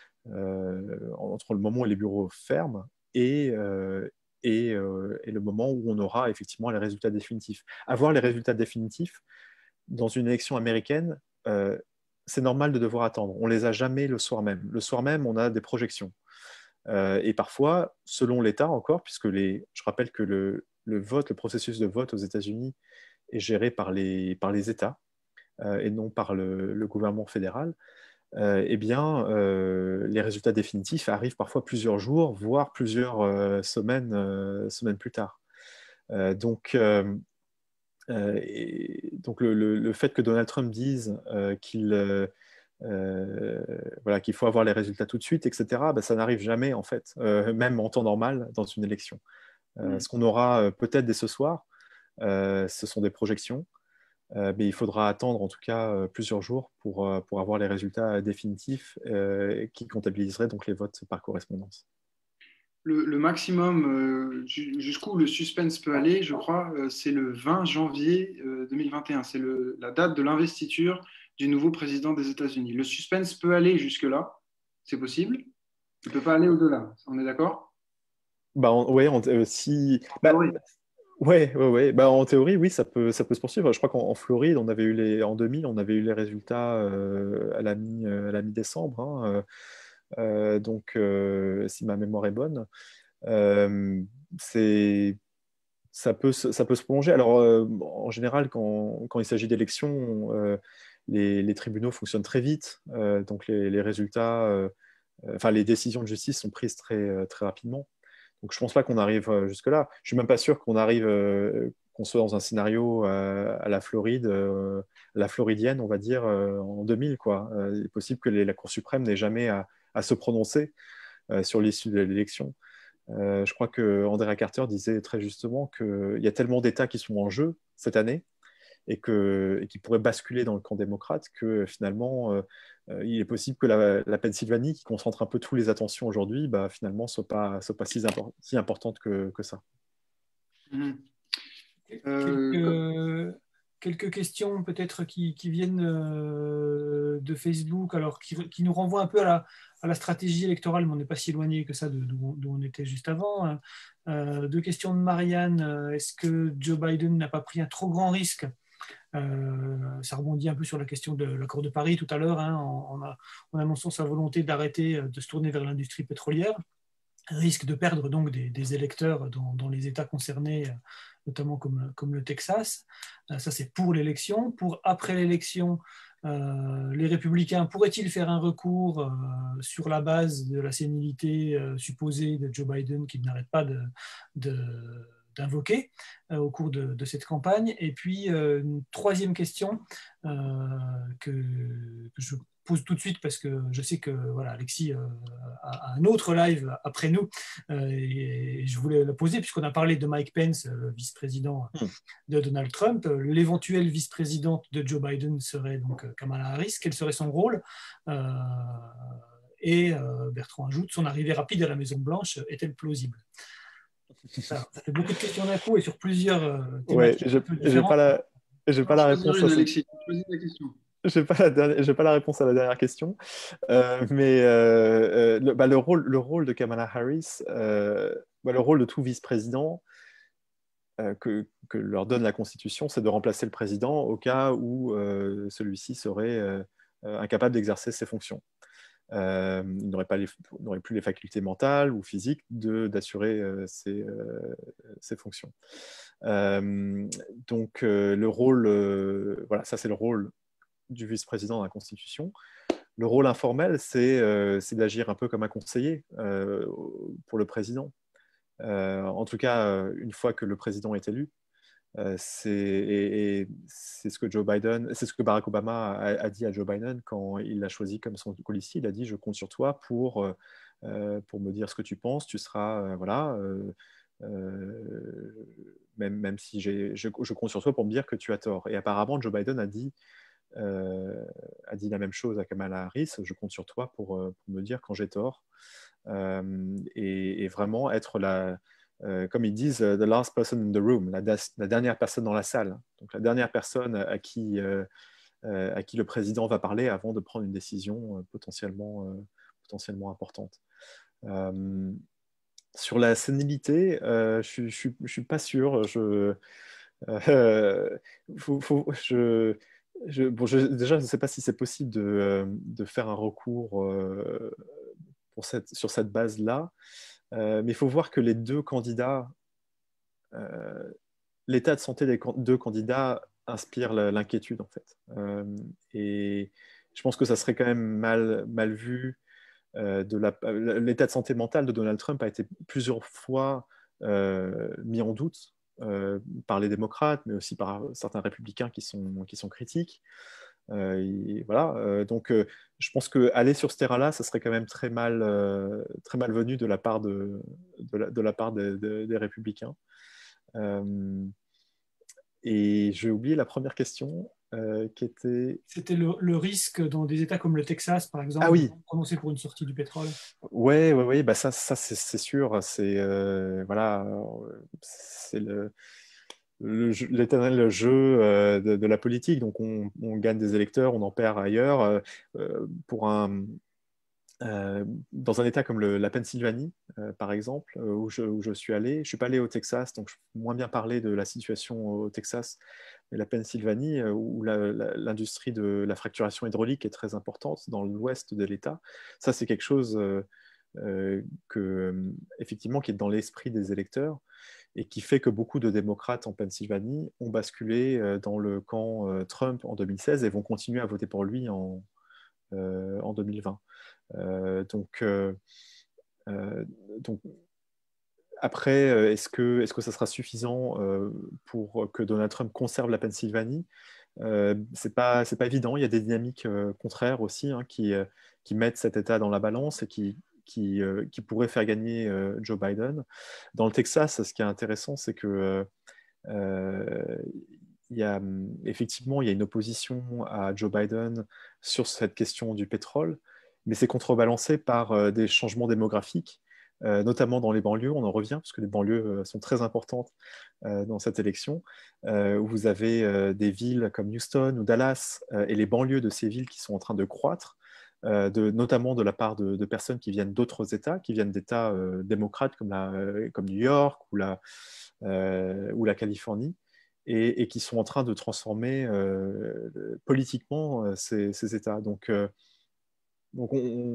[SPEAKER 6] les bureaux ferment et le moment où on aura effectivement les résultats définitifs. Avoir les résultats définitifs dans une élection américaine, c'est normal de devoir attendre. On ne les a jamais le soir même. Le soir même, on a des projections. Et parfois, selon l'État encore, puisque je rappelle que le processus de vote aux États-Unis est géré par les États et non par le gouvernement fédéral, eh bien, les résultats définitifs arrivent parfois plusieurs jours, voire plusieurs semaines plus tard. Donc, le fait que Donald Trump dise qu'il faut avoir les résultats tout de suite, etc., ben, ça n'arrive jamais, en fait, même en temps normal dans une élection. Ce qu'on aura peut-être dès ce soir, ce sont des projections, mais il faudra attendre en tout cas plusieurs jours pour avoir les résultats définitifs qui comptabiliseraient donc les votes par correspondance.
[SPEAKER 3] Le maximum jusqu'où le suspense peut aller, je crois, c'est le 20 janvier 2021. C'est la date de l'investiture du nouveau président des États-Unis. Le suspense peut aller jusque-là, c'est possible. Il ne peut pas aller au-delà. On est d'accord?
[SPEAKER 6] Ouais, si.
[SPEAKER 3] Oui.
[SPEAKER 6] Ouais. Bah, en théorie, oui, ça peut se poursuivre. Je crois qu'en Floride, en 2000, on avait eu les résultats à la mi-décembre. Hein, donc, si ma mémoire est bonne, ça peut se prolonger. Alors, en général, quand il s'agit d'élections, les tribunaux fonctionnent très vite. Donc, les résultats, les décisions de justice sont prises très, très rapidement. Donc, je ne pense pas qu'on arrive jusque-là. Je ne suis même pas sûr qu'on soit dans un scénario à la Floride, la floridienne, on va dire, en 2000, quoi. Il est possible que la Cour suprême n'ait jamais à se prononcer sur l'issue de l'élection. Je crois que Andrea Carter disait très justement qu'il y a tellement d'États qui sont en jeu cette année et qui pourraient basculer dans le camp démocrate que finalement, il est possible que la Pennsylvanie, qui concentre un peu toutes les attentions aujourd'hui, finalement, soit pas si importante que ça.
[SPEAKER 4] Quelques questions peut-être qui viennent de Facebook, alors qui nous renvoient un peu à la stratégie électorale, mais on n'est pas si éloigné que ça d'où on était juste avant. 2 questions de Marianne. Est-ce que Joe Biden n'a pas pris un trop grand risque? Ça rebondit un peu sur la question de l'accord de Paris tout à l'heure, hein, en annonçant sa volonté d'arrêter de se tourner vers l'industrie pétrolière. risque de perdre donc des électeurs dans les États concernés, notamment comme le Texas. Ça, c'est pour l'élection. Pour après l'élection, les républicains pourraient-ils faire un recours sur la base de la sénilité supposée de Joe Biden qu'il n'arrête pas d'invoquer au cours de cette campagne? Et puis, une troisième question que je pose tout de suite parce que je sais que voilà, Alexis a un autre live après nous et je voulais la poser puisqu'on a parlé de Mike Pence, le vice-président de Donald Trump. L'éventuelle vice-présidente de Joe Biden serait donc Kamala Harris. Quel serait son rôle? Et Bertrand ajoute, son arrivée rapide à la Maison-Blanche est-elle plausible? Ça fait beaucoup de questions d'un coup et sur plusieurs
[SPEAKER 6] Ouais,
[SPEAKER 4] thématiques un peu
[SPEAKER 6] j'ai
[SPEAKER 4] différentes.
[SPEAKER 6] pas la réponse à
[SPEAKER 3] Alexis, choisis la question.
[SPEAKER 6] j'ai pas la réponse à la dernière question. Mais le rôle de Kamala Harris, le rôle de tout vice-président que leur donne la Constitution, c'est de remplacer le président au cas où celui-ci serait incapable d'exercer ses fonctions. Il n'aurait plus les facultés mentales ou physiques d'assurer ses fonctions. Donc le rôle, voilà, ça c'est le rôle du vice-président dans la Constitution. Le rôle informel, c'est d'agir un peu comme un conseiller pour le président. En tout cas, une fois que le président est élu, c'est ce que c'est ce que Barack Obama a dit à Joe Biden quand il l'a choisi comme son colistier. Il a dit: je compte sur toi pour me dire ce que tu penses. Tu seras voilà. Même si je compte sur toi pour me dire que tu as tort. Et apparemment, Joe Biden a dit la même chose à Kamala Harris: je compte sur toi pour me dire quand j'ai tort. Et vraiment être comme ils disent, the last person in the room, la dernière personne dans la salle. Donc la dernière personne à qui le président va parler avant de prendre une décision potentiellement importante. Sur la sénilité, je suis pas sûr. Déjà, je ne sais pas si c'est possible de faire un recours sur cette base-là. Mais il faut voir que les deux candidats, l'état de santé des deux candidats inspire l'inquiétude, en fait. Et je pense que ça serait quand même mal vu. L'état de santé mentale de Donald Trump a été plusieurs fois mis en doute par les démocrates, mais aussi par certains républicains qui sont critiques. Voilà. Donc, je pense qu'aller sur ce terrain-là, ça serait quand même très malvenu de la part des républicains. Et j'ai oublié la première question qui était...
[SPEAKER 4] C'était le risque dans des États comme le Texas, par exemple,
[SPEAKER 6] oui.
[SPEAKER 4] de prononcer pour une sortie du pétrole.
[SPEAKER 6] Ouais, bah ça c'est sûr. C'est voilà, c'est l'éternel jeu de la politique. Donc on gagne des électeurs, on en perd ailleurs. Dans un État comme la Pennsylvanie, par exemple, où je suis allé. Je ne suis pas allé au Texas, donc je peux moins bien parler de la situation au Texas. Mais la Pennsylvanie, où l'industrie de la fracturation hydraulique est très importante dans l'ouest de l'État, ça c'est quelque chose effectivement, qui est dans l'esprit des électeurs et qui fait que beaucoup de démocrates en Pennsylvanie ont basculé dans le camp Trump en 2016 et vont continuer à voter pour lui en 2020. Donc, après, est-ce que ça sera suffisant pour que Donald Trump conserve la Pennsylvanie? C'est pas évident. Il y a des dynamiques contraires aussi qui mettent cet État dans la balance et qui pourraient faire gagner Joe Biden. Dans le Texas, ce qui est intéressant, c'est que effectivement, il y a une opposition à Joe Biden sur cette question du pétrole, mais c'est contrebalancé par des changements démographiques, notamment dans les banlieues. On en revient, parce que les banlieues sont très importantes dans cette élection, où vous avez des villes comme Houston ou Dallas, et les banlieues de ces villes qui sont en train de croître, notamment de la part de personnes qui viennent d'autres États, qui viennent d'États démocrates comme New York ou la Californie, et qui sont en train de transformer politiquement ces États. Donc, Donc,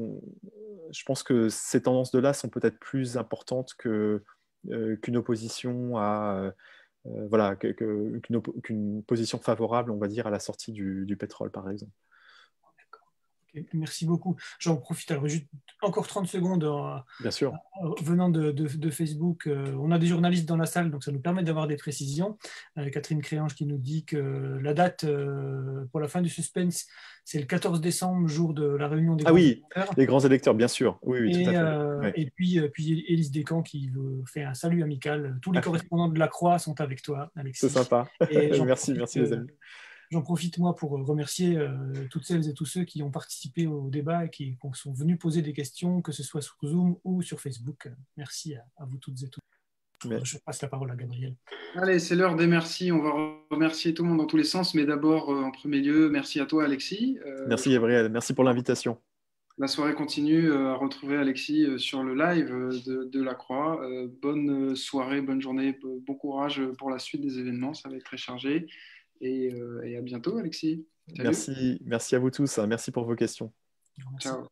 [SPEAKER 6] je pense que ces tendances-là sont peut-être plus importantes qu'une opposition à voilà, qu'une position favorable, on va dire, à la sortie du pétrole, par exemple.
[SPEAKER 4] Okay, merci beaucoup. J'en profite alors juste encore 30 secondes
[SPEAKER 6] Bien sûr.
[SPEAKER 4] Venant de Facebook. On a des journalistes dans la salle, donc ça nous permet d'avoir des précisions. Catherine Créange qui nous dit que la date pour la fin du suspense, c'est le 14 décembre, jour de la réunion des
[SPEAKER 6] grands
[SPEAKER 4] électeurs.
[SPEAKER 6] Les grands électeurs, bien sûr. Oui, tout à fait.
[SPEAKER 4] Ouais. Et puis Élise Descamps qui fait un salut amical. Tous les correspondants de la Croix sont avec toi, Alexis.
[SPEAKER 6] C'est sympa. Merci les amis.
[SPEAKER 4] J'en profite, moi, pour remercier toutes celles et tous ceux qui ont participé au débat et qui sont venus poser des questions, que ce soit sur Zoom ou sur Facebook. Merci à vous toutes et tous. Je passe la parole à Gabriel.
[SPEAKER 3] Allez, c'est l'heure des merci. On va remercier tout le monde dans tous les sens, mais d'abord, en premier lieu, merci à toi, Alexis.
[SPEAKER 6] Merci, Gabriel. Merci pour l'invitation.
[SPEAKER 3] La soirée continue à retrouver Alexis sur le live de la Croix. Bonne soirée, bonne journée, bon courage pour la suite des événements. Ça va être très chargé. Et à bientôt, Alexis.
[SPEAKER 6] Salut. Merci à vous tous. Merci pour vos questions.
[SPEAKER 3] Ciao.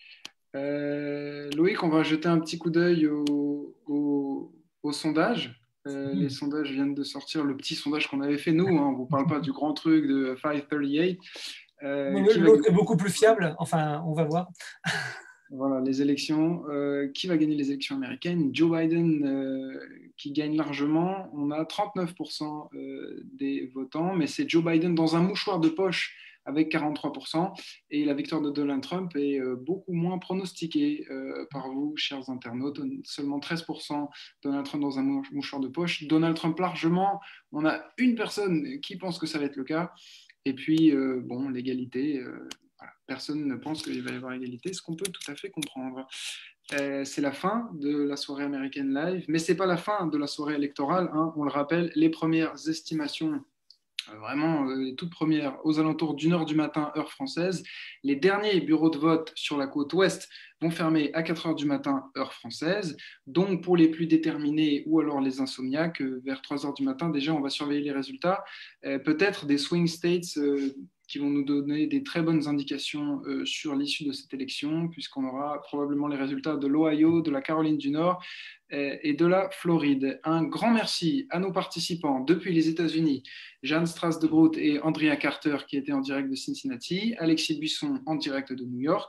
[SPEAKER 3] Loïc, on va jeter un petit coup d'œil au sondage. Les sondages viennent de sortir, le petit sondage qu'on avait fait nous. On ne vous parle pas du grand truc de 538.
[SPEAKER 4] L'autre est beaucoup plus fiable. Enfin, on va voir.
[SPEAKER 3] Voilà, les élections. Qui va gagner les élections américaines? Joe Biden qui gagne largement. On a 39% des votants, mais c'est Joe Biden dans un mouchoir de poche avec 43%. Et la victoire de Donald Trump est beaucoup moins pronostiquée par vous, chers internautes. Seulement 13% Donald Trump dans un mouchoir de poche. Donald Trump largement. On a une personne qui pense que ça va être le cas. Et puis, bon, l'égalité... Voilà. Personne ne pense qu'il va y avoir égalité, ce qu'on peut tout à fait comprendre. C'est la fin de la soirée américaine live, mais ce n'est pas la fin de la soirée électorale. Hein. On le rappelle, les premières estimations, vraiment les toutes premières, aux alentours d'1h du matin, heure française. Les derniers bureaux de vote sur la côte ouest vont fermer à 4h du matin, heure française. Donc, pour les plus déterminés ou alors les insomniaques, vers 3h du matin, déjà, on va surveiller les résultats. Peut-être des swing states qui vont nous donner des très bonnes indications sur l'issue de cette élection, puisqu'on aura probablement les résultats de l'Ohio, de la Caroline du Nord et de la Floride. Un grand merci à nos participants depuis les États-Unis, Jeanne Strass de Groot et Andrea Carter qui étaient en direct de Cincinnati, Alexis Buisson en direct de New York.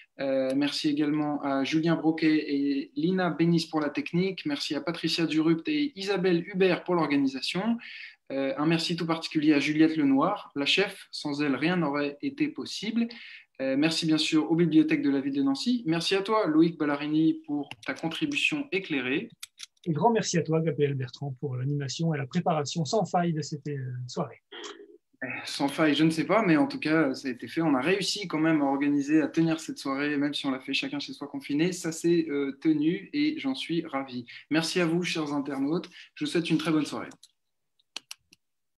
[SPEAKER 3] Merci également à Julien Broquet et Lina Bénis pour la technique. Merci à Patricia Durupt et Isabelle Hubert pour l'organisation. Un merci tout particulier à Juliette Lenoir, la chef. Sans elle, rien n'aurait été possible. Merci bien sûr aux bibliothèques de la ville de Nancy. Merci à toi, Loïc Ballarini, pour ta contribution éclairée.
[SPEAKER 4] Un grand merci à toi, Gabriel Bertrand, pour l'animation et la préparation sans faille de cette soirée.
[SPEAKER 3] Sans faille, je ne sais pas, mais en tout cas, ça a été fait. On a réussi quand même à organiser, à tenir cette soirée, même si on l'a fait chacun chez soi confiné. Ça s'est tenu et j'en suis ravi. Merci à vous, chers internautes. Je vous souhaite une très bonne soirée.